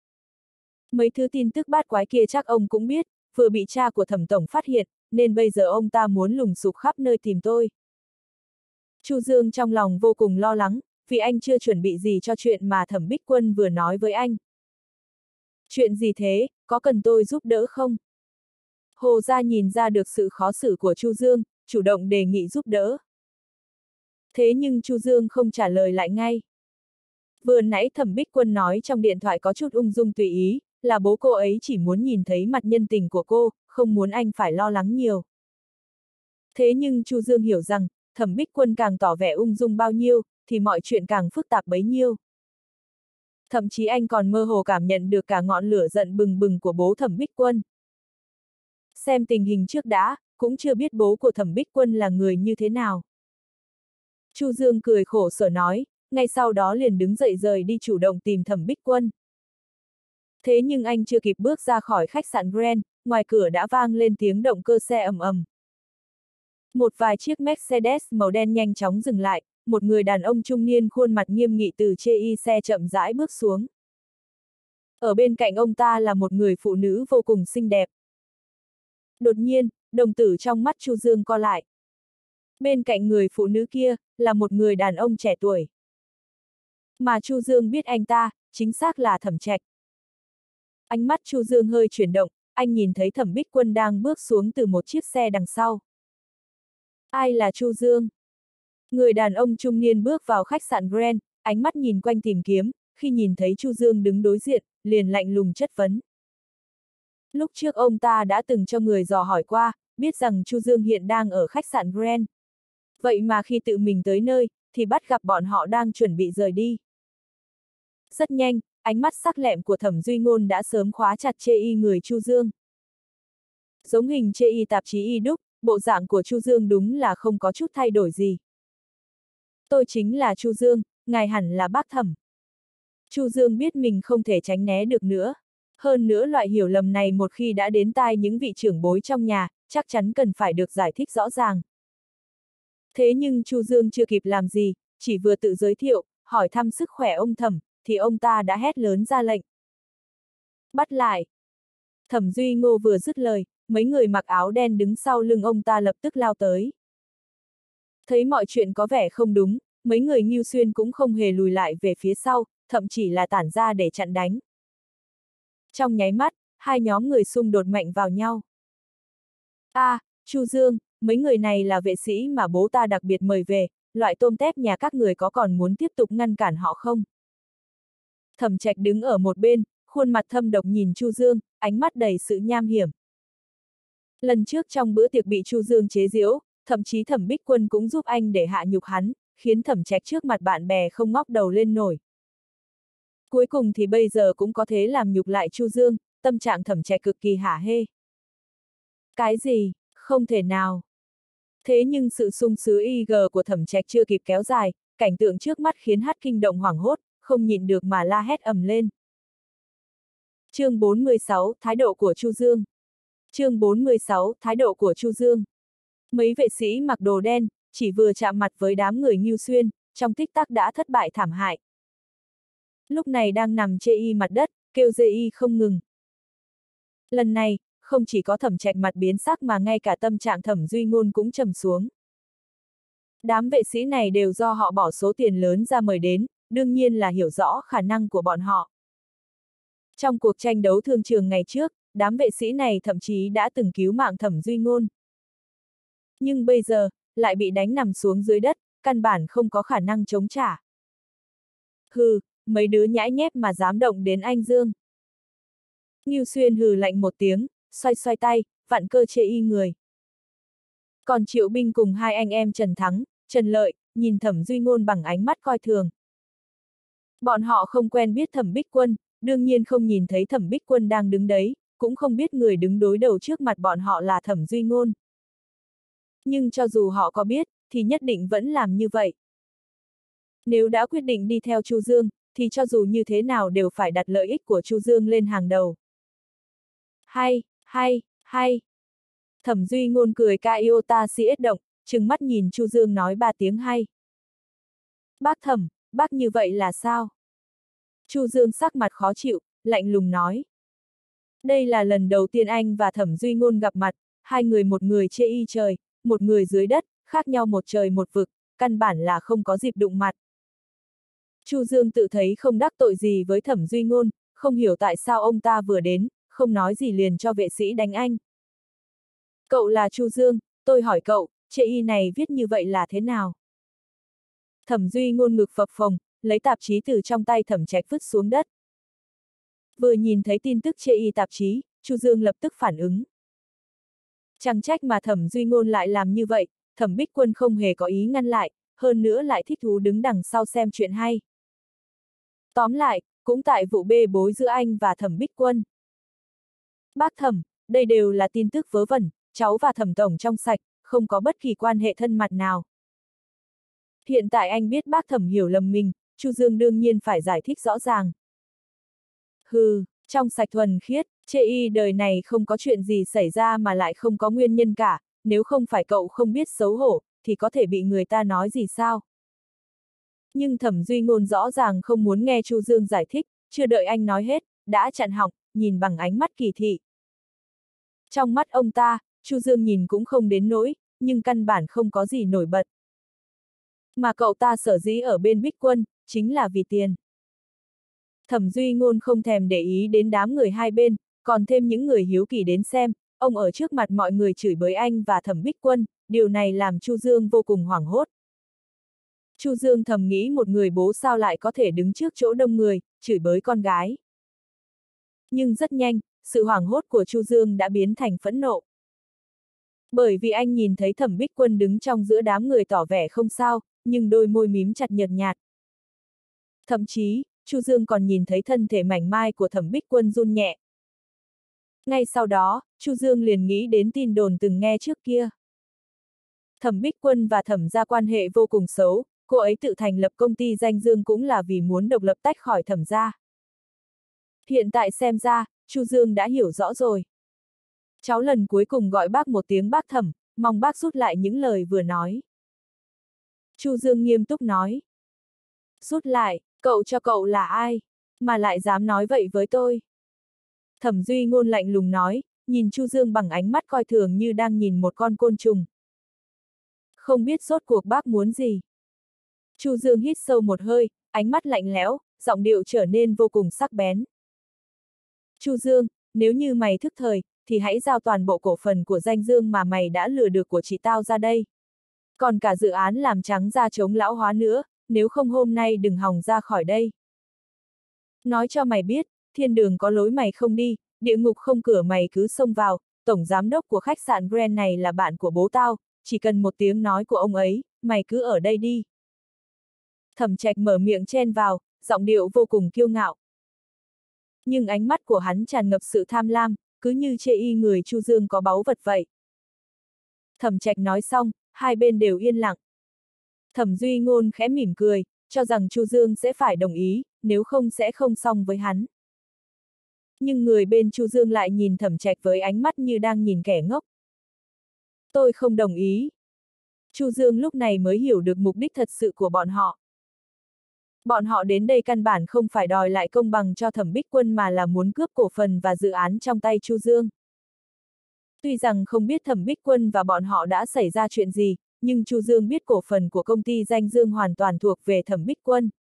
Mấy thứ tin tức bát quái kia chắc ông cũng biết, vừa bị cha của Thẩm tổng phát hiện, nên bây giờ ông ta muốn lùng sục khắp nơi tìm tôi. Chu Dương trong lòng vô cùng lo lắng, vì anh chưa chuẩn bị gì cho chuyện mà Thẩm Bích Quân vừa nói với anh. Chuyện gì thế, có cần tôi giúp đỡ không? Hồ gia nhìn ra được sự khó xử của Chu Dương, chủ động đề nghị giúp đỡ. Thế nhưng Chu Dương không trả lời lại ngay. Vừa nãy Thẩm Bích Quân nói trong điện thoại có chút ung dung tùy ý, là bố cô ấy chỉ muốn nhìn thấy mặt nhân tình của cô, không muốn anh phải lo lắng nhiều. Thế nhưng Chu Dương hiểu rằng, Thẩm Bích Quân càng tỏ vẻ ung dung bao nhiêu, thì mọi chuyện càng phức tạp bấy nhiêu. Thậm chí anh còn mơ hồ cảm nhận được cả ngọn lửa giận bừng bừng của bố Thẩm Bích Quân. Xem tình hình trước đã, cũng chưa biết bố của Thẩm Bích Quân là người như thế nào. Chu Dương cười khổ sở nói, ngay sau đó liền đứng dậy rời đi chủ động tìm Thẩm Bích Quân. Thế nhưng anh chưa kịp bước ra khỏi khách sạn Grand, ngoài cửa đã vang lên tiếng động cơ xe ầm ầm. Một vài chiếc Mercedes màu đen nhanh chóng dừng lại, một người đàn ông trung niên khuôn mặt nghiêm nghị từ chê y xe chậm rãi bước xuống. Ở bên cạnh ông ta là một người phụ nữ vô cùng xinh đẹp. Đột nhiên, đồng tử trong mắt Chu Dương co lại. Bên cạnh người phụ nữ kia, là một người đàn ông trẻ tuổi. Mà Chu Dương biết anh ta, chính xác là Thẩm Trạch. Ánh mắt Chu Dương hơi chuyển động, anh nhìn thấy Thẩm Bích Quân đang bước xuống từ một chiếc xe đằng sau. Ai là Chu Dương? Người đàn ông trung niên bước vào khách sạn Grand, ánh mắt nhìn quanh tìm kiếm, khi nhìn thấy Chu Dương đứng đối diện, liền lạnh lùng chất vấn. Lúc trước ông ta đã từng cho người dò hỏi qua, biết rằng Chu Dương hiện đang ở khách sạn Grand. Vậy mà khi tự mình tới nơi, thì bắt gặp bọn họ đang chuẩn bị rời đi. Rất nhanh, ánh mắt sắc lẹm của Thẩm Duy Ngôn đã sớm khóa chặt chê y người Chu Dương. Giống hình chê y tạp chí y đúc, bộ dạng của Chu Dương đúng là không có chút thay đổi gì. Tôi chính là Chu Dương, ngài hẳn là bác Thẩm. Chu Dương biết mình không thể tránh né được nữa. Hơn nữa loại hiểu lầm này một khi đã đến tai những vị trưởng bối trong nhà, chắc chắn cần phải được giải thích rõ ràng. Thế nhưng Chu Dương chưa kịp làm gì, chỉ vừa tự giới thiệu, hỏi thăm sức khỏe ông Thẩm, thì ông ta đã hét lớn ra lệnh. Bắt lại! Thẩm Duy Ngô vừa dứt lời, mấy người mặc áo đen đứng sau lưng ông ta lập tức lao tới. Thấy mọi chuyện có vẻ không đúng, mấy người Ngưu Xuyên cũng không hề lùi lại về phía sau, thậm chỉ là tản ra để chặn đánh. Trong nháy mắt, hai nhóm người xung đột mạnh vào nhau. A, à, Chu Dương, mấy người này là vệ sĩ mà bố ta đặc biệt mời về, loại tôm tép nhà các người có còn muốn tiếp tục ngăn cản họ không? Thẩm Trạch đứng ở một bên, khuôn mặt thâm độc nhìn Chu Dương, ánh mắt đầy sự nham hiểm. Lần trước trong bữa tiệc bị Chu Dương chế giễu, thậm chí Thẩm Bích Quân cũng giúp anh để hạ nhục hắn, khiến Thẩm Trạch trước mặt bạn bè không ngóc đầu lên nổi. Cuối cùng thì bây giờ cũng có thế làm nhục lại Chu Dương, tâm trạng Thẩm Trạch cực kỳ hả hê. Cái gì? Không thể nào. Thế nhưng sự sung sướng i giê của Thẩm Trạch chưa kịp kéo dài, cảnh tượng trước mắt khiến hắn kinh động hoảng hốt, không nhịn được mà la hét ầm lên. Chương bốn mươi sáu, Thái độ của Chu Dương. Chương bốn mươi sáu, Thái độ của Chu Dương. Mấy vệ sĩ mặc đồ đen, chỉ vừa chạm mặt với đám người Ngưu Xuyên, trong tích tắc đã thất bại thảm hại. Lúc này đang nằm chê y mặt đất, kêu dê y không ngừng. Lần này, không chỉ có Thẩm Trạch mặt biến sắc mà ngay cả tâm trạng Thẩm Duy Ngôn cũng trầm xuống. Đám vệ sĩ này đều do họ bỏ số tiền lớn ra mời đến, đương nhiên là hiểu rõ khả năng của bọn họ. Trong cuộc tranh đấu thương trường ngày trước, đám vệ sĩ này thậm chí đã từng cứu mạng Thẩm Duy Ngôn. Nhưng bây giờ, lại bị đánh nằm xuống dưới đất, căn bản không có khả năng chống trả. Hừ, mấy đứa nhãi nhép mà dám động đến anh Dương. Ngưu Xuyên hừ lạnh một tiếng, xoay xoay tay, vặn cơ chê y người. Còn Triệu Binh cùng hai anh em Trần Thắng, Trần Lợi, nhìn Thẩm Duy Ngôn bằng ánh mắt coi thường. Bọn họ không quen biết Thẩm Bích Quân, đương nhiên không nhìn thấy Thẩm Bích Quân đang đứng đấy, cũng không biết người đứng đối đầu trước mặt bọn họ là Thẩm Duy Ngôn. Nhưng cho dù họ có biết, thì nhất định vẫn làm như vậy. Nếu đã quyết định đi theo Chu Dương, thì cho dù như thế nào đều phải đặt lợi ích của Chu Dương lên hàng đầu. Hay, hay, hay. Thẩm Duy Ngôn cười ca iota si ết động, trừng mắt nhìn Chu Dương nói ba tiếng hay. Bác Thẩm, bác như vậy là sao? Chu Dương sắc mặt khó chịu, lạnh lùng nói. Đây là lần đầu tiên anh và Thẩm Duy Ngôn gặp mặt, hai người một người chê y trời, một người dưới đất, khác nhau một trời một vực, căn bản là không có dịp đụng mặt. Chu Dương tự thấy không đắc tội gì với Thẩm Duy Ngôn, không hiểu tại sao ông ta vừa đến, không nói gì liền cho vệ sĩ đánh anh. Cậu là Chu Dương, tôi hỏi cậu, chê y này viết như vậy là thế nào? Thẩm Duy Ngôn ngực phập phồng, lấy tạp chí từ trong tay Thẩm Trạch vứt xuống đất. Vừa nhìn thấy tin tức chê y tạp chí, Chu Dương lập tức phản ứng. Chẳng trách mà Thẩm Duy Ngôn lại làm như vậy, Thẩm Bích Quân không hề có ý ngăn lại, hơn nữa lại thích thú đứng đằng sau xem chuyện hay. Tóm lại, cũng tại vụ bê bối giữa anh và Thẩm Bích Quân. Bác Thẩm, đây đều là tin tức vớ vẩn, cháu và Thẩm Tổng trong sạch, không có bất kỳ quan hệ thân mật nào. Hiện tại anh biết bác Thẩm hiểu lầm mình, Chu Dương đương nhiên phải giải thích rõ ràng. Hừ, trong sạch thuần khiết, chê y đời này không có chuyện gì xảy ra mà lại không có nguyên nhân cả, nếu không phải cậu không biết xấu hổ, thì có thể bị người ta nói gì sao? Nhưng Thẩm Duy Ngôn rõ ràng không muốn nghe Chu Dương giải thích, chưa đợi anh nói hết, đã chặn họng, nhìn bằng ánh mắt kỳ thị. Trong mắt ông ta, Chu Dương nhìn cũng không đến nỗi, nhưng căn bản không có gì nổi bật. Mà cậu ta sở dĩ ở bên Bích Quân, chính là vì tiền. Thẩm Duy Ngôn không thèm để ý đến đám người hai bên, còn thêm những người hiếu kỳ đến xem, ông ở trước mặt mọi người chửi bới anh và Thẩm Bích Quân, điều này làm Chu Dương vô cùng hoảng hốt. Chu Dương thầm nghĩ một người bố sao lại có thể đứng trước chỗ đông người, chửi bới con gái. Nhưng rất nhanh, sự hoảng hốt của Chu Dương đã biến thành phẫn nộ. Bởi vì anh nhìn thấy Thẩm Bích Quân đứng trong giữa đám người tỏ vẻ không sao, nhưng đôi môi mím chặt nhợt nhạt. Thậm chí, Chu Dương còn nhìn thấy thân thể mảnh mai của Thẩm Bích Quân run nhẹ. Ngay sau đó, Chu Dương liền nghĩ đến tin đồn từng nghe trước kia. Thẩm Bích Quân và Thẩm gia quan hệ vô cùng xấu, cô ấy tự thành lập công ty danh dương cũng là vì muốn độc lập tách khỏi Thẩm gia. Hiện tại xem ra, Chu Dương đã hiểu rõ rồi. Cháu lần cuối cùng gọi bác một tiếng bác Thẩm, mong bác rút lại những lời vừa nói. Chu Dương nghiêm túc nói. Rút lại, cậu cho cậu là ai, mà lại dám nói vậy với tôi? Thẩm Duy Ngôn lạnh lùng nói, nhìn Chu Dương bằng ánh mắt coi thường như đang nhìn một con côn trùng. Không biết rốt cuộc bác muốn gì. Chu Dương hít sâu một hơi, ánh mắt lạnh lẽo, giọng điệu trở nên vô cùng sắc bén. Chu Dương, nếu như mày thức thời, thì hãy giao toàn bộ cổ phần của danh dương mà mày đã lừa được của chị tao ra đây. Còn cả dự án làm trắng da chống lão hóa nữa, nếu không hôm nay đừng hòng ra khỏi đây. Nói cho mày biết, thiên đường có lối mày không đi, địa ngục không cửa mày cứ xông vào, tổng giám đốc của khách sạn Grand này là bạn của bố tao, chỉ cần một tiếng nói của ông ấy, mày cứ ở đây đi. Thẩm Trạch mở miệng chen vào, giọng điệu vô cùng kiêu ngạo. Nhưng ánh mắt của hắn tràn ngập sự tham lam, cứ như chê y người Chu Dương có báu vật vậy. Thẩm Trạch nói xong, hai bên đều yên lặng. Thẩm Duy Ngôn khẽ mỉm cười, cho rằng Chu Dương sẽ phải đồng ý, nếu không sẽ không xong với hắn. Nhưng người bên Chu Dương lại nhìn Thẩm Trạch với ánh mắt như đang nhìn kẻ ngốc. Tôi không đồng ý. Chu Dương lúc này mới hiểu được mục đích thật sự của bọn họ. Bọn họ đến đây căn bản không phải đòi lại công bằng cho Thẩm Bích Quân mà là muốn cướp cổ phần và dự án trong tay Chu Dương. Tuy rằng không biết Thẩm Bích Quân và bọn họ đã xảy ra chuyện gì, nhưng Chu Dương biết cổ phần của công ty danh dương hoàn toàn thuộc về Thẩm Bích Quân.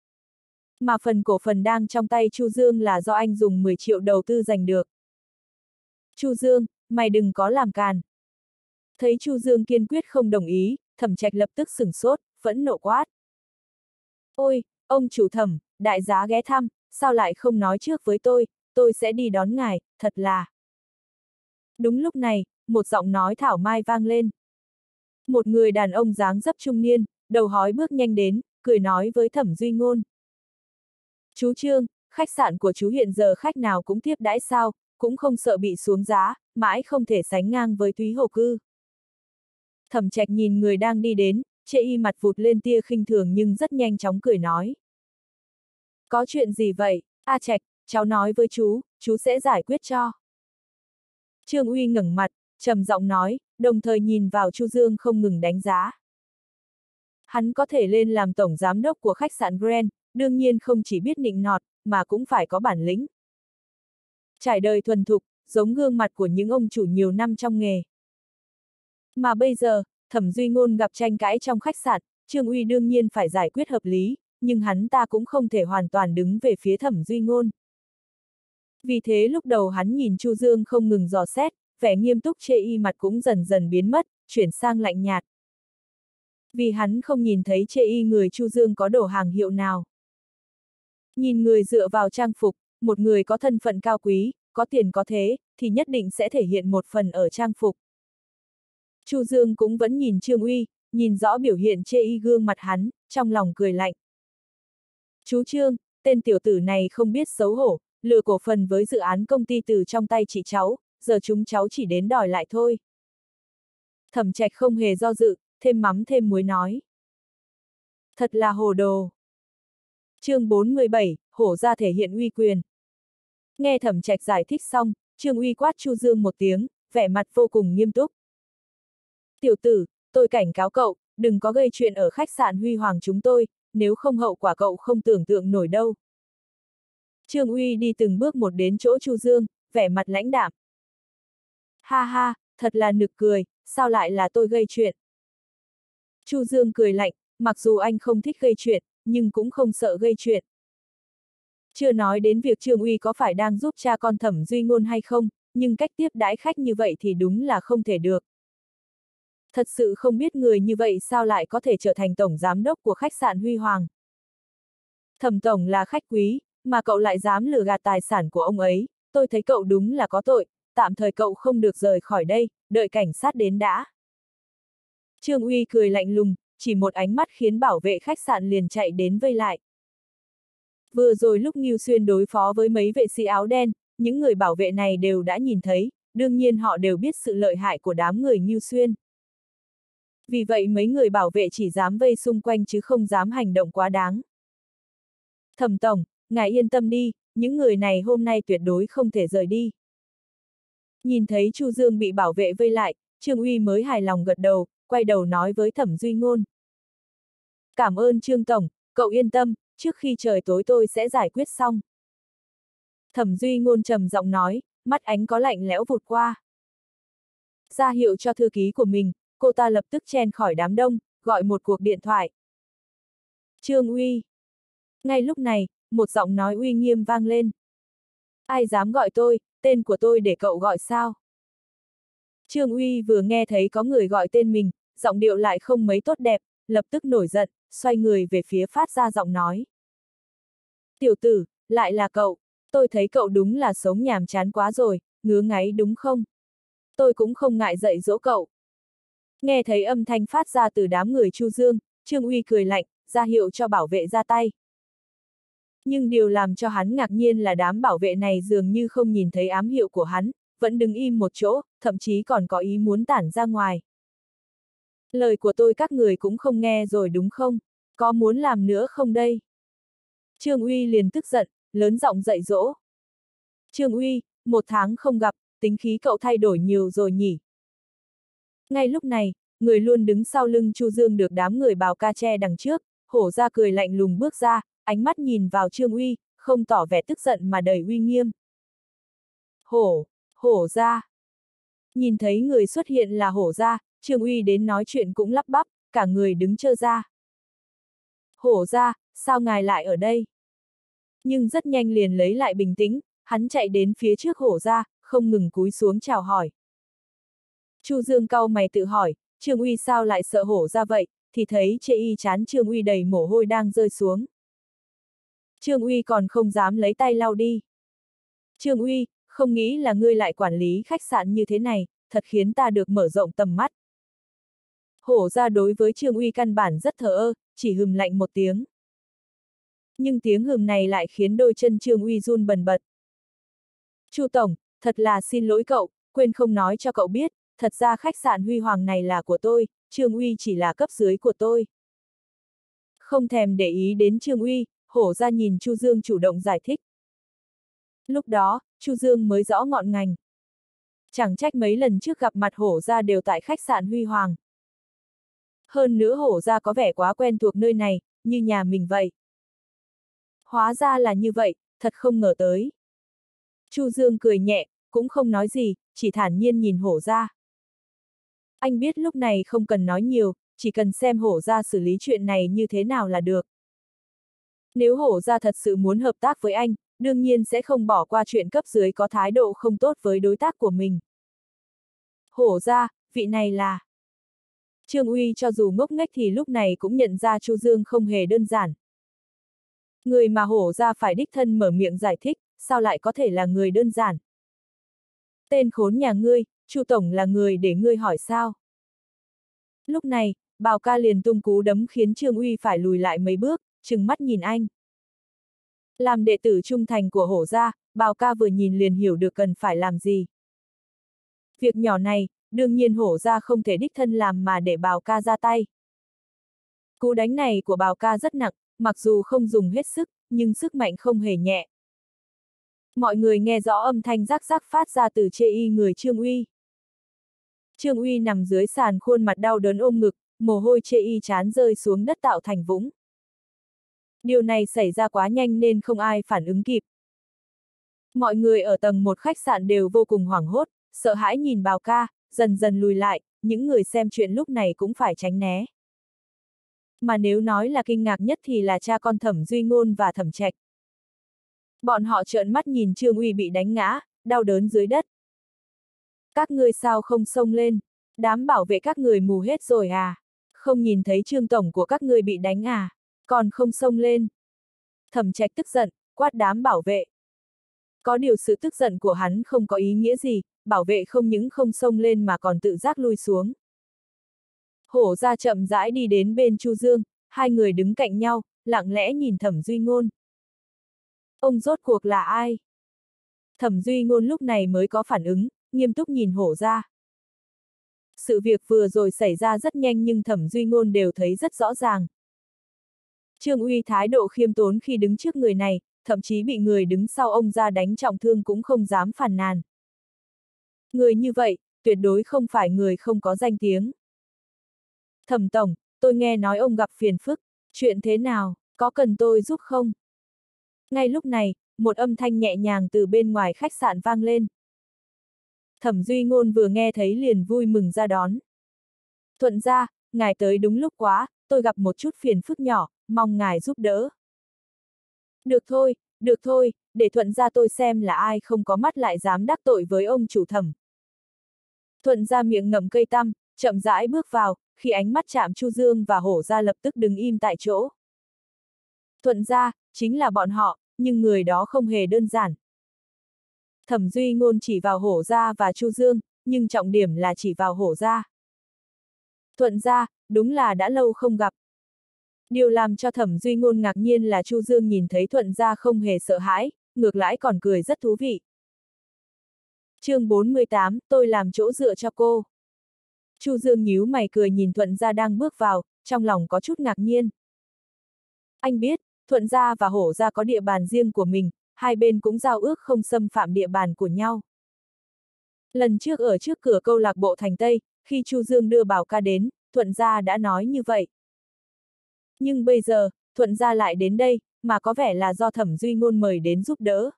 Mà phần cổ phần đang trong tay Chu Dương là do anh dùng mười triệu đầu tư giành được. Chu Dương, mày đừng có làm càn. Thấy Chu Dương kiên quyết không đồng ý, Thẩm Trạch lập tức sửng sốt, phẫn nộ quát. Ôi, ông chủ Thẩm, đại giá ghé thăm, sao lại không nói trước với tôi, tôi sẽ đi đón ngài, thật là. Đúng lúc này, một giọng nói thảo mai vang lên. Một người đàn ông dáng dấp trung niên, đầu hói bước nhanh đến, cười nói với Thẩm Duy Ngôn. Chú Trương, khách sạn của chú hiện giờ khách nào cũng tiếp đãi sao, cũng không sợ bị xuống giá, mãi không thể sánh ngang với Thúy Hồ Cư. Thẩm Trạch nhìn người đang đi đến, chê y mặt vụt lên tia khinh thường nhưng rất nhanh chóng cười nói. Có chuyện gì vậy, A Trạch, cháu nói với chú, chú sẽ giải quyết cho. Trương Uy ngẩng mặt, trầm giọng nói, đồng thời nhìn vào Chu Dương không ngừng đánh giá. Hắn có thể lên làm tổng giám đốc của khách sạn Grand, đương nhiên không chỉ biết nịnh nọt, mà cũng phải có bản lĩnh. Trải đời thuần thục, giống gương mặt của những ông chủ nhiều năm trong nghề. Mà bây giờ, Thẩm Duy Ngôn gặp tranh cãi trong khách sạn, Trương Uy đương nhiên phải giải quyết hợp lý, nhưng hắn ta cũng không thể hoàn toàn đứng về phía Thẩm Duy Ngôn. Vì thế lúc đầu hắn nhìn Chu Dương không ngừng dò xét, vẻ nghiêm túc chê y mặt cũng dần dần biến mất, chuyển sang lạnh nhạt. Vì hắn không nhìn thấy chê y người Chu Dương có đồ hàng hiệu nào. Nhìn người dựa vào trang phục, một người có thân phận cao quý, có tiền có thế, thì nhất định sẽ thể hiện một phần ở trang phục. Chu Dương cũng vẫn nhìn Trương Uy, nhìn rõ biểu hiện chê y gương mặt hắn, trong lòng cười lạnh. Chú Trương, tên tiểu tử này không biết xấu hổ, lừa cổ phần với dự án công ty từ trong tay chị cháu, giờ chúng cháu chỉ đến đòi lại thôi. Thẩm Trạch không hề do dự, thêm mắm thêm muối nói. Thật là hồ đồ. Chương bốn mươi bảy, hổ ra thể hiện uy quyền. Nghe Thẩm Trạch giải thích xong, Trương Uy quát Chu Dương một tiếng, vẻ mặt vô cùng nghiêm túc. Tiểu tử, tôi cảnh cáo cậu, đừng có gây chuyện ở khách sạn Huy Hoàng chúng tôi, nếu không hậu quả cậu không tưởng tượng nổi đâu. Trương Uy đi từng bước một đến chỗ Chu Dương, vẻ mặt lãnh đạm. Ha ha, thật là nực cười, sao lại là tôi gây chuyện? Chu Dương cười lạnh, mặc dù anh không thích gây chuyện, nhưng cũng không sợ gây chuyện. Chưa nói đến việc Trương Uy có phải đang giúp cha con Thẩm Duy Ngôn hay không, nhưng cách tiếp đãi khách như vậy thì đúng là không thể được. Thật sự không biết người như vậy sao lại có thể trở thành tổng giám đốc của khách sạn Huy Hoàng. Thẩm tổng là khách quý, mà cậu lại dám lừa gạt tài sản của ông ấy, tôi thấy cậu đúng là có tội, tạm thời cậu không được rời khỏi đây, đợi cảnh sát đến đã. Trương Uy cười lạnh lùng, chỉ một ánh mắt khiến bảo vệ khách sạn liền chạy đến vây lại. Vừa rồi lúc Ngưu Xuyên đối phó với mấy vệ sĩ áo đen, những người bảo vệ này đều đã nhìn thấy, đương nhiên họ đều biết sự lợi hại của đám người Ngưu Xuyên. Vì vậy mấy người bảo vệ chỉ dám vây xung quanh chứ không dám hành động quá đáng. Thẩm tổng, ngài yên tâm đi, những người này hôm nay tuyệt đối không thể rời đi. Nhìn thấy Chu Dương bị bảo vệ vây lại, Trương Uy mới hài lòng gật đầu, quay đầu nói với Thẩm Duy Ngôn. Cảm ơn Trương tổng, cậu yên tâm, trước khi trời tối tôi sẽ giải quyết xong. Thẩm Duy Ngôn trầm giọng nói, mắt ánh có lạnh lẽo vụt qua. Ra hiệu cho thư ký của mình, cô ta lập tức chen khỏi đám đông, gọi một cuộc điện thoại. Trương Uy. Ngay lúc này, một giọng nói uy nghiêm vang lên. Ai dám gọi tôi, tên của tôi để cậu gọi sao? Trương Uy vừa nghe thấy có người gọi tên mình, giọng điệu lại không mấy tốt đẹp, lập tức nổi giận, xoay người về phía phát ra giọng nói. Tiểu tử, lại là cậu, tôi thấy cậu đúng là sống nhàm chán quá rồi, ngứa ngáy đúng không? Tôi cũng không ngại dạy dỗ cậu. Nghe thấy âm thanh phát ra từ đám người Chu Dương, Trương Uy cười lạnh, ra hiệu cho bảo vệ ra tay. Nhưng điều làm cho hắn ngạc nhiên là đám bảo vệ này dường như không nhìn thấy ám hiệu của hắn, vẫn đứng im một chỗ, thậm chí còn có ý muốn tản ra ngoài. Lời của tôi các người cũng không nghe rồi đúng không? Có muốn làm nữa không đây? Trương Uy liền tức giận, lớn giọng dạy dỗ. Trương Uy, một tháng không gặp, tính khí cậu thay đổi nhiều rồi nhỉ? Ngay lúc này, người luôn đứng sau lưng Chu Dương được đám người bào ca che đằng trước, hổ ra cười lạnh lùng bước ra, ánh mắt nhìn vào Trương Uy, không tỏ vẻ tức giận mà đầy uy nghiêm. Hổ, hổ ra. Nhìn thấy người xuất hiện là hổ ra, Trương Uy đến nói chuyện cũng lắp bắp, cả người đứng trơ ra. Hổ ra, sao ngài lại ở đây? Nhưng rất nhanh liền lấy lại bình tĩnh, hắn chạy đến phía trước hổ ra, không ngừng cúi xuống chào hỏi. Chu Dương cau mày tự hỏi, Trương Uy sao lại sợ hổ ra vậy, thì thấy chê y chán Trương Uy đầy mồ hôi đang rơi xuống. Trương Uy còn không dám lấy tay lau đi. Trương Uy, không nghĩ là ngươi lại quản lý khách sạn như thế này, thật khiến ta được mở rộng tầm mắt. Hổ ra đối với Trương Uy căn bản rất thờ ơ, chỉ hừm lạnh một tiếng. Nhưng tiếng hừm này lại khiến đôi chân Trương Uy run bần bật. Chu tổng, thật là xin lỗi cậu, quên không nói cho cậu biết, thật ra khách sạn Huy Hoàng này là của tôi, Trương Uy chỉ là cấp dưới của tôi. Không thèm để ý đến Trương Uy, hổ ra nhìn Chu Dương chủ động giải thích. Lúc đó, Chu Dương mới rõ ngọn ngành. Chẳng trách mấy lần trước gặp mặt hổ ra đều tại khách sạn Huy Hoàng. Hơn nữa hổ ra có vẻ quá quen thuộc nơi này, như nhà mình vậy. Hóa ra là như vậy, thật không ngờ tới. Chu Dương cười nhẹ, cũng không nói gì, chỉ thản nhiên nhìn hổ ra. Anh biết lúc này không cần nói nhiều, chỉ cần xem hổ ra xử lý chuyện này như thế nào là được. Nếu hổ ra thật sự muốn hợp tác với anh, đương nhiên sẽ không bỏ qua chuyện cấp dưới có thái độ không tốt với đối tác của mình. Hổ ra, vị này là... Trương Uy cho dù ngốc nghếch thì lúc này cũng nhận ra Chu Dương không hề đơn giản. Người mà hổ ra phải đích thân mở miệng giải thích, sao lại có thể là người đơn giản? Tên khốn nhà ngươi, Chu tổng là người để ngươi hỏi sao? Lúc này, Bào Ca liền tung cú đấm khiến Trương Uy phải lùi lại mấy bước, trừng mắt nhìn anh. Làm đệ tử trung thành của hổ gia, Bào Ca vừa nhìn liền hiểu được cần phải làm gì. Việc nhỏ này, đương nhiên hổ gia không thể đích thân làm mà để Bào Ca ra tay. Cú đánh này của Bào Ca rất nặng, mặc dù không dùng hết sức, nhưng sức mạnh không hề nhẹ. Mọi người nghe rõ âm thanh rắc rắc phát ra từ chê y người Trương Uy. Trương Uy nằm dưới sàn khuôn mặt đau đớn ôm ngực, mồ hôi chê y chán rơi xuống đất tạo thành vũng. Điều này xảy ra quá nhanh nên không ai phản ứng kịp. Mọi người ở tầng một khách sạn đều vô cùng hoảng hốt, sợ hãi nhìn Bào Ca, dần dần lùi lại, những người xem chuyện lúc này cũng phải tránh né. Mà nếu nói là kinh ngạc nhất thì là cha con Thẩm Duy Ngôn và Thẩm Trạch. Bọn họ trợn mắt nhìn Trương Uy bị đánh ngã, đau đớn dưới đất. Các ngươi sao không xông lên? Đám bảo vệ các người mù hết rồi à? Không nhìn thấy Trương tổng của các ngươi bị đánh à? Còn không xông lên? Thẩm Trạch tức giận, quát đám bảo vệ. Có điều sự tức giận của hắn không có ý nghĩa gì, bảo vệ không những không xông lên mà còn tự giác lui xuống. Hổ ra chậm rãi đi đến bên Chu Dương, hai người đứng cạnh nhau, lặng lẽ nhìn Thẩm Duy Ngôn. Ông rốt cuộc là ai? Thẩm Duy Ngôn lúc này mới có phản ứng, nghiêm túc nhìn hổ ra. Sự việc vừa rồi xảy ra rất nhanh nhưng Thẩm Duy Ngôn đều thấy rất rõ ràng. Trương Uy thái độ khiêm tốn khi đứng trước người này, thậm chí bị người đứng sau ông ra đánh trọng thương cũng không dám phàn nàn. Người như vậy, tuyệt đối không phải người không có danh tiếng. Thẩm tổng, tôi nghe nói ông gặp phiền phức, chuyện thế nào, có cần tôi giúp không? Ngay lúc này, một âm thanh nhẹ nhàng từ bên ngoài khách sạn vang lên. Thẩm Duy Ngôn vừa nghe thấy liền vui mừng ra đón. Thuận ra, ngài tới đúng lúc quá, tôi gặp một chút phiền phức nhỏ, mong ngài giúp đỡ. Được thôi, được thôi, để Thuận ra tôi xem là ai không có mắt lại dám đắc tội với ông chủ Thẩm. Thuận ra miệng ngậm cây tăm, chậm rãi bước vào, khi ánh mắt chạm Chu Dương và hổ ra lập tức đứng im tại chỗ. Thuận ra, chính là bọn họ, nhưng người đó không hề đơn giản. Thẩm Duy Ngôn chỉ vào hổ ra và Chu Dương, nhưng trọng điểm là chỉ vào hổ ra. Thuận ra, đúng là đã lâu không gặp. Điều làm cho Thẩm Duy Ngôn ngạc nhiên là Chu Dương nhìn thấy Thuận ra không hề sợ hãi, ngược lại còn cười rất thú vị. Chương bốn mươi tám, tôi làm chỗ dựa cho cô. Chu Dương nhíu mày cười nhìn Thuận ra đang bước vào, trong lòng có chút ngạc nhiên. Anh biết, Thuận gia và hổ gia có địa bàn riêng của mình, hai bên cũng giao ước không xâm phạm địa bàn của nhau. Lần trước ở trước cửa câu lạc bộ Thành Tây, khi Chu Dương đưa Bảo ca đến, Thuận gia đã nói như vậy. Nhưng bây giờ, Thuận gia lại đến đây, mà có vẻ là do Thẩm Duy Ngôn mời đến giúp đỡ.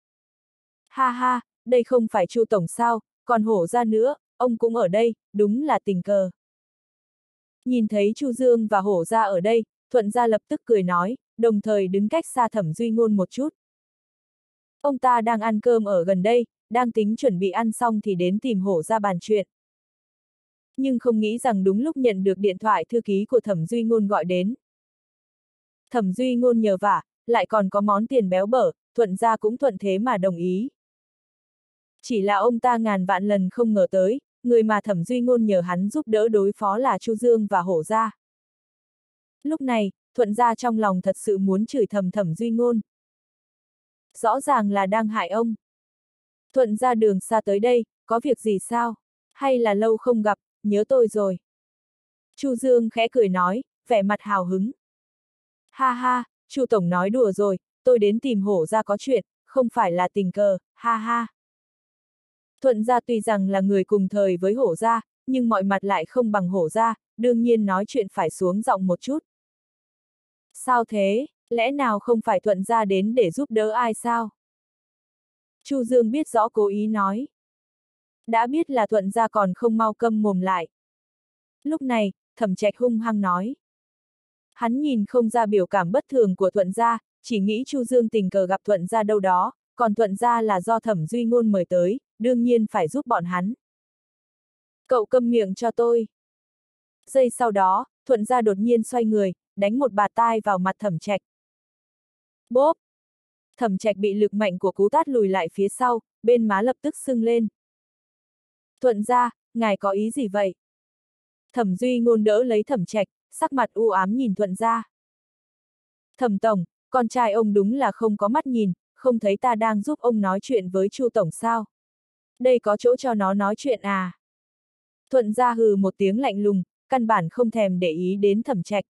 Ha ha, đây không phải Chu tổng sao, còn hổ gia nữa, ông cũng ở đây, đúng là tình cờ. Nhìn thấy Chu Dương và hổ gia ở đây, Thuận gia lập tức cười nói, đồng thời đứng cách xa Thẩm Duy Ngôn một chút. Ông ta đang ăn cơm ở gần đây, đang tính chuẩn bị ăn xong thì đến tìm hổ ra bàn chuyện. Nhưng không nghĩ rằng đúng lúc nhận được điện thoại thư ký của Thẩm Duy Ngôn gọi đến. Thẩm Duy Ngôn nhờ vả, lại còn có món tiền béo bở, Thuận gia cũng thuận thế mà đồng ý. Chỉ là ông ta ngàn vạn lần không ngờ tới, người mà Thẩm Duy Ngôn nhờ hắn giúp đỡ đối phó là Chu Dương và hổ gia. Lúc này, Thuận gia trong lòng thật sự muốn chửi thầm Thẩm Duy Ngôn. Rõ ràng là đang hại ông. Thuận ra đường xa tới đây, có việc gì sao? Hay là lâu không gặp, nhớ tôi rồi. Chu Dương khẽ cười nói, vẻ mặt hào hứng. Ha ha, Chu tổng nói đùa rồi, tôi đến tìm hổ ra có chuyện, không phải là tình cờ, ha ha. Thuận gia tuy rằng là người cùng thời với hổ gia, nhưng mọi mặt lại không bằng hổ gia, đương nhiên nói chuyện phải xuống giọng một chút. Sao thế, lẽ nào không phải Thuận gia đến để giúp đỡ ai sao? Chu Dương biết rõ cố ý nói. Đã biết là Thuận gia còn không mau câm mồm lại. Lúc này, Thẩm Trạch hung hăng nói. Hắn nhìn không ra biểu cảm bất thường của Thuận gia, chỉ nghĩ Chu Dương tình cờ gặp Thuận gia đâu đó, còn Thuận gia là do Thẩm Duy Ngôn mời tới, đương nhiên phải giúp bọn hắn. Cậu câm miệng cho tôi. Giây sau đó, Thuận gia đột nhiên xoay người, đánh một bạt tai vào mặt Thẩm Trạch. Bốp! Thẩm Trạch bị lực mạnh của cú tát lùi lại phía sau, bên má lập tức sưng lên. Thuận gia, ngài có ý gì vậy? Thẩm Duy Ngôn đỡ lấy Thẩm Trạch, sắc mặt u ám nhìn Thuận gia. Thẩm tổng, con trai ông đúng là không có mắt nhìn, không thấy ta đang giúp ông nói chuyện với Chu tổng sao? Đây có chỗ cho nó nói chuyện à? Thuận gia hừ một tiếng lạnh lùng, căn bản không thèm để ý đến Thẩm Trạch.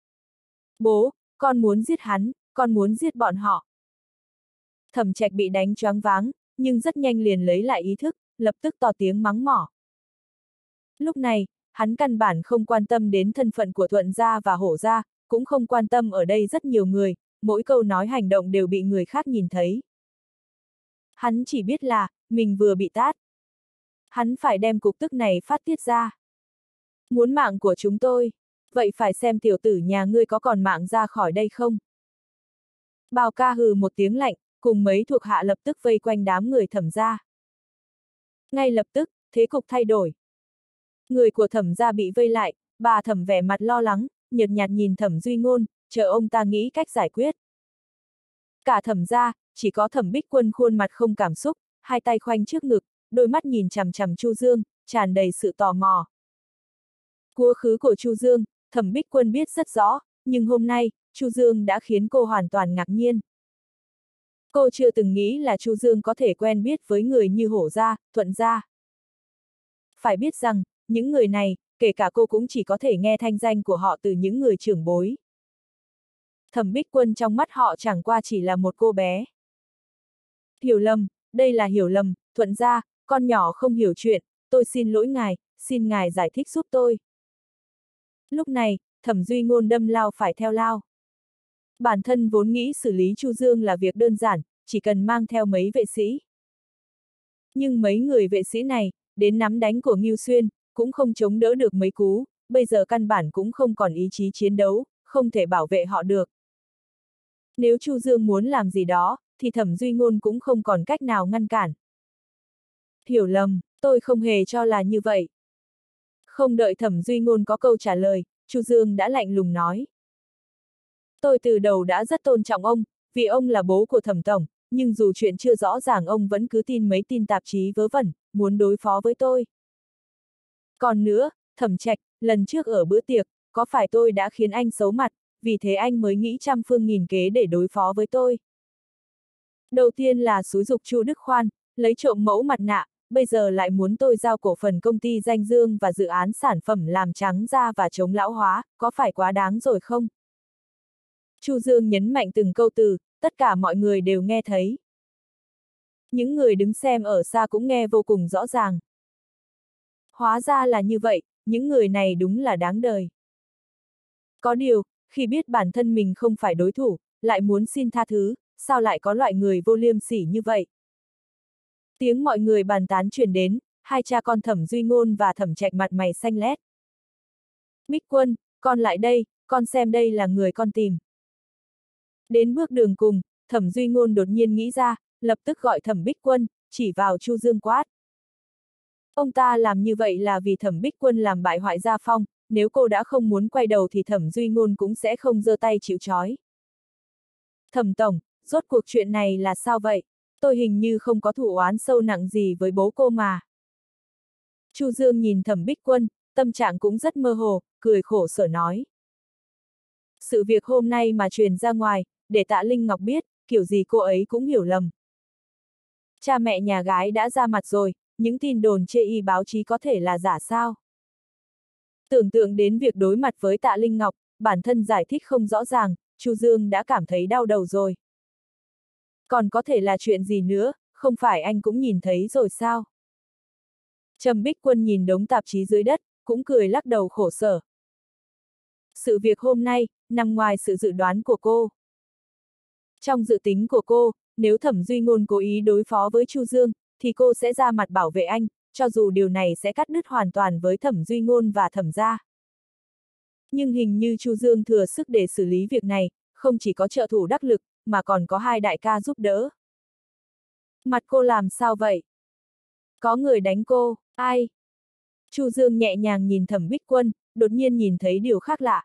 Bố, con muốn giết hắn, con muốn giết bọn họ. Thẩm Trạch bị đánh choáng váng, nhưng rất nhanh liền lấy lại ý thức, lập tức to tiếng mắng mỏ. Lúc này, hắn căn bản không quan tâm đến thân phận của Thuận gia và hổ gia, cũng không quan tâm ở đây rất nhiều người, mỗi câu nói hành động đều bị người khác nhìn thấy. Hắn chỉ biết là, mình vừa bị tát. hắn phải đem cục tức này phát tiết ra. Muốn mạng của chúng tôi, vậy phải xem tiểu tử nhà ngươi có còn mạng ra khỏi đây không? Bào ca hừ một tiếng lạnh, cùng mấy thuộc hạ lập tức vây quanh đám người Thẩm gia. Ngay lập tức, thế cục thay đổi. Người của Thẩm gia bị vây lại, bà Thẩm vẻ mặt lo lắng, nhợt nhạt nhìn Thẩm Duy Ngôn, chờ ông ta nghĩ cách giải quyết. Cả Thẩm gia, chỉ có Thẩm Bích Quân khuôn mặt không cảm xúc, hai tay khoanh trước ngực, đôi mắt nhìn chằm chằm Chu Dương, tràn đầy sự tò mò. Quá khứ của Chu Dương, Thẩm Bích Quân biết rất rõ, nhưng hôm nay, Chu Dương đã khiến cô hoàn toàn ngạc nhiên. Cô chưa từng nghĩ là Chu Dương có thể quen biết với người như Hổ gia, Thuận gia. Phải biết rằng, những người này, kể cả cô cũng chỉ có thể nghe thanh danh của họ từ những người trưởng bối. Thẩm Bích Quân trong mắt họ chẳng qua chỉ là một cô bé. Hiểu lầm, đây là hiểu lầm, Thuận gia, con nhỏ không hiểu chuyện, tôi xin lỗi ngài, xin ngài giải thích giúp tôi. Lúc này, Thẩm Duy Ngôn đâm lao phải theo lao. Bản thân vốn nghĩ xử lý Chu Dương là việc đơn giản, chỉ cần mang theo mấy vệ sĩ. Nhưng mấy người vệ sĩ này, đến nắm đánh của Ngưu Xuyên, cũng không chống đỡ được mấy cú, bây giờ căn bản cũng không còn ý chí chiến đấu, không thể bảo vệ họ được. Nếu Chu Dương muốn làm gì đó, thì Thẩm Duy Ngôn cũng không còn cách nào ngăn cản. Hiểu lầm, tôi không hề cho là như vậy. Không đợi Thẩm Duy Ngôn có câu trả lời, Chu Dương đã lạnh lùng nói. Tôi từ đầu đã rất tôn trọng ông, vì ông là bố của Thẩm tổng, nhưng dù chuyện chưa rõ ràng ông vẫn cứ tin mấy tin tạp chí vớ vẩn, muốn đối phó với tôi. Còn nữa, Thẩm Trạch, lần trước ở bữa tiệc, có phải tôi đã khiến anh xấu mặt, vì thế anh mới nghĩ trăm phương nghìn kế để đối phó với tôi. Đầu tiên là xúi giục Chu Đức Khoan, lấy trộm mẫu mặt nạ, bây giờ lại muốn tôi giao cổ phần công ty Danh Dương và dự án sản phẩm làm trắng da và chống lão hóa, có phải quá đáng rồi không? Chu Dương nhấn mạnh từng câu từ, tất cả mọi người đều nghe thấy. Những người đứng xem ở xa cũng nghe vô cùng rõ ràng. Hóa ra là như vậy, những người này đúng là đáng đời. Có điều, khi biết bản thân mình không phải đối thủ, lại muốn xin tha thứ, sao lại có loại người vô liêm sỉ như vậy? Tiếng mọi người bàn tán truyền đến, hai cha con Thẩm Duy Ngôn và Thẩm Trạch mặt mày xanh lét. Bích Quân, con lại đây, con xem đây là người con tìm. Đến bước đường cùng, Thẩm Duy Ngôn đột nhiên nghĩ ra, lập tức gọi Thẩm Bích Quân, chỉ vào Chu Dương quát. Ông ta làm như vậy là vì Thẩm Bích Quân làm bại hoại gia phong, nếu cô đã không muốn quay đầu thì Thẩm Duy Ngôn cũng sẽ không giơ tay chịu trói. Thẩm tổng, rốt cuộc chuyện này là sao vậy? Tôi hình như không có thù oán sâu nặng gì với bố cô mà. Chu Dương nhìn Thẩm Bích Quân, tâm trạng cũng rất mơ hồ, cười khổ sở nói. Sự việc hôm nay mà truyền ra ngoài, để Tạ Linh Ngọc biết, kiểu gì cô ấy cũng hiểu lầm. Cha mẹ nhà gái đã ra mặt rồi, những tin đồn chê y báo chí có thể là giả sao? Tưởng tượng đến việc đối mặt với Tạ Linh Ngọc, bản thân giải thích không rõ ràng, Chu Dương đã cảm thấy đau đầu rồi. Còn có thể là chuyện gì nữa, không phải anh cũng nhìn thấy rồi sao? Trầm Bích Quân nhìn đống tạp chí dưới đất, cũng cười lắc đầu khổ sở. Sự việc hôm nay, nằm ngoài sự dự đoán của cô. Trong dự tính của cô, nếu Thẩm Duy Ngôn cố ý đối phó với Chu Dương, thì cô sẽ ra mặt bảo vệ anh, cho dù điều này sẽ cắt đứt hoàn toàn với Thẩm Duy Ngôn và Thẩm gia. Nhưng hình như Chu Dương thừa sức để xử lý việc này, không chỉ có trợ thủ đắc lực, mà còn có hai đại ca giúp đỡ. Mặt cô làm sao vậy? Có người đánh cô, ai? Chu Dương nhẹ nhàng nhìn Thẩm Bích Quân, đột nhiên nhìn thấy điều khác lạ.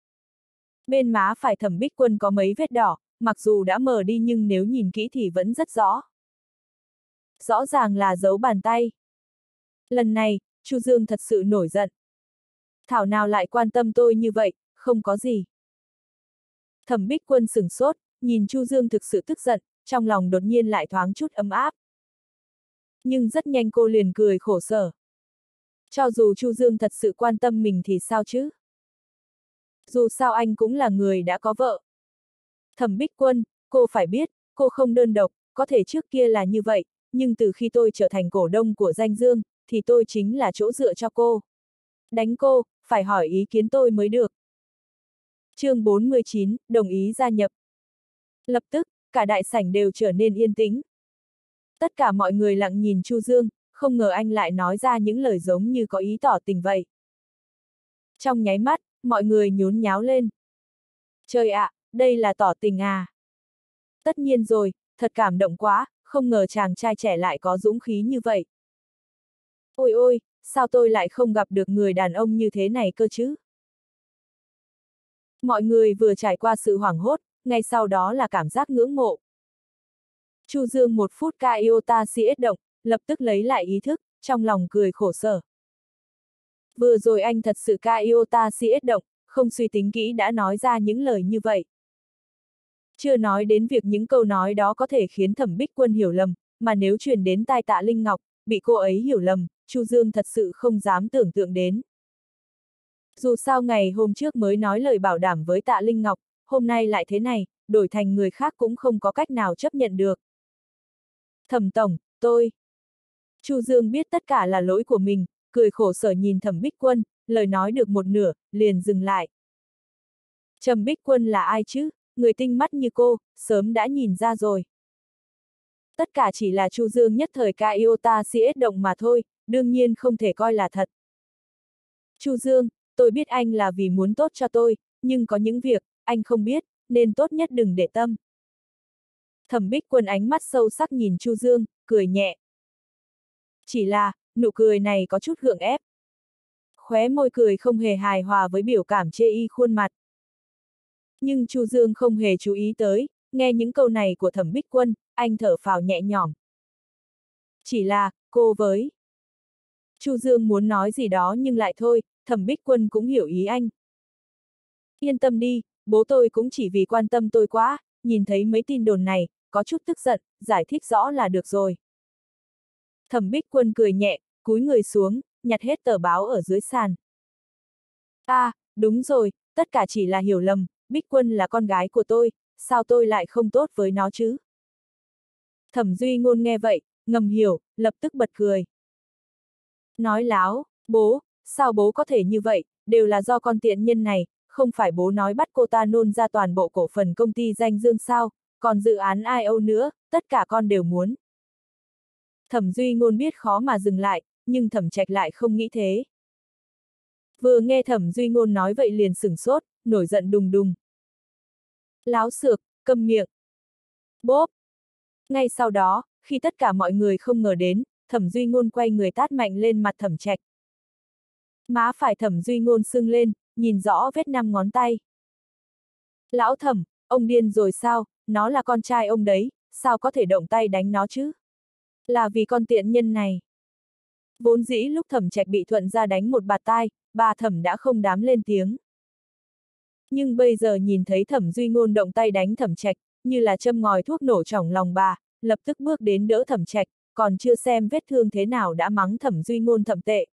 Bên má phải Thẩm Bích Quân có mấy vết đỏ, mặc dù đã mờ đi nhưng nếu nhìn kỹ thì vẫn rất rõ. Rõ ràng là dấu bàn tay. Lần này, Chu Dương thật sự nổi giận. Thảo nào lại quan tâm tôi như vậy, không có gì. Thẩm Bích Quân sửng sốt, nhìn Chu Dương thực sự tức giận, trong lòng đột nhiên lại thoáng chút ấm áp. Nhưng rất nhanh cô liền cười khổ sở. Cho dù Chu Dương thật sự quan tâm mình thì sao chứ? Dù sao anh cũng là người đã có vợ. Thẩm Bích Quân, cô phải biết, cô không đơn độc, có thể trước kia là như vậy, nhưng từ khi tôi trở thành cổ đông của Danh Dương, thì tôi chính là chỗ dựa cho cô. Đánh cô, phải hỏi ý kiến tôi mới được. Chương bốn mươi chín, đồng ý gia nhập. Lập tức, cả đại sảnh đều trở nên yên tĩnh. Tất cả mọi người lặng nhìn Chu Dương, không ngờ anh lại nói ra những lời giống như có ý tỏ tình vậy. Trong nháy mắt, mọi người nhốn nháo lên. Trời ạ, đây là tỏ tình à? Tất nhiên rồi, thật cảm động quá, không ngờ chàng trai trẻ lại có dũng khí như vậy. Ôi ôi, sao tôi lại không gặp được người đàn ông như thế này cơ chứ? Mọi người vừa trải qua sự hoảng hốt, ngay sau đó là cảm giác ngưỡng mộ. Chu Dương một phút ca iota siết động, lập tức lấy lại ý thức, trong lòng cười khổ sở. Vừa rồi anh thật sự ca iota siết động, không suy tính kỹ đã nói ra những lời như vậy. Chưa nói đến việc những câu nói đó có thể khiến Thẩm Bích Quân hiểu lầm, mà nếu truyền đến tai Tạ Linh Ngọc, bị cô ấy hiểu lầm, Chu Dương thật sự không dám tưởng tượng đến. Dù sao ngày hôm trước mới nói lời bảo đảm với Tạ Linh Ngọc, hôm nay lại thế này, đổi thành người khác cũng không có cách nào chấp nhận được. Thẩm tổng, tôi. Chu Dương biết tất cả là lỗi của mình, cười khổ sở nhìn Thẩm Bích Quân, lời nói được một nửa, liền dừng lại. Trầm Bích Quân là ai chứ, người tinh mắt như cô, sớm đã nhìn ra rồi. Tất cả chỉ là Chu Dương nhất thời ca iota siết động mà thôi, đương nhiên không thể coi là thật. Chu Dương, tôi biết anh là vì muốn tốt cho tôi, nhưng có những việc, anh không biết, nên tốt nhất đừng để tâm. Thẩm Bích Quân ánh mắt sâu sắc nhìn Chu Dương, cười nhẹ. Chỉ là, nụ cười này có chút gượng ép. Khóe môi cười không hề hài hòa với biểu cảm chê y khuôn mặt. Nhưng Chu Dương không hề chú ý tới, nghe những câu này của Thẩm Bích Quân, anh thở phào nhẹ nhõm. Chỉ là, cô với. Chu Dương muốn nói gì đó nhưng lại thôi, Thẩm Bích Quân cũng hiểu ý anh. Yên tâm đi, bố tôi cũng chỉ vì quan tâm tôi quá, nhìn thấy mấy tin đồn này, có chút tức giận, giải thích rõ là được rồi. Thẩm Bích Quân cười nhẹ, cúi người xuống, nhặt hết tờ báo ở dưới sàn. À, đúng rồi, tất cả chỉ là hiểu lầm, Bích Quân là con gái của tôi, sao tôi lại không tốt với nó chứ? Thẩm Duy Ngôn nghe vậy, ngầm hiểu, lập tức bật cười. Nói láo, bố, sao bố có thể như vậy, đều là do con tiện nhân này, không phải bố nói bắt cô ta nôn ra toàn bộ cổ phần công ty Danh Dương sao, còn dự án i o nữa, tất cả con đều muốn. Thẩm Duy Ngôn biết khó mà dừng lại, nhưng Thẩm Trạch lại không nghĩ thế. Vừa nghe Thẩm Duy Ngôn nói vậy liền sửng sốt, nổi giận đùng đùng. Láo xược, câm miệng. Bốp. Ngay sau đó, khi tất cả mọi người không ngờ đến, Thẩm Duy Ngôn quay người tát mạnh lên mặt Thẩm Trạch. Má phải Thẩm Duy Ngôn sưng lên, nhìn rõ vết năm ngón tay. Lão Thẩm, ông điên rồi sao, nó là con trai ông đấy, sao có thể động tay đánh nó chứ? Là vì con tiện nhân này. Vốn dĩ lúc Thẩm Trạch bị Thuận ra đánh một bạt tai, bà Thẩm đã không dám lên tiếng. Nhưng bây giờ nhìn thấy Thẩm Duy Ngôn động tay đánh Thẩm Trạch, như là châm ngòi thuốc nổ trong lòng bà, lập tức bước đến đỡ Thẩm Trạch, còn chưa xem vết thương thế nào đã mắng Thẩm Duy Ngôn thậm tệ.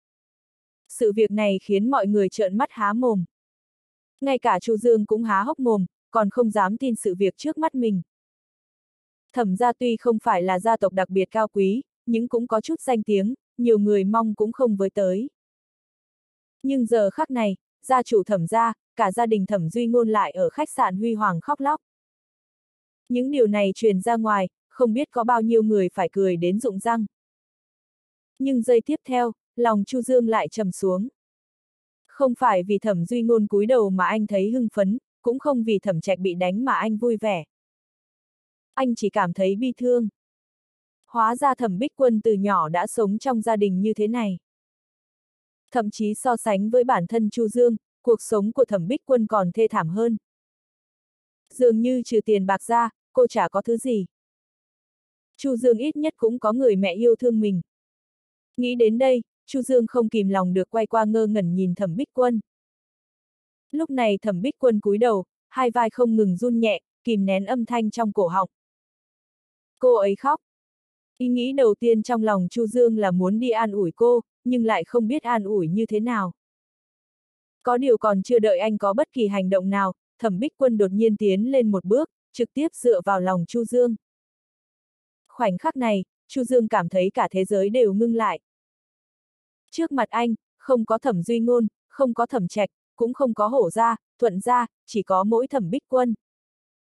Sự việc này khiến mọi người trợn mắt há mồm. Ngay cả Chu Dương cũng há hốc mồm, còn không dám tin sự việc trước mắt mình. Thẩm gia tuy không phải là gia tộc đặc biệt cao quý, nhưng cũng có chút danh tiếng, nhiều người mong cũng không với tới. Nhưng giờ khắc này, gia chủ Thẩm gia, cả gia đình Thẩm Duy Ngôn lại ở khách sạn huy hoàng khóc lóc. Những điều này truyền ra ngoài, không biết có bao nhiêu người phải cười đến rụng răng. Nhưng giây tiếp theo, lòng Chu Dương lại trầm xuống. Không phải vì Thẩm Duy Ngôn cúi đầu mà anh thấy hưng phấn, cũng không vì Thẩm Trạch bị đánh mà anh vui vẻ. Anh chỉ cảm thấy bi thương. Hóa ra Thẩm Bích Quân từ nhỏ đã sống trong gia đình như thế này. Thậm chí so sánh với bản thân Chu Dương, cuộc sống của Thẩm Bích Quân còn thê thảm hơn. Dường như trừ tiền bạc ra, cô chả có thứ gì. Chu Dương ít nhất cũng có người mẹ yêu thương mình. Nghĩ đến đây, Chu Dương không kìm lòng được quay qua ngơ ngẩn nhìn Thẩm Bích Quân. Lúc này Thẩm Bích Quân cúi đầu, hai vai không ngừng run nhẹ, kìm nén âm thanh trong cổ họng. Cô ấy khóc. Ý nghĩ đầu tiên trong lòng Chu Dương là muốn đi an ủi cô, nhưng lại không biết an ủi như thế nào. Có điều còn chưa đợi anh có bất kỳ hành động nào, Thẩm Bích Quân đột nhiên tiến lên một bước, trực tiếp dựa vào lòng Chu Dương. Khoảnh khắc này, Chu Dương cảm thấy cả thế giới đều ngưng lại. Trước mặt anh, không có Thẩm Duy Ngôn, không có Thẩm Trạch, cũng không có Hổ gia, Thuận gia, chỉ có mỗi Thẩm Bích Quân.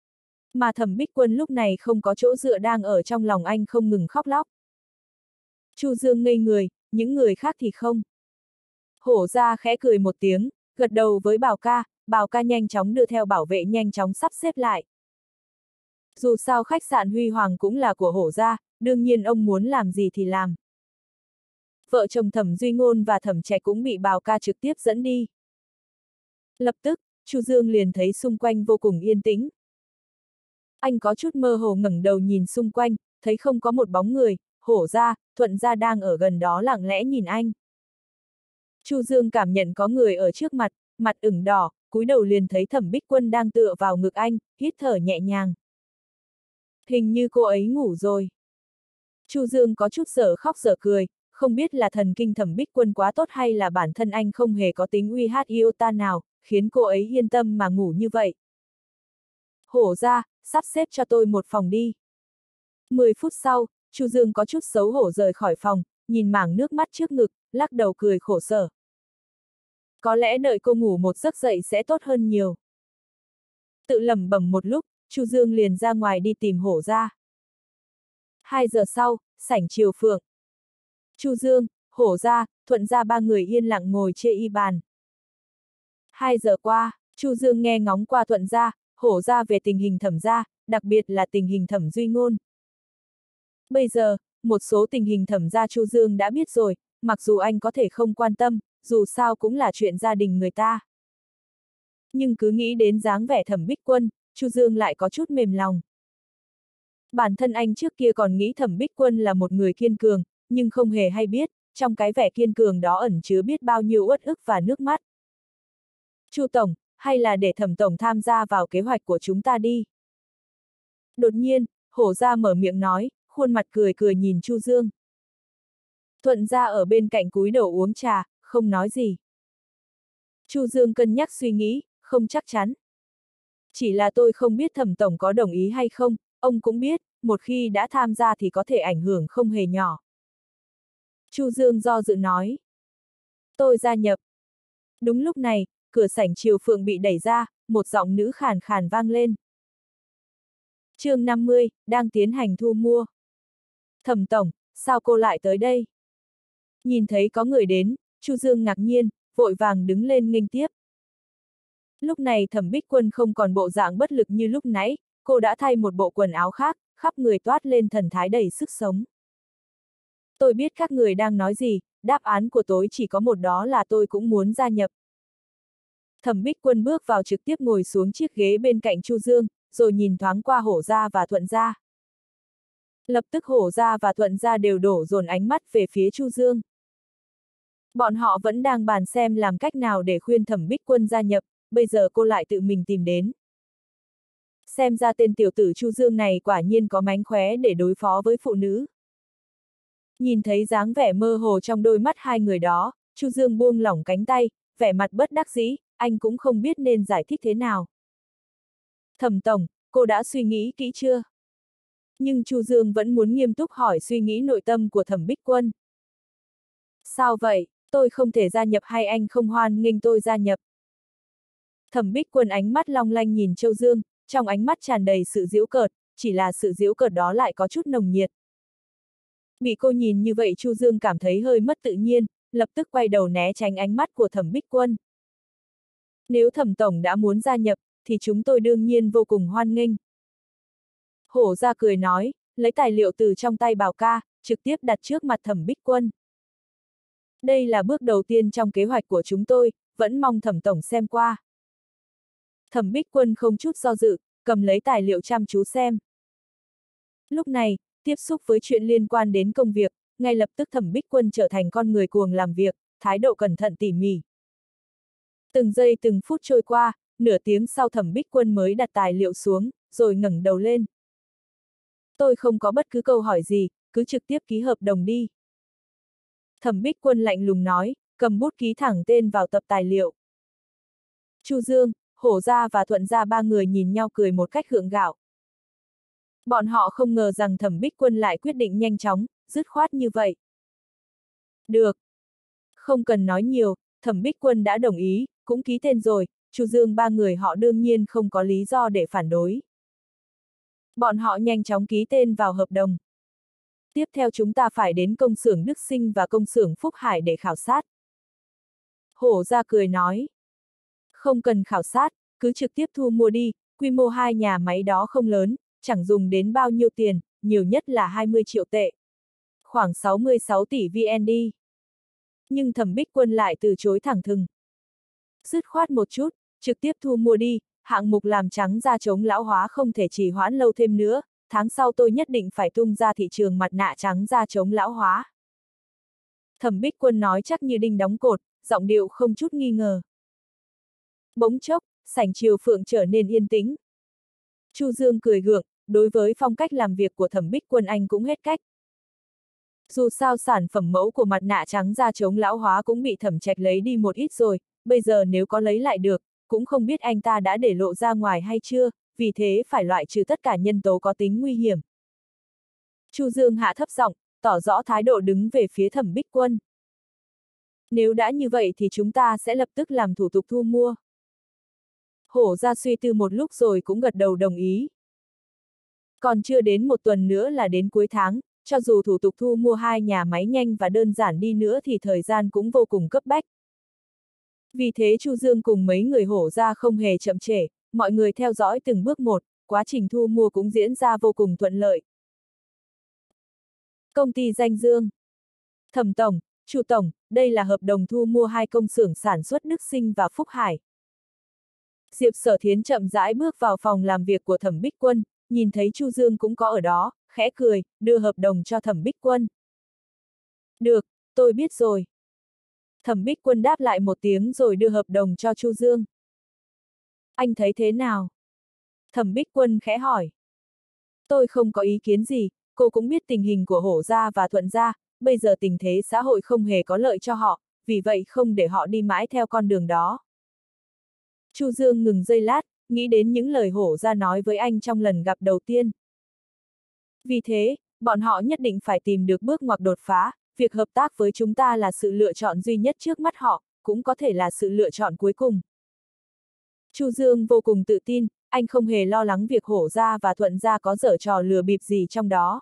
Mà Thẩm Bích Quân lúc này không có chỗ dựa đang ở trong lòng anh không ngừng khóc lóc. Chu Dương ngây người, những người khác thì không. Hổ ra khẽ cười một tiếng, gật đầu với Bảo ca, Bảo ca nhanh chóng đưa theo bảo vệ nhanh chóng sắp xếp lại. Dù sao khách sạn Huy Hoàng cũng là của Hổ gia, đương nhiên ông muốn làm gì thì làm. Vợ chồng Thẩm Duy Ngôn và Thẩm Trạch cũng bị Bảo ca trực tiếp dẫn đi. Lập tức, Chu Dương liền thấy xung quanh vô cùng yên tĩnh. Anh có chút mơ hồ ngẩng đầu nhìn xung quanh, thấy không có một bóng người, Hổ gia, Thuận gia đang ở gần đó lặng lẽ nhìn anh. Chu Dương cảm nhận có người ở trước mặt, mặt ửng đỏ, cúi đầu liền thấy Thẩm Bích Quân đang tựa vào ngực anh, hít thở nhẹ nhàng. Hình như cô ấy ngủ rồi. Chu Dương có chút dở khóc dở cười, không biết là thần kinh Thẩm Bích Quân quá tốt hay là bản thân anh không hề có tính uy hát iota nào, khiến cô ấy yên tâm mà ngủ như vậy. Hổ ra, sắp xếp cho tôi một phòng đi. Mười phút sau, Chu Dương có chút xấu hổ rời khỏi phòng, nhìn mảng nước mắt trước ngực, lắc đầu cười khổ sở. Có lẽ đợi cô ngủ một giấc dậy sẽ tốt hơn nhiều. Tự lẩm bẩm một lúc, Chu Dương liền ra ngoài đi tìm Hổ ra. Hai giờ sau, sảnh Triều Phượng. Chu Dương, Hổ ra, Thuận ra ba người yên lặng ngồi chê y bàn. Hai giờ qua, Chu Dương nghe ngóng qua Thuận ra, Hổ ra về tình hình Thẩm ra, đặc biệt là tình hình Thẩm Duy Ngôn. Bây giờ, một số tình hình Thẩm ra Chu Dương đã biết rồi, mặc dù anh có thể không quan tâm, dù sao cũng là chuyện gia đình người ta. Nhưng cứ nghĩ đến dáng vẻ Thẩm Bích Quân, Chu Dương lại có chút mềm lòng. Bản thân anh trước kia còn nghĩ Thẩm Bích Quân là một người kiên cường, nhưng không hề hay biết, trong cái vẻ kiên cường đó ẩn chứa biết bao nhiêu uất ức và nước mắt. Chu Tổng, hay là để Thẩm Tổng tham gia vào kế hoạch của chúng ta đi. Đột nhiên, Hổ ra mở miệng nói, khuôn mặt cười cười nhìn Chu Dương. Thuận ra ở bên cạnh cúi đầu uống trà, không nói gì. Chu Dương cân nhắc suy nghĩ, không chắc chắn. Chỉ là tôi không biết Thẩm Tổng có đồng ý hay không, ông cũng biết, một khi đã tham gia thì có thể ảnh hưởng không hề nhỏ. Chu Dương do dự nói. Tôi gia nhập. Đúng lúc này, cửa sảnh Triều Phượng bị đẩy ra, một giọng nữ khàn khàn vang lên. Chương năm mươi, đang tiến hành thu mua. Thẩm Tổng, sao cô lại tới đây? Nhìn thấy có người đến, Chu Dương ngạc nhiên, vội vàng đứng lên nghênh tiếp. Lúc này Thẩm Bích Quân không còn bộ dạng bất lực như lúc nãy, cô đã thay một bộ quần áo khác, khắp người toát lên thần thái đầy sức sống. Tôi biết các người đang nói gì, đáp án của tôi chỉ có một, đó là tôi cũng muốn gia nhập. Thẩm Bích Quân bước vào trực tiếp ngồi xuống chiếc ghế bên cạnh Chu Dương, rồi nhìn thoáng qua Hổ gia và Thuận gia. Lập tức Hổ gia và Thuận gia đều đổ dồn ánh mắt về phía Chu Dương. Bọn họ vẫn đang bàn xem làm cách nào để khuyên Thẩm Bích Quân gia nhập, bây giờ cô lại tự mình tìm đến. Xem ra tên tiểu tử Chu Dương này quả nhiên có mánh khóe để đối phó với phụ nữ. Nhìn thấy dáng vẻ mơ hồ trong đôi mắt hai người đó, Chu Dương buông lỏng cánh tay, vẻ mặt bất đắc dĩ, anh cũng không biết nên giải thích thế nào. Thẩm Tổng, cô đã suy nghĩ kỹ chưa? Nhưng Chu Dương vẫn muốn nghiêm túc hỏi suy nghĩ nội tâm của Thẩm Bích Quân. Sao vậy, tôi không thể gia nhập hay anh không hoan nghênh tôi gia nhập? Thẩm Bích Quân ánh mắt long lanh nhìn Châu Dương, trong ánh mắt tràn đầy sự giễu cợt, chỉ là sự giễu cợt đó lại có chút nồng nhiệt. Bị cô nhìn như vậy Chu Dương cảm thấy hơi mất tự nhiên, lập tức quay đầu né tránh ánh mắt của Thẩm Bích Quân. Nếu Thẩm Tổng đã muốn gia nhập, thì chúng tôi đương nhiên vô cùng hoan nghênh. Hổ ra cười nói, lấy tài liệu từ trong tay Bảo ca, trực tiếp đặt trước mặt Thẩm Bích Quân. Đây là bước đầu tiên trong kế hoạch của chúng tôi, vẫn mong Thẩm Tổng xem qua. Thẩm Bích Quân không chút do dự, cầm lấy tài liệu chăm chú xem. Lúc này, tiếp xúc với chuyện liên quan đến công việc, ngay lập tức Thẩm Bích Quân trở thành con người cuồng làm việc, thái độ cẩn thận tỉ mỉ. Từng giây từng phút trôi qua, nửa tiếng sau Thẩm Bích Quân mới đặt tài liệu xuống, rồi ngẩng đầu lên. Tôi không có bất cứ câu hỏi gì, cứ trực tiếp ký hợp đồng đi. Thẩm Bích Quân lạnh lùng nói, cầm bút ký thẳng tên vào tập tài liệu. Chu Dương, Hổ gia và Thuận gia ba người nhìn nhau cười một cách gượng gạo. Bọn họ không ngờ rằng Thẩm Bích Quân lại quyết định nhanh chóng, dứt khoát như vậy. Được. Không cần nói nhiều, Thẩm Bích Quân đã đồng ý, cũng ký tên rồi, Chu Dương ba người họ đương nhiên không có lý do để phản đối. Bọn họ nhanh chóng ký tên vào hợp đồng. tiếp theo chúng ta phải đến công xưởng Đức Sinh và công xưởng Phúc Hải để khảo sát. Hổ ra cười nói. Không cần khảo sát, cứ trực tiếp thu mua đi, quy mô hai nhà máy đó không lớn, chẳng dùng đến bao nhiêu tiền, nhiều nhất là hai mươi triệu tệ. Khoảng sáu mươi sáu tỷ vê en đê. Nhưng Thẩm Bích Quân lại từ chối thẳng thừng. Dứt khoát một chút, trực tiếp thu mua đi, hạng mục làm trắng da chống lão hóa không thể trì hoãn lâu thêm nữa, tháng sau tôi nhất định phải tung ra thị trường mặt nạ trắng da chống lão hóa. Thẩm Bích Quân nói chắc như đinh đóng cột, giọng điệu không chút nghi ngờ. Bỗng chốc, sảnh Triều Phượng trở nên yên tĩnh. Chu Dương cười gượng, đối với phong cách làm việc của Thẩm Bích Quân anh cũng hết cách. Dù sao sản phẩm mẫu của mặt nạ trắng da chống lão hóa cũng bị Thẩm Trạch lấy đi một ít rồi, bây giờ nếu có lấy lại được, cũng không biết anh ta đã để lộ ra ngoài hay chưa, vì thế phải loại trừ tất cả nhân tố có tính nguy hiểm. Chu Dương hạ thấp giọng, tỏ rõ thái độ đứng về phía Thẩm Bích Quân. Nếu đã như vậy thì chúng ta sẽ lập tức làm thủ tục thu mua. Hổ ra suy tư một lúc rồi cũng gật đầu đồng ý. Còn chưa đến một tuần nữa là đến cuối tháng, cho dù thủ tục thu mua hai nhà máy nhanh và đơn giản đi nữa thì thời gian cũng vô cùng cấp bách. Vì thế Chu Dương cùng mấy người hổ ra không hề chậm trễ, mọi người theo dõi từng bước một, quá trình thu mua cũng diễn ra vô cùng thuận lợi. Công ty Danh Dương. Thẩm Tổng, Chu Tổng, đây là hợp đồng thu mua hai công xưởng sản xuất Đức Sinh và Phúc Hải. Diệp Sở Thiến chậm rãi bước vào phòng làm việc của Thẩm Bích Quân, nhìn thấy Chu Dương cũng có ở đó, khẽ cười, đưa hợp đồng cho Thẩm Bích Quân. Được, tôi biết rồi. Thẩm Bích Quân đáp lại một tiếng rồi đưa hợp đồng cho Chu Dương. Anh thấy thế nào? Thẩm Bích Quân khẽ hỏi. Tôi không có ý kiến gì, cô cũng biết tình hình của Hổ gia và Thuận gia, bây giờ tình thế xã hội không hề có lợi cho họ, vì vậy không để họ đi mãi theo con đường đó. Chu Dương ngừng giây lát, nghĩ đến những lời Hổ gia nói với anh trong lần gặp đầu tiên. Vì thế, bọn họ nhất định phải tìm được bước ngoặt đột phá, việc hợp tác với chúng ta là sự lựa chọn duy nhất trước mắt họ, cũng có thể là sự lựa chọn cuối cùng. Chu Dương vô cùng tự tin, anh không hề lo lắng việc Hổ gia và Thuận gia có giở trò lừa bịp gì trong đó.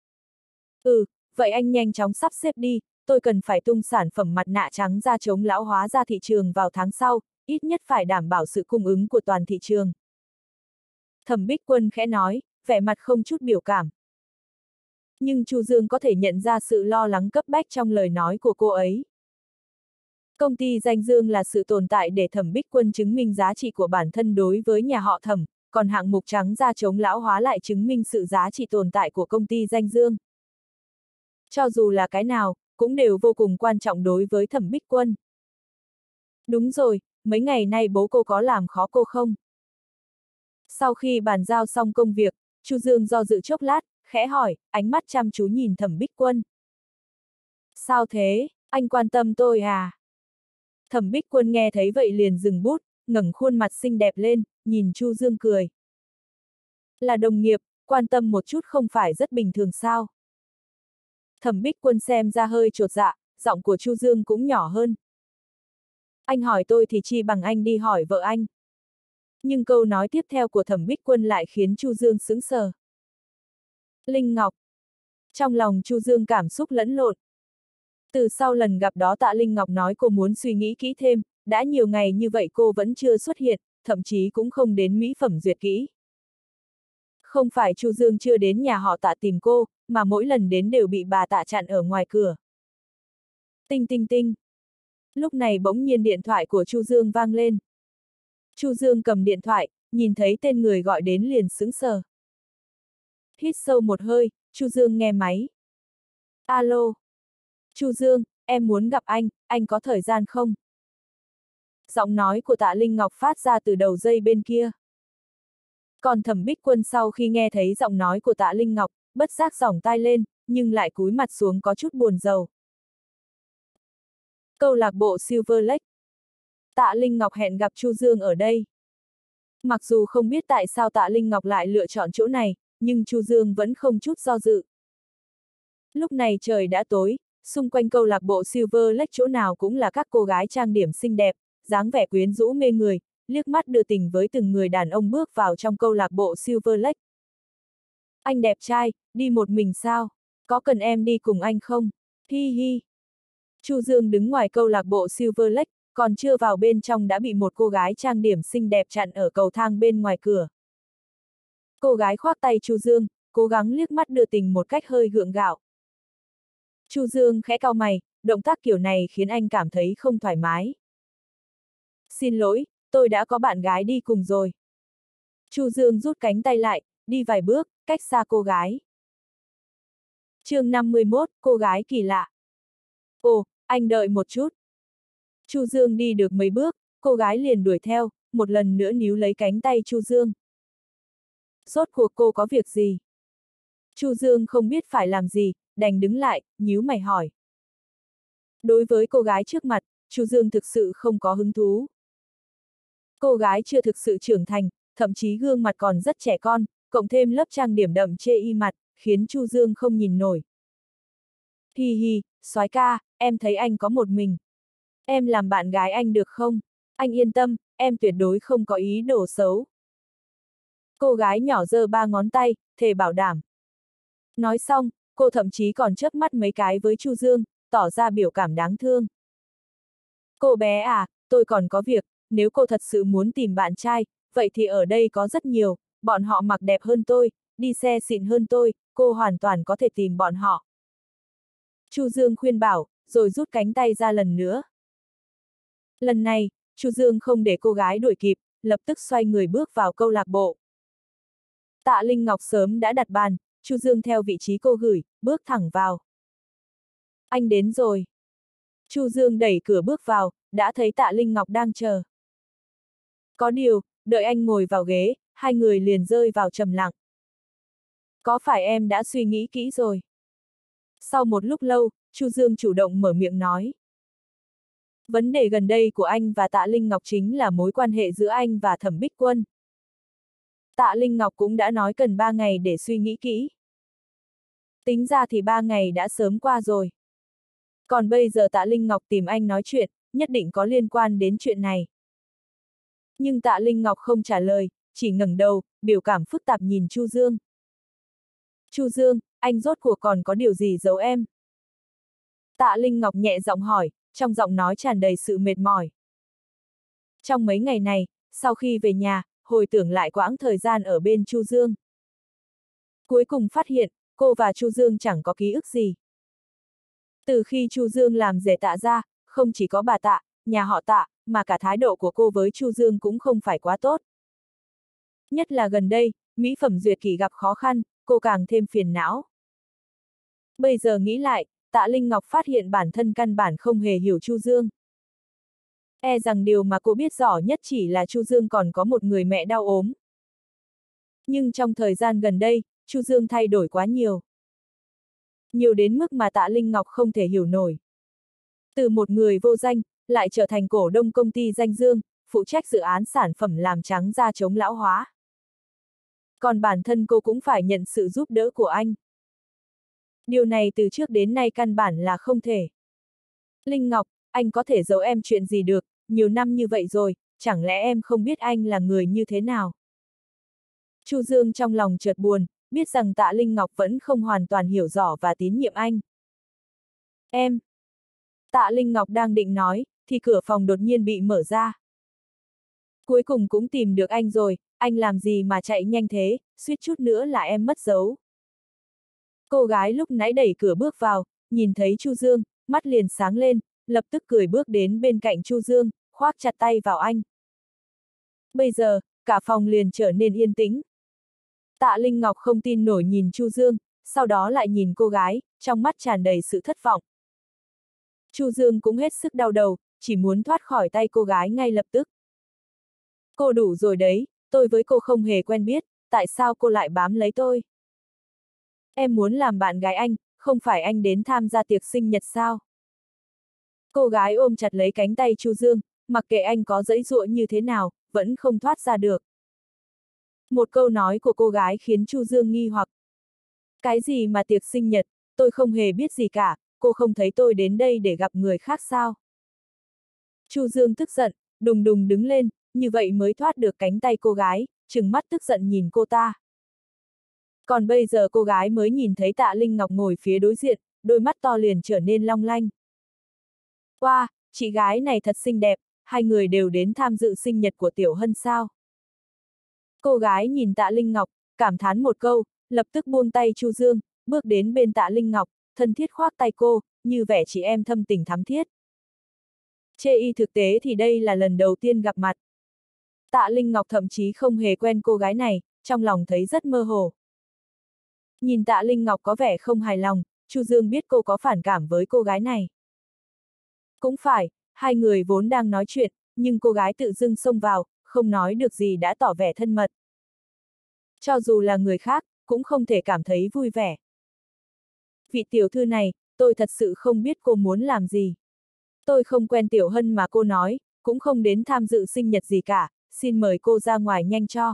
Ừ, vậy anh nhanh chóng sắp xếp đi, tôi cần phải tung sản phẩm mặt nạ trắng da chống lão hóa ra thị trường vào tháng sau, ít nhất phải đảm bảo sự cung ứng của toàn thị trường. Thẩm Bích Quân khẽ nói, vẻ mặt không chút biểu cảm. Nhưng Chu Dương có thể nhận ra sự lo lắng cấp bách trong lời nói của cô ấy. Công ty Danh Dương là sự tồn tại để Thẩm Bích Quân chứng minh giá trị của bản thân đối với nhà họ Thẩm, còn hạng mục trắng da chống lão hóa lại chứng minh sự giá trị tồn tại của công ty Danh Dương. Cho dù là cái nào, cũng đều vô cùng quan trọng đối với Thẩm Bích Quân. Đúng rồi, mấy ngày nay bố cô có làm khó cô không? Sau khi bàn giao xong công việc, Chu Dương do dự chốc lát, khẽ hỏi, ánh mắt chăm chú nhìn Thẩm Bích Quân. Sao thế, anh quan tâm tôi à? Thẩm Bích Quân nghe thấy vậy liền dừng bút, ngẩng khuôn mặt xinh đẹp lên, nhìn Chu Dương cười. Là đồng nghiệp, quan tâm một chút không phải rất bình thường sao? Thẩm Bích Quân xem ra hơi chột dạ, giọng của Chu Dương cũng nhỏ hơn. Anh hỏi tôi thì chi bằng anh đi hỏi vợ anh. Nhưng câu nói tiếp theo của Thẩm Bích Quân lại khiến Chu Dương sững sờ. Linh Ngọc. Trong lòng Chu Dương cảm xúc lẫn lộn. Từ sau lần gặp đó Tạ Linh Ngọc nói cô muốn suy nghĩ kỹ thêm, đã nhiều ngày như vậy cô vẫn chưa xuất hiện, thậm chí cũng không đến mỹ phẩm duyệt kỹ. Không phải Chu Dương chưa đến nhà họ Tạ tìm cô, mà mỗi lần đến đều bị bà Tạ chặn ở ngoài cửa. Tinh tinh tinh. Lúc này bỗng nhiên điện thoại của Chu Dương vang lên. Chu Dương cầm điện thoại, nhìn thấy tên người gọi đến liền sững sờ. Hít sâu một hơi, Chu Dương nghe máy. Alo. Chu Dương, em muốn gặp anh, anh có thời gian không? Giọng nói của Tạ Linh Ngọc phát ra từ đầu dây bên kia. Còn Thẩm Bích Quân sau khi nghe thấy giọng nói của Tạ Linh Ngọc, bất giác giỏng tai lên, nhưng lại cúi mặt xuống có chút buồn rầu. Câu lạc bộ Silver Lake. Tạ Linh Ngọc hẹn gặp Chu Dương ở đây. Mặc dù không biết tại sao Tạ Linh Ngọc lại lựa chọn chỗ này, nhưng Chu Dương vẫn không chút do dự. Lúc này trời đã tối, xung quanh câu lạc bộ Silver Lake chỗ nào cũng là các cô gái trang điểm xinh đẹp, dáng vẻ quyến rũ mê người, liếc mắt đưa tình với từng người đàn ông bước vào trong câu lạc bộ Silver Lake. Anh đẹp trai, đi một mình sao? Có cần em đi cùng anh không? Hi hi. Chu Dương đứng ngoài câu lạc bộ Silver Lake, còn chưa vào bên trong đã bị một cô gái trang điểm xinh đẹp chặn ở cầu thang bên ngoài cửa. Cô gái khoác tay Chu Dương, cố gắng liếc mắt đưa tình một cách hơi gượng gạo. Chu Dương khẽ cau mày, động tác kiểu này khiến anh cảm thấy không thoải mái. Xin lỗi, tôi đã có bạn gái đi cùng rồi. Chu Dương rút cánh tay lại, đi vài bước, cách xa cô gái. chương năm mươi mốt, cô gái kỳ lạ. Ồ, anh đợi một chút. Chu Dương đi được mấy bước, cô gái liền đuổi theo, một lần nữa níu lấy cánh tay Chu Dương. Rốt cuộc cô có việc gì? Chu Dương không biết phải làm gì, đành đứng lại, nhíu mày hỏi. Đối với cô gái trước mặt, Chu Dương thực sự không có hứng thú. Cô gái chưa thực sự trưởng thành, thậm chí gương mặt còn rất trẻ con, cộng thêm lớp trang điểm đậm chê y mặt, khiến Chu Dương không nhìn nổi. Hi hi, soái ca, em thấy anh có một mình. Em làm bạn gái anh được không? Anh yên tâm, em tuyệt đối không có ý đồ xấu. Cô gái nhỏ giơ ba ngón tay, thề bảo đảm. Nói xong, cô thậm chí còn chớp mắt mấy cái với Chu Dương, tỏ ra biểu cảm đáng thương. Cô bé à, tôi còn có việc, nếu cô thật sự muốn tìm bạn trai, vậy thì ở đây có rất nhiều, bọn họ mặc đẹp hơn tôi, đi xe xịn hơn tôi, cô hoàn toàn có thể tìm bọn họ. Chu Dương khuyên bảo, rồi rút cánh tay ra lần nữa. Lần này, Chu Dương không để cô gái đuổi kịp, lập tức xoay người bước vào câu lạc bộ. Tạ Linh Ngọc sớm đã đặt bàn, Chu Dương theo vị trí cô gửi, bước thẳng vào. Anh đến rồi. Chu Dương đẩy cửa bước vào, đã thấy Tạ Linh Ngọc đang chờ. Có điều, đợi anh ngồi vào ghế, hai người liền rơi vào trầm lặng. Có phải em đã suy nghĩ kỹ rồi? Sau một lúc lâu, Chu Dương chủ động mở miệng nói. Vấn đề gần đây của anh và Tạ Linh Ngọc chính là mối quan hệ giữa anh và Thẩm Bích Quân. Tạ Linh Ngọc cũng đã nói cần ba ngày để suy nghĩ kỹ. Tính ra thì ba ngày đã sớm qua rồi. Còn bây giờ Tạ Linh Ngọc tìm anh nói chuyện, nhất định có liên quan đến chuyện này. Nhưng Tạ Linh Ngọc không trả lời, chỉ ngẩng đầu, biểu cảm phức tạp nhìn Chu Dương. Chu Dương, anh rốt cuộc còn có điều gì giấu em? Tạ Linh Ngọc nhẹ giọng hỏi, trong giọng nói tràn đầy sự mệt mỏi. Trong mấy ngày này, sau khi về nhà, hồi tưởng lại quãng thời gian ở bên Chu Dương. Cuối cùng phát hiện, cô và Chu Dương chẳng có ký ức gì. Từ khi Chu Dương làm rể Tạ ra, không chỉ có bà Tạ, nhà họ Tạ, mà cả thái độ của cô với Chu Dương cũng không phải quá tốt. Nhất là gần đây, mỹ phẩm duyệt kỷ gặp khó khăn, cô càng thêm phiền não. Bây giờ nghĩ lại, Tạ Linh Ngọc phát hiện bản thân căn bản không hề hiểu Chu Dương. E rằng điều mà cô biết rõ nhất chỉ là Chu Dương còn có một người mẹ đau ốm. Nhưng trong thời gian gần đây, Chu Dương thay đổi quá nhiều. Nhiều đến mức mà Tạ Linh Ngọc không thể hiểu nổi. Từ một người vô danh, lại trở thành cổ đông công ty danh dương, phụ trách dự án sản phẩm làm trắng da chống lão hóa. Còn bản thân cô cũng phải nhận sự giúp đỡ của anh. Điều này từ trước đến nay căn bản là không thể. Linh Ngọc, anh có thể giấu em chuyện gì được, nhiều năm như vậy rồi, chẳng lẽ em không biết anh là người như thế nào? Chu Dương trong lòng chợt buồn, biết rằng Tạ Linh Ngọc vẫn không hoàn toàn hiểu rõ và tín nhiệm anh. Em. Tạ Linh Ngọc đang định nói, thì cửa phòng đột nhiên bị mở ra. Cuối cùng cũng tìm được anh rồi, anh làm gì mà chạy nhanh thế, suýt chút nữa là em mất dấu. Cô gái lúc nãy đẩy cửa bước vào, nhìn thấy Chu Dương, mắt liền sáng lên, lập tức cười bước đến bên cạnh Chu Dương, khoác chặt tay vào anh. Bây giờ, cả phòng liền trở nên yên tĩnh. Tạ Linh Ngọc không tin nổi nhìn Chu Dương, sau đó lại nhìn cô gái, trong mắt tràn đầy sự thất vọng. Chu Dương cũng hết sức đau đầu, chỉ muốn thoát khỏi tay cô gái ngay lập tức. Cô đủ rồi đấy, tôi với cô không hề quen biết, tại sao cô lại bám lấy tôi? Em muốn làm bạn gái anh, không phải anh đến tham gia tiệc sinh nhật sao? Cô gái ôm chặt lấy cánh tay Chu Dương, mặc kệ anh có giãy giụa như thế nào, vẫn không thoát ra được. Một câu nói của cô gái khiến Chu Dương nghi hoặc. Cái gì mà tiệc sinh nhật, tôi không hề biết gì cả, cô không thấy tôi đến đây để gặp người khác sao? Chu Dương tức giận, đùng đùng đứng lên, như vậy mới thoát được cánh tay cô gái, trừng mắt tức giận nhìn cô ta. Còn bây giờ cô gái mới nhìn thấy Tạ Linh Ngọc ngồi phía đối diện, đôi mắt to liền trở nên long lanh. Wow, chị gái này thật xinh đẹp, hai người đều đến tham dự sinh nhật của Tiểu Hân sao? Cô gái nhìn Tạ Linh Ngọc, cảm thán một câu, lập tức buông tay Chu Dương, bước đến bên Tạ Linh Ngọc, thân thiết khoác tay cô, như vẻ chị em thâm tình thắm thiết. Chê y thực tế thì đây là lần đầu tiên gặp mặt. Tạ Linh Ngọc thậm chí không hề quen cô gái này, trong lòng thấy rất mơ hồ. Nhìn Tạ Linh Ngọc có vẻ không hài lòng, Chu Dương biết cô có phản cảm với cô gái này. Cũng phải, hai người vốn đang nói chuyện, nhưng cô gái tự dưng xông vào, không nói được gì đã tỏ vẻ thân mật. Cho dù là người khác, cũng không thể cảm thấy vui vẻ. Vị tiểu thư này, tôi thật sự không biết cô muốn làm gì. Tôi không quen Tiểu Hân mà cô nói, cũng không đến tham dự sinh nhật gì cả, xin mời cô ra ngoài nhanh cho.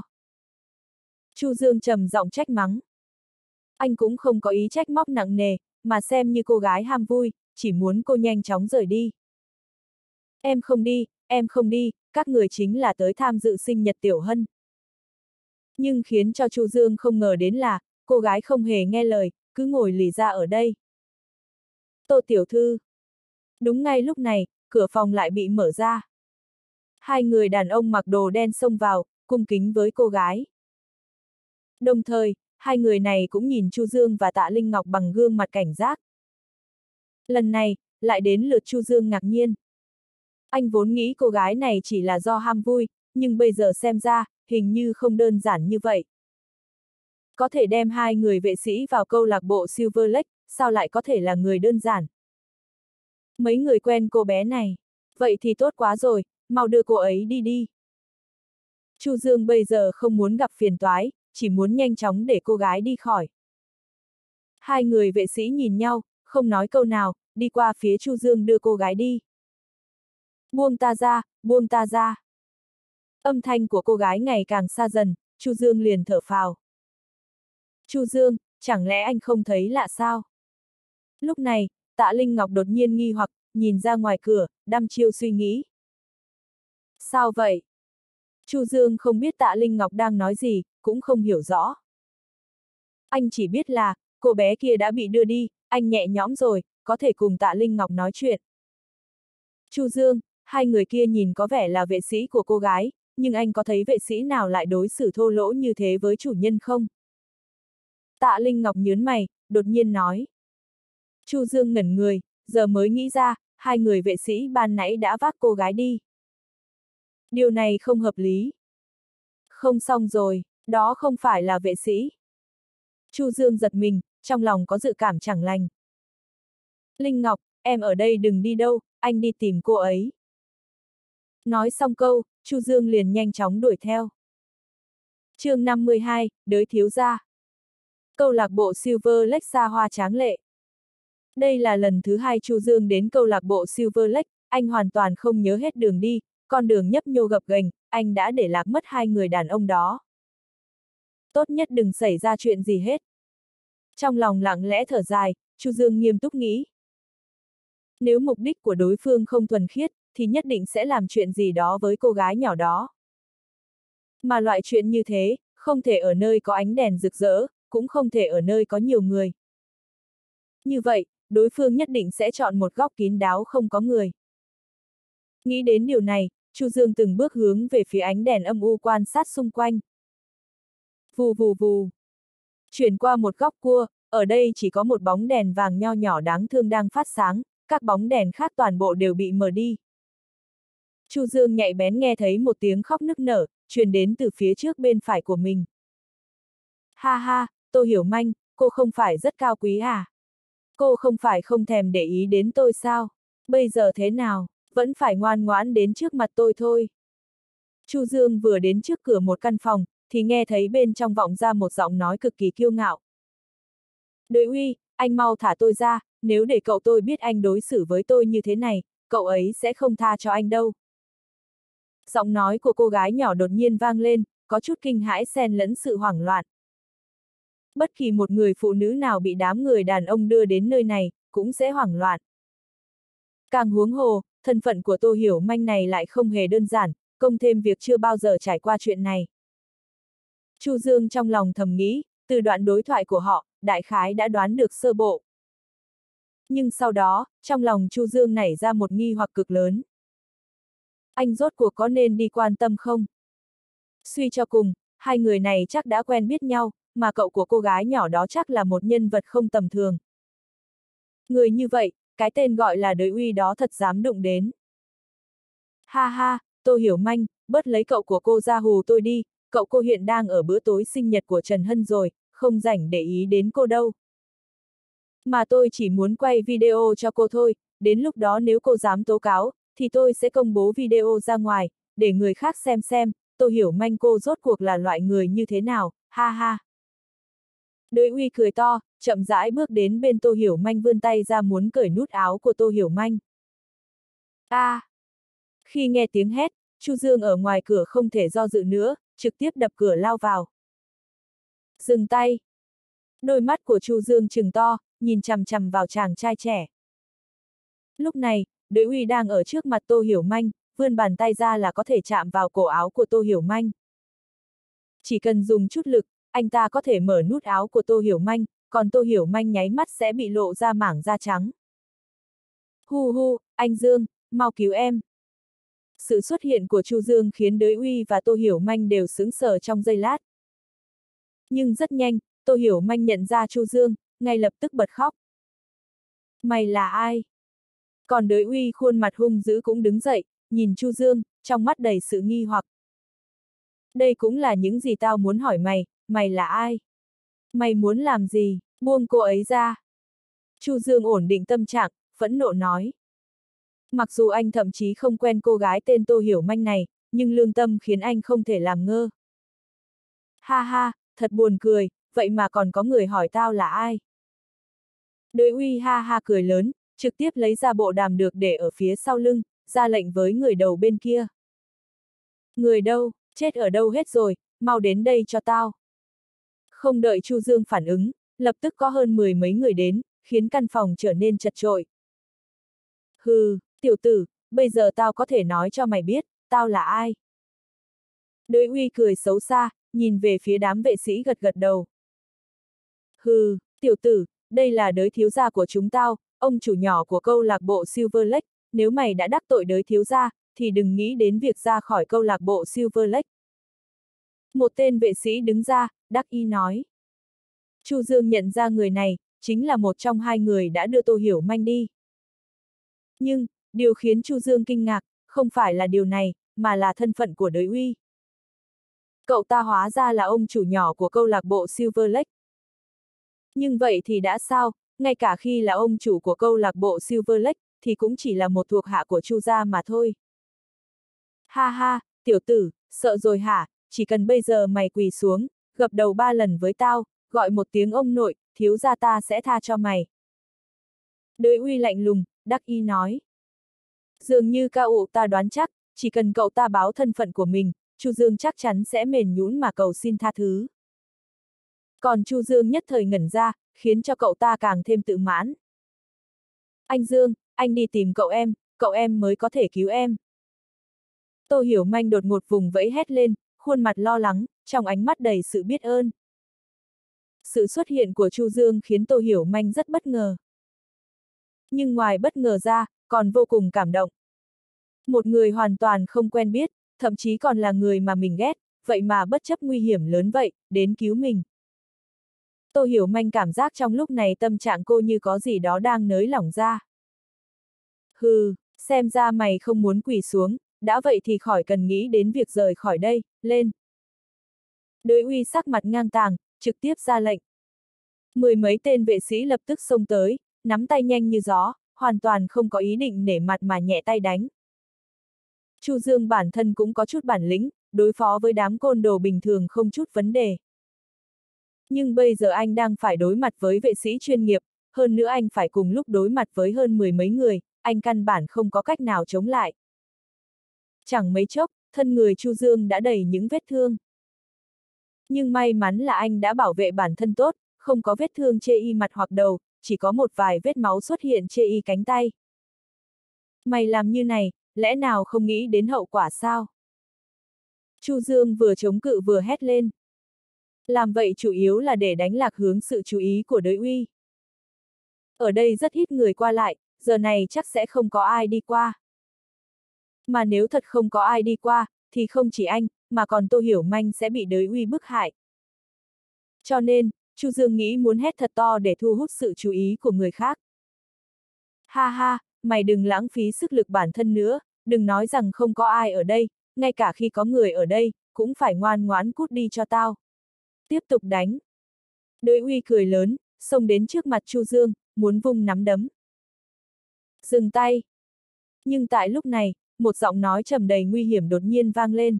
Chu Dương trầm giọng trách mắng. Anh cũng không có ý trách móc nặng nề, mà xem như cô gái ham vui, chỉ muốn cô nhanh chóng rời đi. Em không đi, em không đi, các người chính là tới tham dự sinh nhật Tiểu Hân. Nhưng khiến cho Chu Dương không ngờ đến là, cô gái không hề nghe lời, cứ ngồi lì ra ở đây. Tô tiểu thư. Đúng ngay lúc này, cửa phòng lại bị mở ra. Hai người đàn ông mặc đồ đen xông vào, cung kính với cô gái. Đồng thời, hai người này cũng nhìn Chu Dương và Tạ Linh Ngọc bằng gương mặt cảnh giác. Lần này, lại đến lượt Chu Dương ngạc nhiên. Anh vốn nghĩ cô gái này chỉ là do ham vui, nhưng bây giờ xem ra, hình như không đơn giản như vậy. Có thể đem hai người vệ sĩ vào câu lạc bộ Silver Lake, sao lại có thể là người đơn giản? Mấy người quen cô bé này. Vậy thì tốt quá rồi, mau đưa cô ấy đi đi. Chu Dương bây giờ không muốn gặp phiền toái, chỉ muốn nhanh chóng để cô gái đi khỏi. Hai người vệ sĩ nhìn nhau, không nói câu nào, đi qua phía Chu Dương đưa cô gái đi. Buông ta ra, buông ta ra. Âm thanh của cô gái ngày càng xa dần, Chu Dương liền thở phào. Chu Dương, chẳng lẽ anh không thấy lạ sao? Lúc này, Tạ Linh Ngọc đột nhiên nghi hoặc, nhìn ra ngoài cửa, đăm chiêu suy nghĩ. Sao vậy? Chu Dương không biết Tạ Linh Ngọc đang nói gì, cũng không hiểu rõ. Anh chỉ biết là, cô bé kia đã bị đưa đi, anh nhẹ nhõm rồi, có thể cùng Tạ Linh Ngọc nói chuyện. Chu Dương, hai người kia nhìn có vẻ là vệ sĩ của cô gái, nhưng anh có thấy vệ sĩ nào lại đối xử thô lỗ như thế với chủ nhân không? Tạ Linh Ngọc nhớn mày, đột nhiên nói. Chu Dương ngẩn người, giờ mới nghĩ ra, hai người vệ sĩ ban nãy đã vác cô gái đi. Điều này không hợp lý. Không xong rồi, đó không phải là vệ sĩ. Chu Dương giật mình, trong lòng có dự cảm chẳng lành. Linh Ngọc, em ở đây đừng đi đâu, anh đi tìm cô ấy. Nói xong câu, Chu Dương liền nhanh chóng đuổi theo. Chương năm mươi hai, đới thiếu gia. Câu lạc bộ Silver Lake xa hoa tráng lệ. Đây là lần thứ hai Chu Dương đến câu lạc bộ Silver Lake, anh hoàn toàn không nhớ hết đường đi, con đường nhấp nhô gập ghềnh, anh đã để lạc mất hai người đàn ông đó. Tốt nhất đừng xảy ra chuyện gì hết. Trong lòng lặng lẽ thở dài, Chu Dương nghiêm túc nghĩ. Nếu mục đích của đối phương không thuần khiết, thì nhất định sẽ làm chuyện gì đó với cô gái nhỏ đó. Mà loại chuyện như thế, không thể ở nơi có ánh đèn rực rỡ, cũng không thể ở nơi có nhiều người. Như vậy, đối phương nhất định sẽ chọn một góc kín đáo không có người. Nghĩ đến điều này, Chu Dương từng bước hướng về phía ánh đèn âm u quan sát xung quanh. Vù vù vù. Chuyển qua một góc cua, ở đây chỉ có một bóng đèn vàng nho nhỏ đáng thương đang phát sáng, các bóng đèn khác toàn bộ đều bị mờ đi. Chu Dương nhạy bén nghe thấy một tiếng khóc nức nở, truyền đến từ phía trước bên phải của mình. Ha ha, Tô Hiểu Manh, cô không phải rất cao quý à? Cô không phải không thèm để ý đến tôi sao? Bây giờ thế nào, vẫn phải ngoan ngoãn đến trước mặt tôi thôi. Chu Dương vừa đến trước cửa một căn phòng, thì nghe thấy bên trong vọng ra một giọng nói cực kỳ kiêu ngạo. Đới Uy, anh mau thả tôi ra, nếu để cậu tôi biết anh đối xử với tôi như thế này, cậu ấy sẽ không tha cho anh đâu. Giọng nói của cô gái nhỏ đột nhiên vang lên, có chút kinh hãi xen lẫn sự hoảng loạn. Bất kỳ một người phụ nữ nào bị đám người đàn ông đưa đến nơi này, cũng sẽ hoảng loạn. Càng huống hồ, thân phận của Tô Hiểu Manh này lại không hề đơn giản, công thêm việc chưa bao giờ trải qua chuyện này. Chu Dương trong lòng thầm nghĩ, Từ đoạn đối thoại của họ, đại khái đã đoán được sơ bộ. Nhưng sau đó, trong lòng Chu Dương nảy ra một nghi hoặc cực lớn. Anh rốt cuộc có nên đi quan tâm không? Suy cho cùng, hai người này chắc đã quen biết nhau, mà cậu của cô gái nhỏ đó chắc là một nhân vật không tầm thường. Người như vậy, cái tên gọi là Đới Uy đó thật dám đụng đến. Ha ha, Tô Hiểu Manh, bớt lấy cậu của cô ra hù tôi đi, cậu cô hiện đang ở bữa tối sinh nhật của Trần Hân rồi, không rảnh để ý đến cô đâu. Mà tôi chỉ muốn quay video cho cô thôi, đến lúc đó nếu cô dám tố cáo, thì tôi sẽ công bố video ra ngoài, để người khác xem xem, Tô Hiểu Manh cô rốt cuộc là loại người như thế nào, ha ha. Đới Uy cười to, chậm rãi bước đến bên Tô Hiểu Manh vươn tay ra muốn cởi nút áo của Tô Hiểu Manh. A! À. Khi nghe tiếng hét, Chu Dương ở ngoài cửa không thể do dự nữa, trực tiếp đập cửa lao vào. Dừng tay! Đôi mắt của Chu Dương trừng to, nhìn chằm chằm vào chàng trai trẻ. Lúc này, Đới Uy đang ở trước mặt Tô Hiểu Manh, vươn bàn tay ra là có thể chạm vào cổ áo của Tô Hiểu Manh. Chỉ cần dùng chút lực, anh ta có thể mở nút áo của Tô Hiểu Manh, còn Tô Hiểu Manh nháy mắt sẽ bị lộ ra mảng da trắng. Hu hu, anh Dương, mau cứu em. Sự xuất hiện của Chu Dương khiến Đới Uy và Tô Hiểu Manh đều sững sờ trong giây lát. Nhưng rất nhanh, Tô Hiểu Manh nhận ra Chu Dương, ngay lập tức bật khóc. Mày là ai? Còn Đới Uy khuôn mặt hung dữ cũng đứng dậy, nhìn Chu Dương, trong mắt đầy sự nghi hoặc. Đây cũng là những gì tao muốn hỏi mày, mày là ai? Mày muốn làm gì? Buông cô ấy ra. Chu Dương ổn định tâm trạng, phẫn nộ nói. Mặc dù anh thậm chí không quen cô gái tên Tô Hiểu Manh này, nhưng lương tâm khiến anh không thể làm ngơ. Ha ha, thật buồn cười, vậy mà còn có người hỏi tao là ai? Đới Uy ha ha cười lớn, trực tiếp lấy ra bộ đàm được để ở phía sau lưng, ra lệnh với người đầu bên kia. Người đâu, chết ở đâu hết rồi, mau đến đây cho tao. Không đợi Chu Dương phản ứng, lập tức có hơn mười mấy người đến, khiến căn phòng trở nên chật chội. Hừ, tiểu tử, bây giờ tao có thể nói cho mày biết, tao là ai? Đới Uy cười xấu xa, nhìn về phía đám vệ sĩ gật gật đầu. Hừ, tiểu tử, đây là Đới thiếu gia của chúng tao, ông chủ nhỏ của câu lạc bộ Silver Lake, nếu mày đã đắc tội Đới thiếu gia, thì đừng nghĩ đến việc ra khỏi câu lạc bộ Silver Lake. Một tên vệ sĩ đứng ra, đắc ý nói. Chu Dương nhận ra người này, chính là một trong hai người đã đưa Tô Hiểu Manh đi. Nhưng, điều khiến Chu Dương kinh ngạc, không phải là điều này, mà là thân phận của Đới Uy. Cậu ta hóa ra là ông chủ nhỏ của câu lạc bộ Silver Lake. Nhưng vậy thì đã sao, ngay cả khi là ông chủ của câu lạc bộ Silver Lake, thì cũng chỉ là một thuộc hạ của Chu gia mà thôi. Ha ha, tiểu tử, sợ rồi hả, chỉ cần bây giờ mày quỳ xuống, gập đầu ba lần với tao, gọi một tiếng ông nội, thiếu gia ta sẽ tha cho mày. Đới Uy lạnh lùng, đắc ý nói. Dường như cao ụ ta đoán chắc, chỉ cần cậu ta báo thân phận của mình, Chu Dương chắc chắn sẽ mềm nhũn mà cầu xin tha thứ. Còn Chu Dương nhất thời ngẩn ra, khiến cho cậu ta càng thêm tự mãn. Anh Dương, anh đi tìm cậu em, cậu em mới có thể cứu em. Tô Hiểu Manh đột ngột vùng vẫy hét lên, khuôn mặt lo lắng, trong ánh mắt đầy sự biết ơn. Sự xuất hiện của Chu Dương khiến Tô Hiểu Manh rất bất ngờ. Nhưng ngoài bất ngờ ra, còn vô cùng cảm động. Một người hoàn toàn không quen biết, thậm chí còn là người mà mình ghét, vậy mà bất chấp nguy hiểm lớn vậy, đến cứu mình. Tô Hiểu Manh cảm giác trong lúc này tâm trạng cô như có gì đó đang nới lỏng ra. Hừ, xem ra mày không muốn quỳ xuống, đã vậy thì khỏi cần nghĩ đến việc rời khỏi đây, lên. Đới Uy sắc mặt ngang tàng, trực tiếp ra lệnh. Mười mấy tên vệ sĩ lập tức xông tới, nắm tay nhanh như gió, hoàn toàn không có ý định nể mặt mà nhẹ tay đánh. Chu Dương bản thân cũng có chút bản lĩnh, đối phó với đám côn đồ bình thường không chút vấn đề. Nhưng bây giờ anh đang phải đối mặt với vệ sĩ chuyên nghiệp, hơn nữa anh phải cùng lúc đối mặt với hơn mười mấy người, anh căn bản không có cách nào chống lại. Chẳng mấy chốc, thân người Chu Dương đã đầy những vết thương. Nhưng may mắn là anh đã bảo vệ bản thân tốt, không có vết thương chê y mặt hoặc đầu, chỉ có một vài vết máu xuất hiện chê y cánh tay. Mày làm như này, lẽ nào không nghĩ đến hậu quả sao? Chu Dương vừa chống cự vừa hét lên. Làm vậy chủ yếu là để đánh lạc hướng sự chú ý của Đới Uy. Ở đây rất ít người qua lại, giờ này chắc sẽ không có ai đi qua. Mà nếu thật không có ai đi qua, thì không chỉ anh, mà còn Tô Hiểu Manh sẽ bị Đới Uy bức hại. Cho nên, Chu Dương nghĩ muốn hét thật to để thu hút sự chú ý của người khác. Ha ha, mày đừng lãng phí sức lực bản thân nữa, đừng nói rằng không có ai ở đây, ngay cả khi có người ở đây, cũng phải ngoan ngoãn cút đi cho tao. Tiếp tục đánh. Đới Uy cười lớn, xông đến trước mặt Chu Dương, muốn vung nắm đấm. Dừng tay. Nhưng tại lúc này, một giọng nói trầm đầy nguy hiểm đột nhiên vang lên.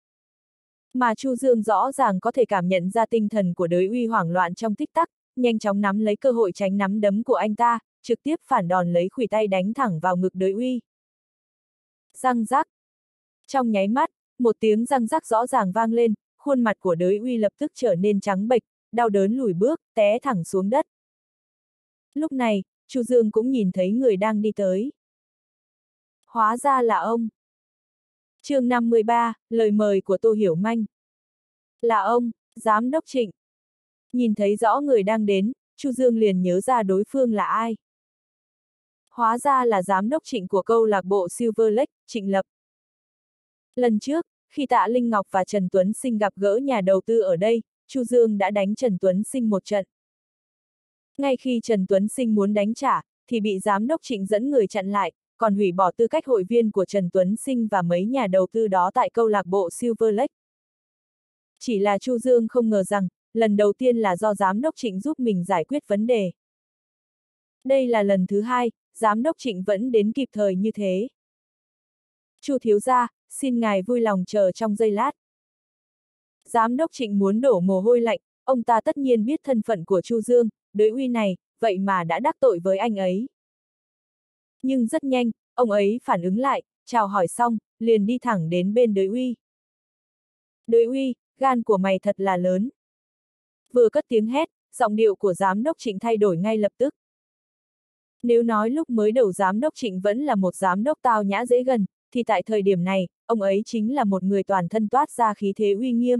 Mà Chu Dương rõ ràng có thể cảm nhận ra tinh thần của Đới Uy hoảng loạn trong tích tắc, nhanh chóng nắm lấy cơ hội tránh nắm đấm của anh ta, trực tiếp phản đòn lấy khuỷu tay đánh thẳng vào ngực Đới Uy. Răng rắc. Trong nháy mắt, một tiếng răng rắc rõ ràng vang lên, khuôn mặt của Đới Uy lập tức trở nên trắng bệch, đau đớn lùi bước, té thẳng xuống đất. Lúc này, Chu Dương cũng nhìn thấy người đang đi tới. Hóa ra là ông. Chương năm mươi ba, lời mời của Tô Hiểu Manh. Là ông, Giám đốc Trịnh. Nhìn thấy rõ người đang đến, Chu Dương liền nhớ ra đối phương là ai. Hóa ra là Giám đốc Trịnh của câu lạc bộ Silver Lake, Trịnh Lập. Lần trước, khi Tạ Linh Ngọc và Trần Tuấn Sinh gặp gỡ nhà đầu tư ở đây, Chu Dương đã đánh Trần Tuấn Sinh một trận. Ngay khi Trần Tuấn Sinh muốn đánh trả, thì bị Giám đốc Trịnh dẫn người chặn lại, còn hủy bỏ tư cách hội viên của Trần Tuấn Sinh và mấy nhà đầu tư đó tại câu lạc bộ Silver Lake. Chỉ là Chu Dương không ngờ rằng, lần đầu tiên là do Giám đốc Trịnh giúp mình giải quyết vấn đề. Đây là lần thứ hai, Giám đốc Trịnh vẫn đến kịp thời như thế. Chu thiếu gia, xin ngài vui lòng chờ trong giây lát. Giám đốc Trịnh muốn đổ mồ hôi lạnh, ông ta tất nhiên biết thân phận của Chu Dương, Đới Uy này, vậy mà đã đắc tội với anh ấy. Nhưng rất nhanh, ông ấy phản ứng lại, chào hỏi xong, liền đi thẳng đến bên Đới Uy. Đới Uy, gan của mày thật là lớn. Vừa cất tiếng hét, giọng điệu của Giám đốc Trịnh thay đổi ngay lập tức. Nếu nói lúc mới đầu Giám đốc Trịnh vẫn là một giám đốc tao nhã dễ gần, thì tại thời điểm này, ông ấy chính là một người toàn thân toát ra khí thế uy nghiêm.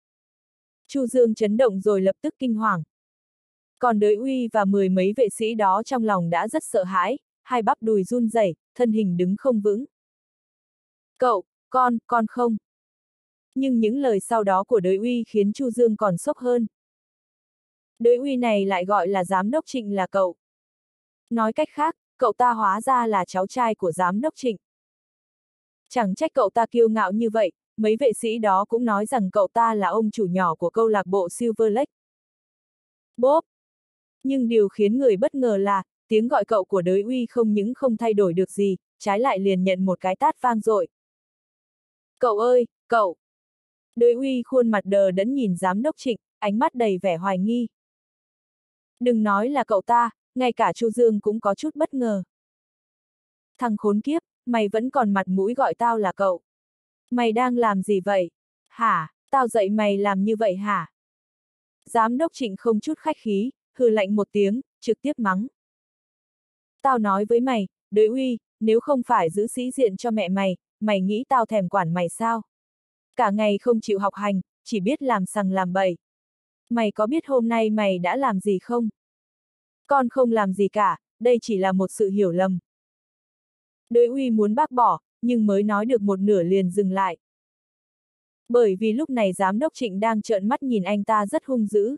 Chu Dương chấn động rồi lập tức kinh hoàng. Còn Đới Uy và mười mấy vệ sĩ đó trong lòng đã rất sợ hãi, hai bắp đùi run rẩy, thân hình đứng không vững. Cậu, con, con không. Nhưng những lời sau đó của Đới Uy khiến Chu Dương còn sốc hơn. Đới Uy này lại gọi là Giám đốc Trịnh là cậu. Nói cách khác, cậu ta hóa ra là cháu trai của Giám đốc Trịnh. Chẳng trách cậu ta kiêu ngạo như vậy, mấy vệ sĩ đó cũng nói rằng cậu ta là ông chủ nhỏ của câu lạc bộ Silver Lake. Bốp! Nhưng điều khiến người bất ngờ là, tiếng gọi cậu của Đới Uy không những không thay đổi được gì, trái lại liền nhận một cái tát vang dội. Cậu ơi, cậu! Đới Uy khuôn mặt đờ đẫn nhìn Giám đốc Trịnh, ánh mắt đầy vẻ hoài nghi. Đừng nói là cậu ta, ngay cả Chu Dương cũng có chút bất ngờ. Thằng khốn kiếp, mày vẫn còn mặt mũi gọi tao là cậu. Mày đang làm gì vậy? Hả, tao dạy mày làm như vậy hả? Giám đốc Trịnh không chút khách khí, hừ lạnh một tiếng, trực tiếp mắng. Tao nói với mày, Đới Uy, nếu không phải giữ sĩ diện cho mẹ mày, mày nghĩ tao thèm quản mày sao? Cả ngày không chịu học hành, chỉ biết làm sằng làm bậy. Mày có biết hôm nay mày đã làm gì không? Con không làm gì cả, đây chỉ là một sự hiểu lầm. Đới Uy muốn bác bỏ, nhưng mới nói được một nửa liền dừng lại. Bởi vì lúc này Giám đốc Trịnh đang trợn mắt nhìn anh ta rất hung dữ.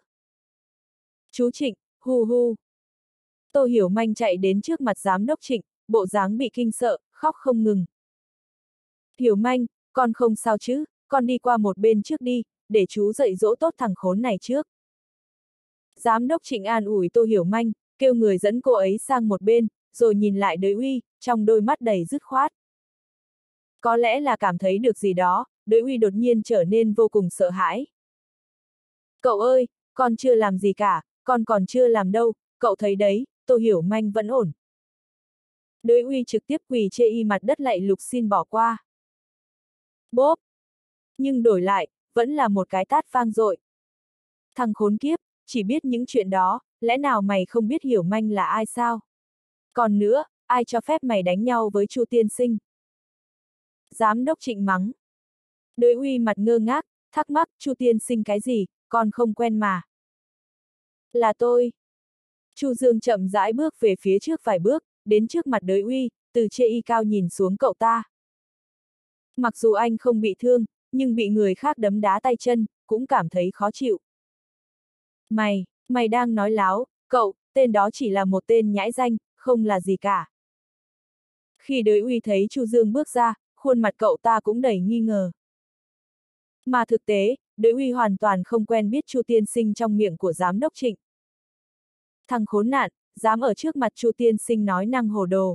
Chú Trịnh, hu hu. Tô Hiểu Manh chạy đến trước mặt Giám đốc Trịnh, bộ dáng bị kinh sợ, khóc không ngừng. Hiểu Manh, con không sao chứ, con đi qua một bên trước đi, để chú dạy dỗ tốt thằng khốn này trước. Giám đốc Trịnh an ủi Tô Hiểu Manh, kêu người dẫn cô ấy sang một bên, rồi nhìn lại Đới Uy, trong đôi mắt đầy dứt khoát. Có lẽ là cảm thấy được gì đó, Đới Uy đột nhiên trở nên vô cùng sợ hãi. Cậu ơi, con chưa làm gì cả, con còn chưa làm đâu, cậu thấy đấy, Tô Hiểu Manh vẫn ổn. Đới Uy trực tiếp quỳ chê y mặt đất lạy lục xin bỏ qua. Bốp! Nhưng đổi lại, vẫn là một cái tát vang dội. Thằng khốn kiếp, chỉ biết những chuyện đó, lẽ nào mày không biết Hiểu Manh là ai sao? Còn nữa, ai cho phép mày đánh nhau với Chu tiên sinh? Giám đốc Trịnh mắng. Đới Uy mặt ngơ ngác, thắc mắc, Chu tiên sinh cái gì, con không quen mà. Là tôi. Chu Dương chậm rãi bước về phía trước vài bước, đến trước mặt Đới Uy, từ trên y cao nhìn xuống cậu ta. Mặc dù anh không bị thương, nhưng bị người khác đấm đá tay chân, cũng cảm thấy khó chịu. Mày, mày đang nói láo, cậu, tên đó chỉ là một tên nhãi danh, không là gì cả. Khi Đới Uy thấy Chu Dương bước ra, khuôn mặt cậu ta cũng đầy nghi ngờ. Mà thực tế, Đới Uy hoàn toàn không quen biết Chu tiên sinh trong miệng của giám đốc Trịnh. Thằng khốn nạn, dám ở trước mặt Chu tiên sinh nói năng hồ đồ.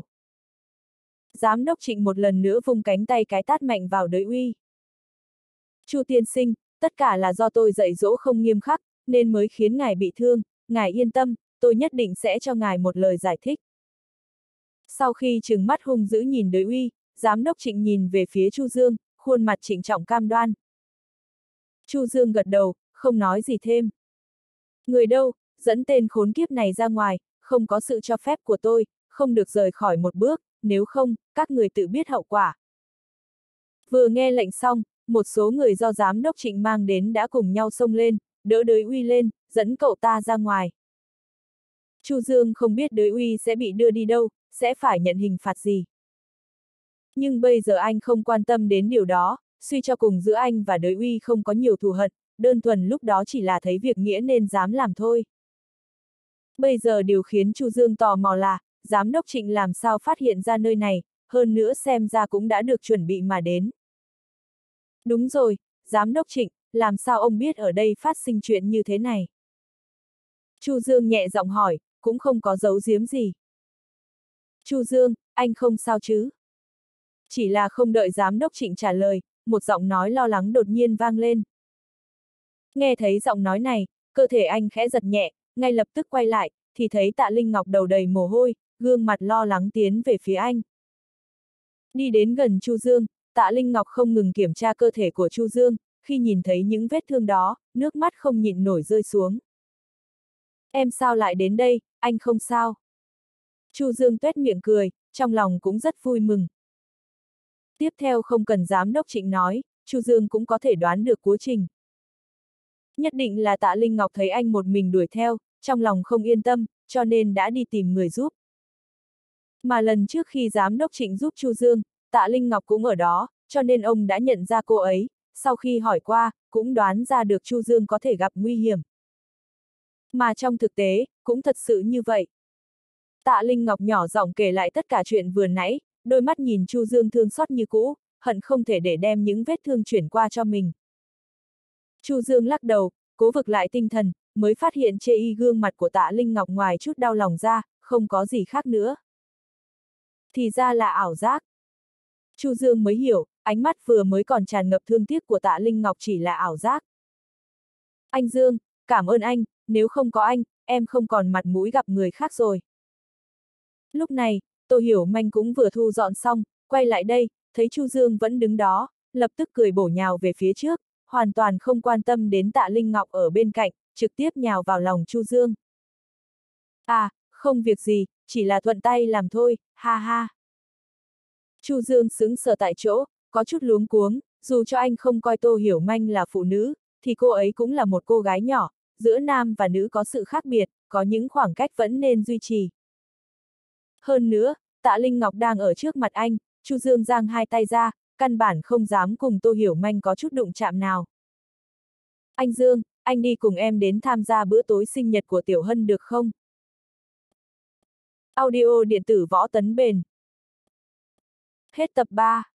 Giám đốc Trịnh một lần nữa vung cánh tay cái tát mạnh vào Đới Uy. Chu tiên sinh, tất cả là do tôi dạy dỗ không nghiêm khắc, nên mới khiến ngài bị thương, ngài yên tâm, tôi nhất định sẽ cho ngài một lời giải thích. Sau khi trừng mắt hung dữ nhìn Đới Uy, giám đốc Trịnh nhìn về phía Chu Dương, khuôn mặt trịnh trọng cam đoan. Chu Dương gật đầu, không nói gì thêm. Người đâu, dẫn tên khốn kiếp này ra ngoài, không có sự cho phép của tôi, không được rời khỏi một bước, nếu không, các người tự biết hậu quả. Vừa nghe lệnh xong, một số người do giám đốc Trịnh mang đến đã cùng nhau xông lên, đỡ Đới Uy lên, dẫn cậu ta ra ngoài. Chu Dương không biết Đới Uy sẽ bị đưa đi đâu, sẽ phải nhận hình phạt gì. Nhưng bây giờ anh không quan tâm đến điều đó, suy cho cùng giữa anh và Đới Uy không có nhiều thù hận, đơn thuần lúc đó chỉ là thấy việc nghĩa nên dám làm thôi. Bây giờ điều khiến Chu Dương tò mò là, giám đốc Trịnh làm sao phát hiện ra nơi này, hơn nữa xem ra cũng đã được chuẩn bị mà đến. Đúng rồi, giám đốc Trịnh, làm sao ông biết ở đây phát sinh chuyện như thế này? Chu Dương nhẹ giọng hỏi, cũng không có giấu giếm gì. Chu Dương, anh không sao chứ? Chỉ là không đợi giám đốc Trịnh trả lời, một giọng nói lo lắng đột nhiên vang lên. Nghe thấy giọng nói này, cơ thể anh khẽ giật nhẹ, ngay lập tức quay lại, thì thấy Tạ Linh Ngọc đầu đầy mồ hôi, gương mặt lo lắng tiến về phía anh. Đi đến gần Chu Dương, Tạ Linh Ngọc không ngừng kiểm tra cơ thể của Chu Dương, khi nhìn thấy những vết thương đó, nước mắt không nhịn nổi rơi xuống. Em sao lại đến đây, anh không sao? Chu Dương tuét miệng cười, trong lòng cũng rất vui mừng. Tiếp theo không cần giám đốc Trịnh nói, Chu Dương cũng có thể đoán được quá trình. Nhất định là Tạ Linh Ngọc thấy anh một mình đuổi theo, trong lòng không yên tâm, cho nên đã đi tìm người giúp. Mà lần trước khi giám đốc Trịnh giúp Chu Dương, Tạ Linh Ngọc cũng ở đó, cho nên ông đã nhận ra cô ấy, sau khi hỏi qua, cũng đoán ra được Chu Dương có thể gặp nguy hiểm. Mà trong thực tế, cũng thật sự như vậy. Tạ Linh Ngọc nhỏ giọng kể lại tất cả chuyện vừa nãy, đôi mắt nhìn Chu Dương thương xót như cũ, hận không thể để đem những vết thương chuyển qua cho mình. Chu Dương lắc đầu, cố vực lại tinh thần, mới phát hiện chê y gương mặt của Tạ Linh Ngọc ngoài chút đau lòng ra, không có gì khác nữa. Thì ra là ảo giác. Chu Dương mới hiểu, ánh mắt vừa mới còn tràn ngập thương tiếc của Tạ Linh Ngọc chỉ là ảo giác. Anh Dương, cảm ơn anh, nếu không có anh, em không còn mặt mũi gặp người khác rồi. Lúc này, Tô Hiểu Manh cũng vừa thu dọn xong, quay lại đây, thấy Chu Dương vẫn đứng đó, lập tức cười bổ nhào về phía trước, hoàn toàn không quan tâm đến Tạ Linh Ngọc ở bên cạnh, trực tiếp nhào vào lòng Chu Dương. À, không việc gì, chỉ là thuận tay làm thôi, ha ha. Chu Dương sững sờ tại chỗ, có chút luống cuống, dù cho anh không coi Tô Hiểu Manh là phụ nữ, thì cô ấy cũng là một cô gái nhỏ, giữa nam và nữ có sự khác biệt, có những khoảng cách vẫn nên duy trì. Hơn nữa, Tạ Linh Ngọc đang ở trước mặt anh, Chu Dương giang hai tay ra, căn bản không dám cùng Tô Hiểu Manh có chút đụng chạm nào. Anh Dương, anh đi cùng em đến tham gia bữa tối sinh nhật của Tiểu Hân được không? Audio điện tử Võ Tấn Bền. Hết tập ba.